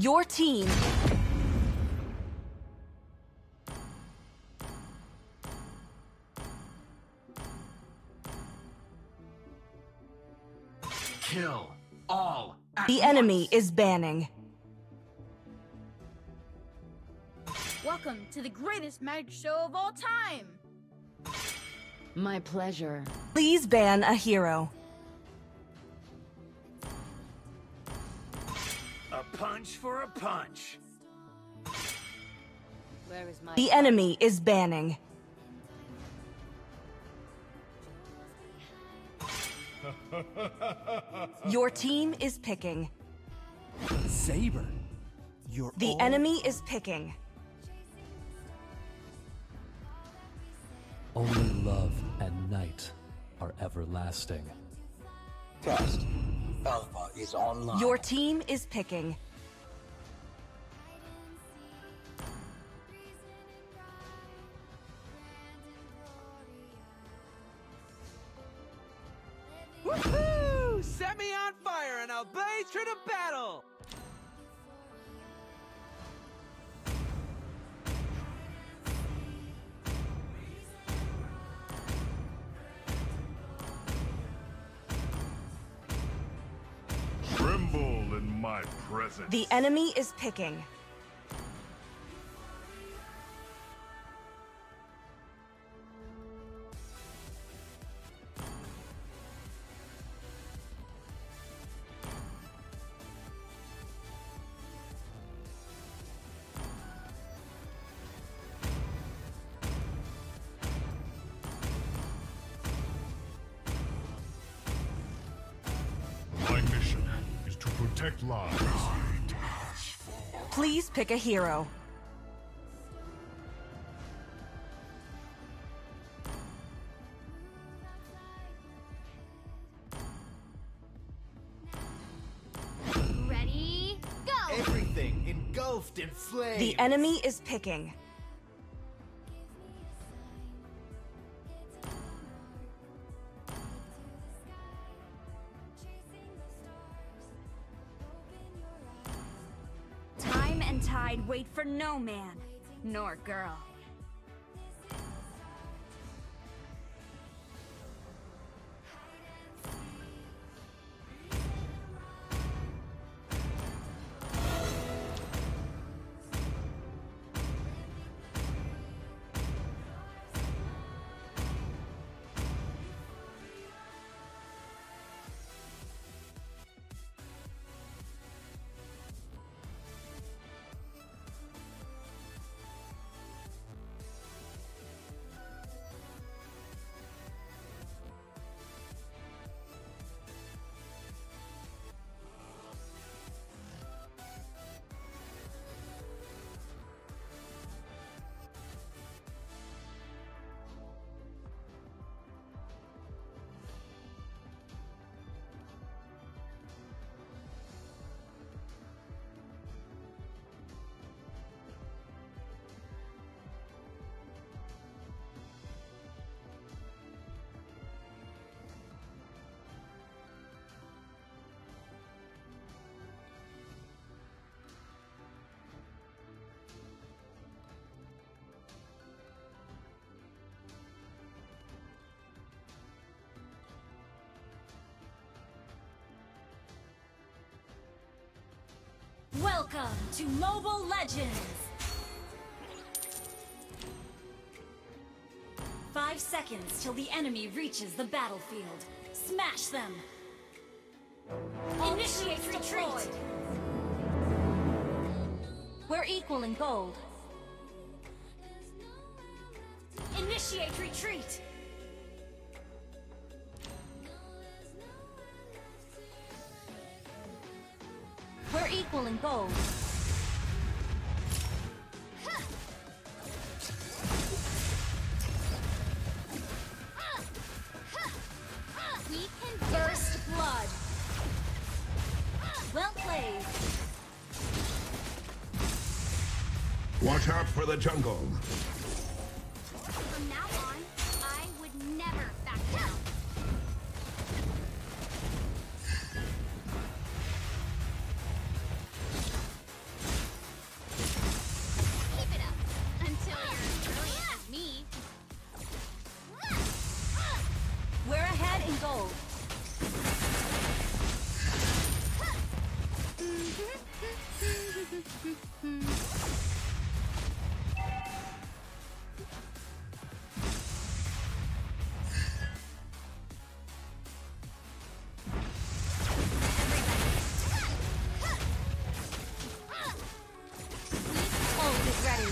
Your team. Kill all. The enemy is banning. Welcome to the greatest magic show of all time. My pleasure. Please ban a hero. A punch for a punch. Where is my The enemy is banning. Your team is picking. Saber, you're The all... enemy is picking. Only love and night are everlasting. Test. Alpha is online. Your team is picking. Woohoo! Set me on fire and I'll blaze through the battle! Tremble in my presence. The enemy is picking. My mission is to protect lives. Please pick a hero. Ready, go! Everything engulfed in flames. The enemy is picking. Time and tide wait for no man, nor girl. Welcome to Mobile Legends! Five seconds till the enemy reaches the battlefield. Smash them! Initiate retreat! We're equal in gold. Initiate retreat! We're equal in gold. We can burst blood. Well played. Watch out for the jungle. From now on, I would never back down. in gold. Ult is ready.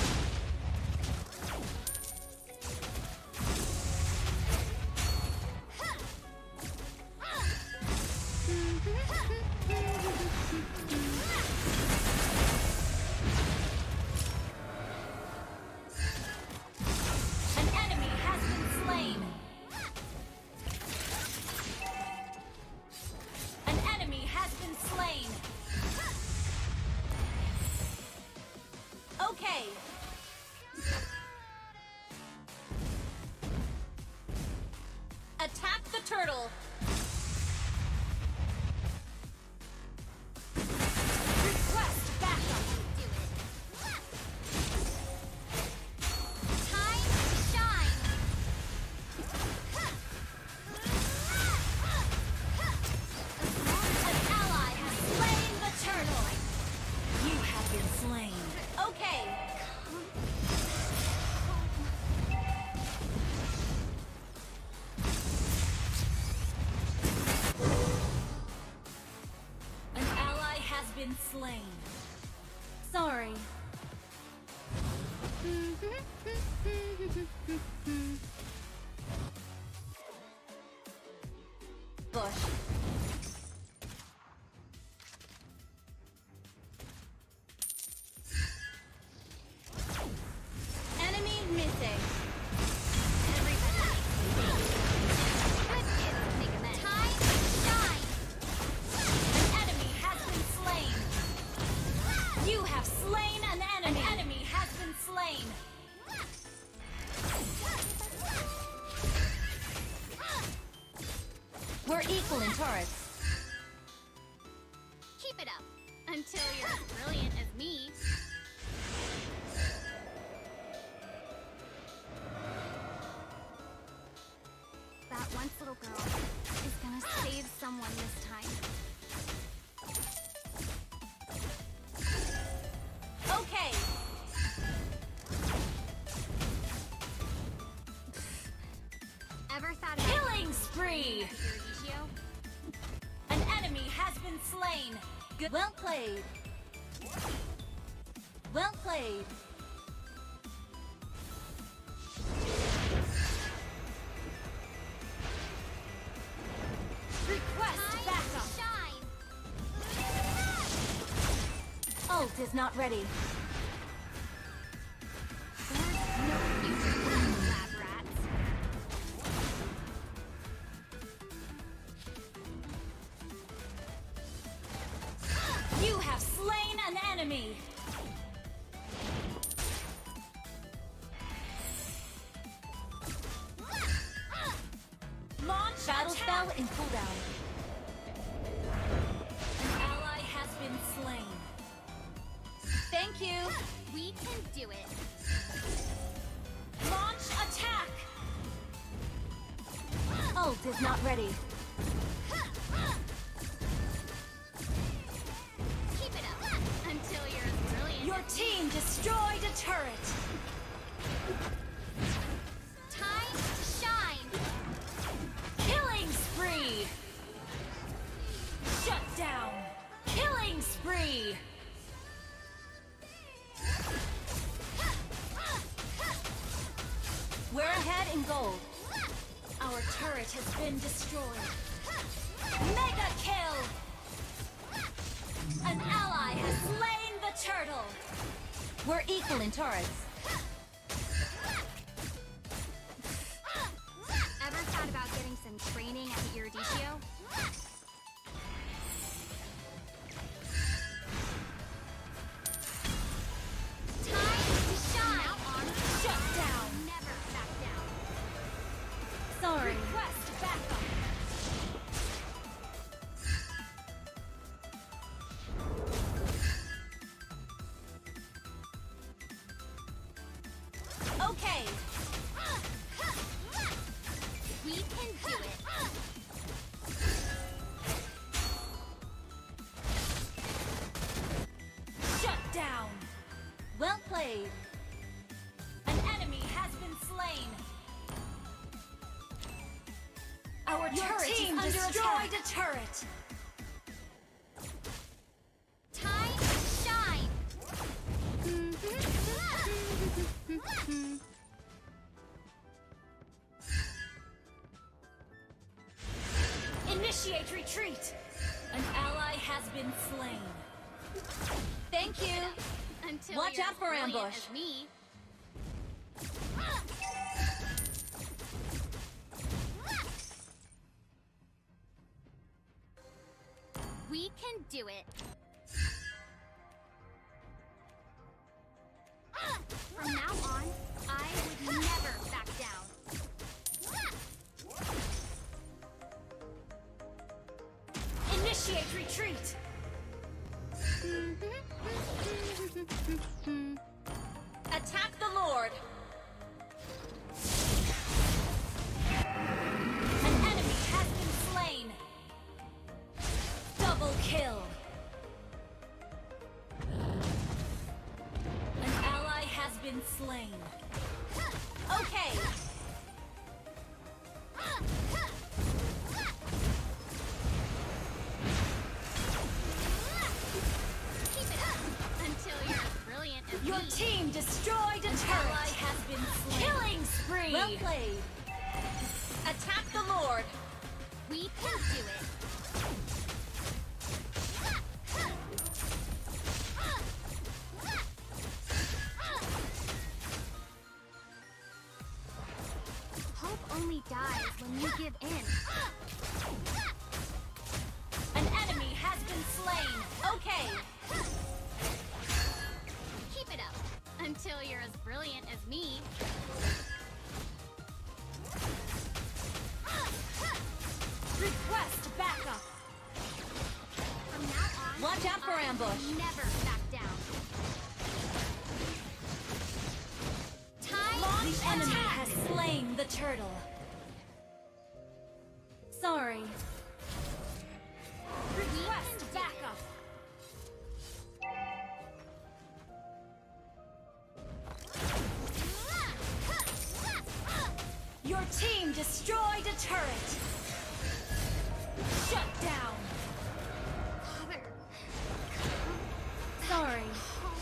An enemy has been slain. An enemy has been slain. Okay. Attack the turtle. Request backup. Time to shine. An ally has slain the turtle. You have been slain. Okay. An ally has been slain. Sorry. Bush. Enemy missing. Time to shine. An enemy has been slain. You have slain an enemy. An enemy has been slain. We're equal in turrets. Keep it up until you're as brilliant as me. That once little girl is gonna save someone this time. Okay. Ever thought about Killing spree. Sergio? An enemy has been slain. Good. Well played. Well played. Request backup. Shine! Ult is not ready. No future for you lab rats. You have slain an enemy. Launch battle spell in cooldown. An ally has been slain. Thank you. We can do it. Launch attack. Ult is not ready. Keep it up until you're as brilliant. Your team destroyed a turret. Time to shine. Killing spree. Shut down. Killing spree. We're ahead in gold. Our turret has been destroyed. Mega kill! An ally has slain the turtle. We're equal in turrets. Ever thought about getting some training at the Iridicio? Time to shine! Now on. Shut down. Never back down. Sorry. Request backup. do it. Shut down. Well played. An enemy has been slain. Our Your turret team is under destroyed attack. a turret. Time to shine. Initiate retreat. An ally has been slain. Thank you. Until Watch out for ambush. As me. We can do it. From now on, I would never back down. Initiate retreat. Attack the Lord. An enemy has been slain. Double kill. An ally has been slain. Okay. Keep it up until you're as brilliant as Your me. Team destroyed a An turret. Ally has been slain. Killing spree. Well played. Attack the Lord. We can do it. Only dies when you give in. An enemy has been slain. Okay. Keep it up until you're as brilliant as me. Request backup. From now on, watch out for ambush. Never back down. Time the enemy has slain the turtle. Sorry. Request backup. Your team destroyed a turret. Shut down. Sorry.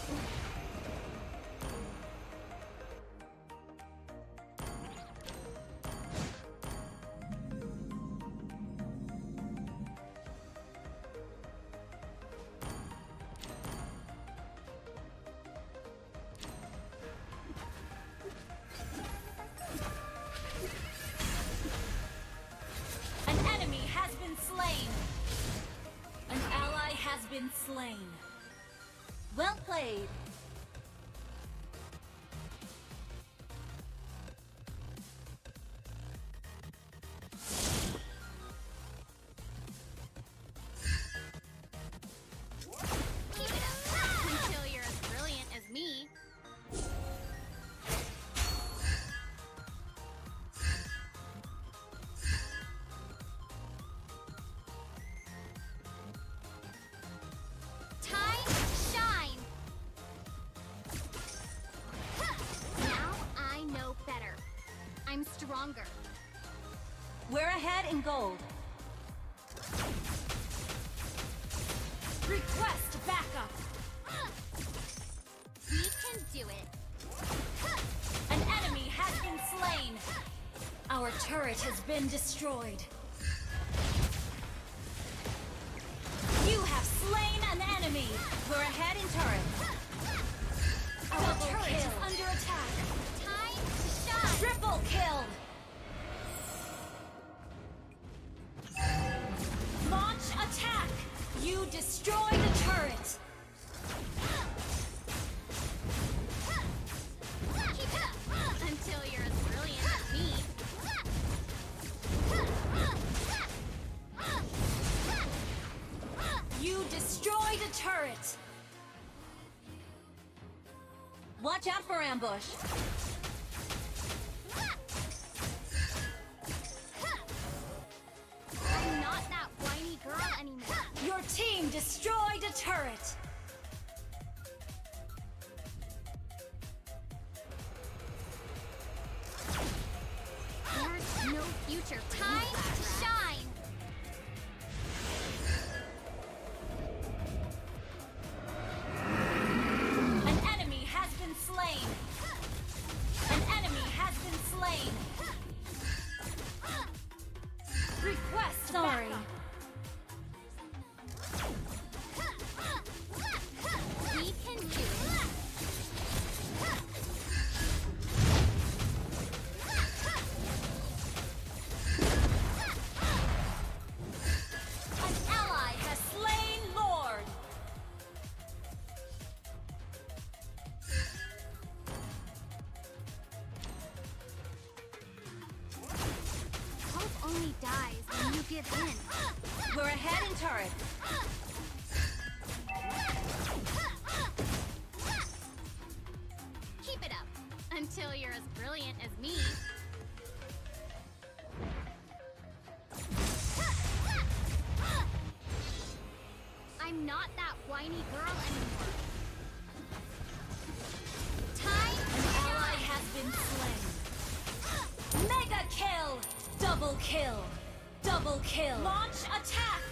Been slain. Well played. Keep it up until you're as brilliant as me. I'm stronger. We're ahead in gold. Request backup. We can do it. An enemy has been slain. Our turret has been destroyed. You have slain an enemy. We're ahead in turret. Our turret is under attack. Time to shine. Triple kill. Launch attack. You destroy the turret. Keep it up until you're as brilliant as me. You destroyed a turret. Watch out for ambush. destroyed a turret. There's no future. Time to shine. An enemy has been slain. An enemy has been slain. Request sorry. We can do it. An ally has slain Lord. Hope only dies when you give in. We're ahead in turret. Keep it up until you're as brilliant as me. I'm not that whiny girl anymore. Time An ally has been slain. Mega kill! Double kill! Double kill! Launch attack!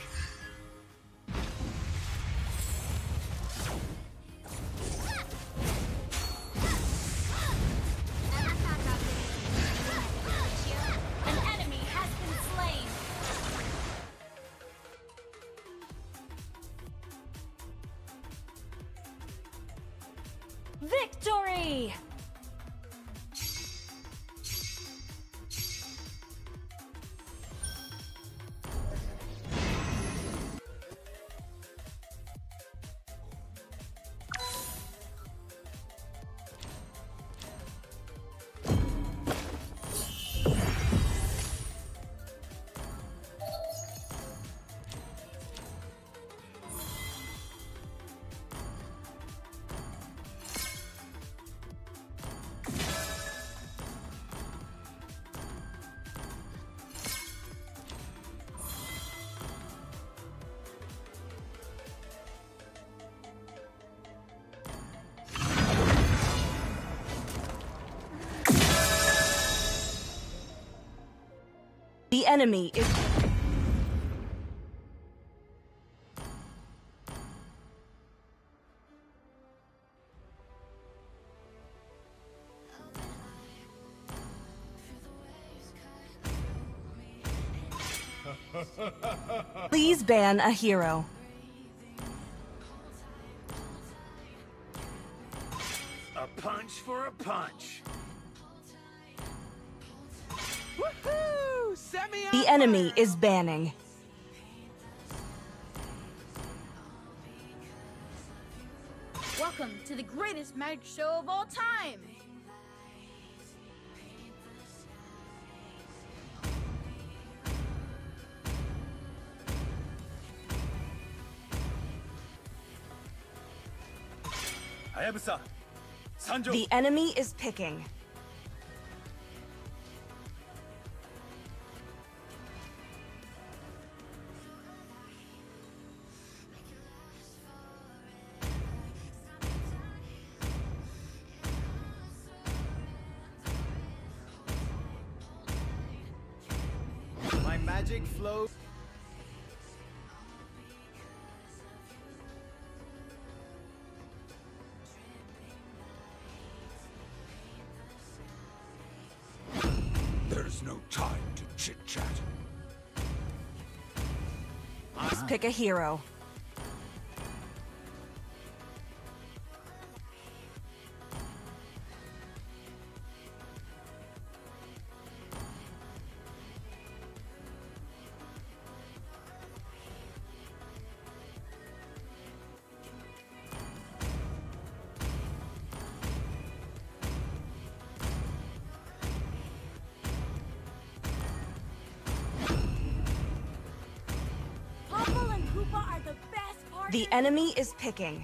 Ever thought about getting you? An enemy has been slain. Victory! The enemy is... Please ban a hero. A punch for a punch. Woohoo! Set me on The enemy is banning. Welcome to the greatest magic show of all time. Hayabusa, Sanjo. The enemy is picking. My magic flows. There's no time to chit-chat. Let's pick a hero. Popple and Koopa are the best partners. The enemy is picking.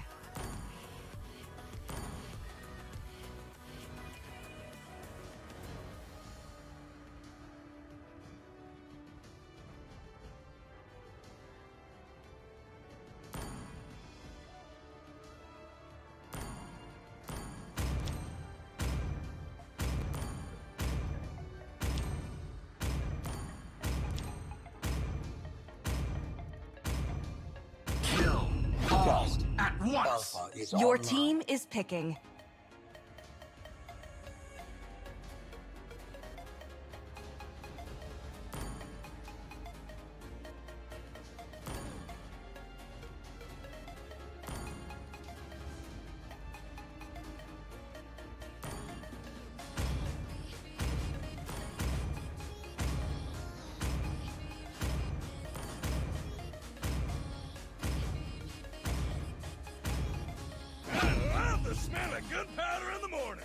once! Alpha is Your online. team is picking. I love the smell of gunpowder in the morning.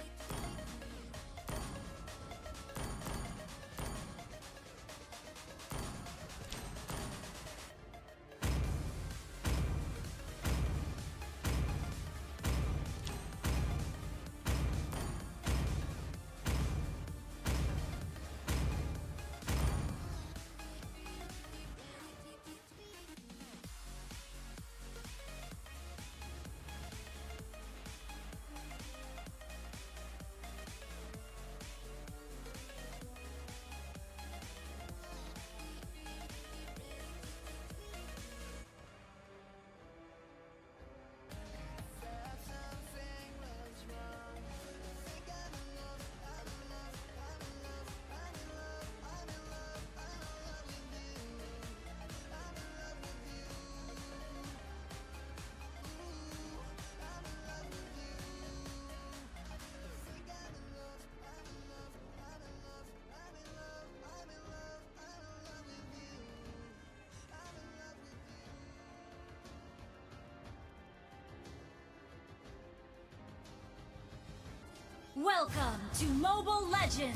Welcome to Mobile Legends!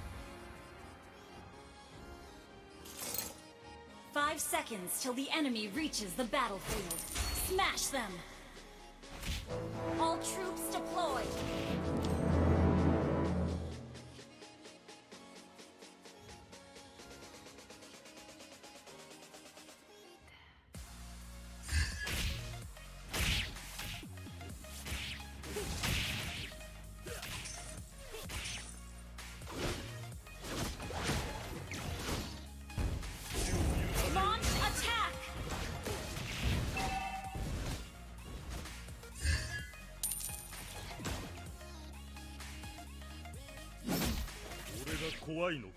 Five seconds till the enemy reaches the battlefield. Smash them! All troops deployed! Launch attack! What? 怖いのか？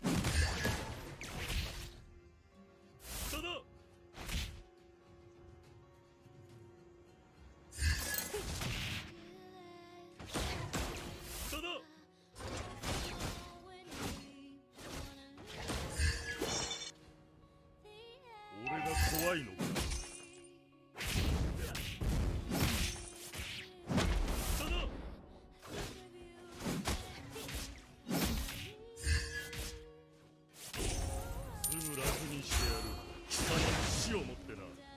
ただ。ただ。俺が怖いのか？ただ。すぐ楽にしてやる。貴様の死をもってな。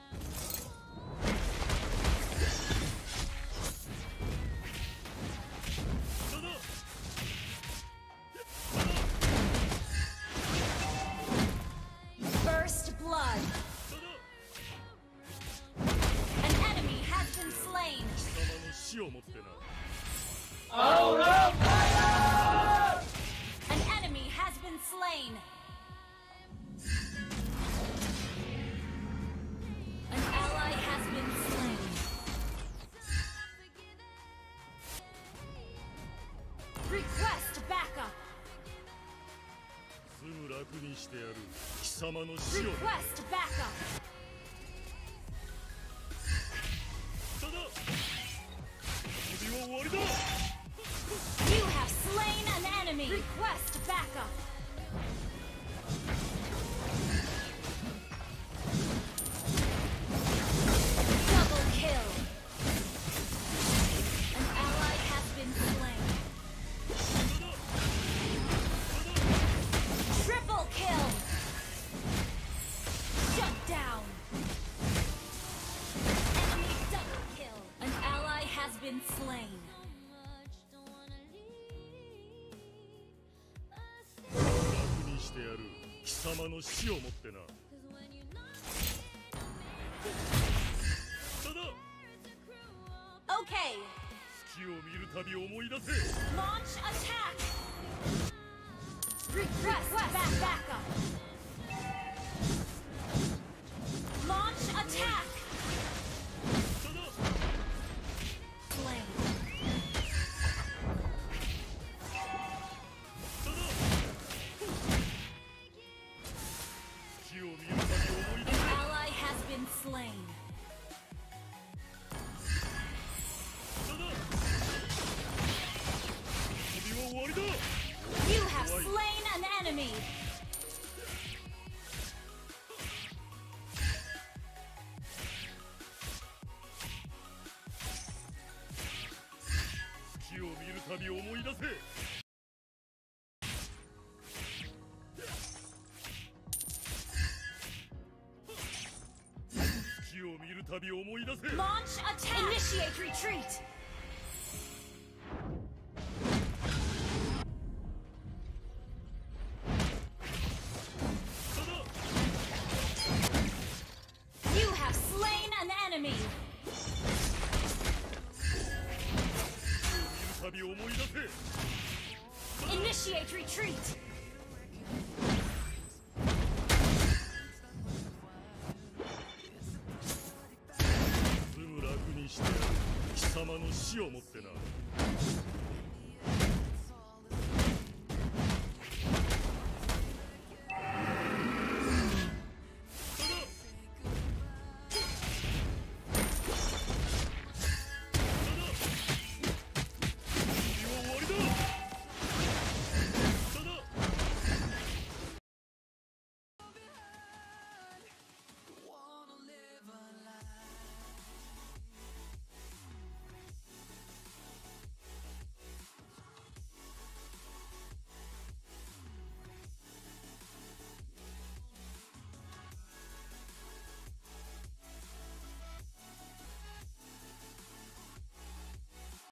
ただ。 First blood! An enemy has been slain! 貴様の死をもってな。 Oh no! Fire! An enemy has been slain! An ally has been slain. Request backup! すぐ楽にしてやる。貴様の死を。 Request backup! ただ。旅は終わりだ。 You have slain an enemy! Request backup! Double kill! An ally has been slain. Triple kill! Shut down! Enemy double kill! An ally has been slain. 楽にしてやる。貴様の死をもってな。ただ。 Okay! 月を見るたび思い出せ。 Launch attack! Request back backup! Launch attack! slain. You have slain an enemy. Launch attack. Initiate retreat. You have slain an enemy. Initiate retreat.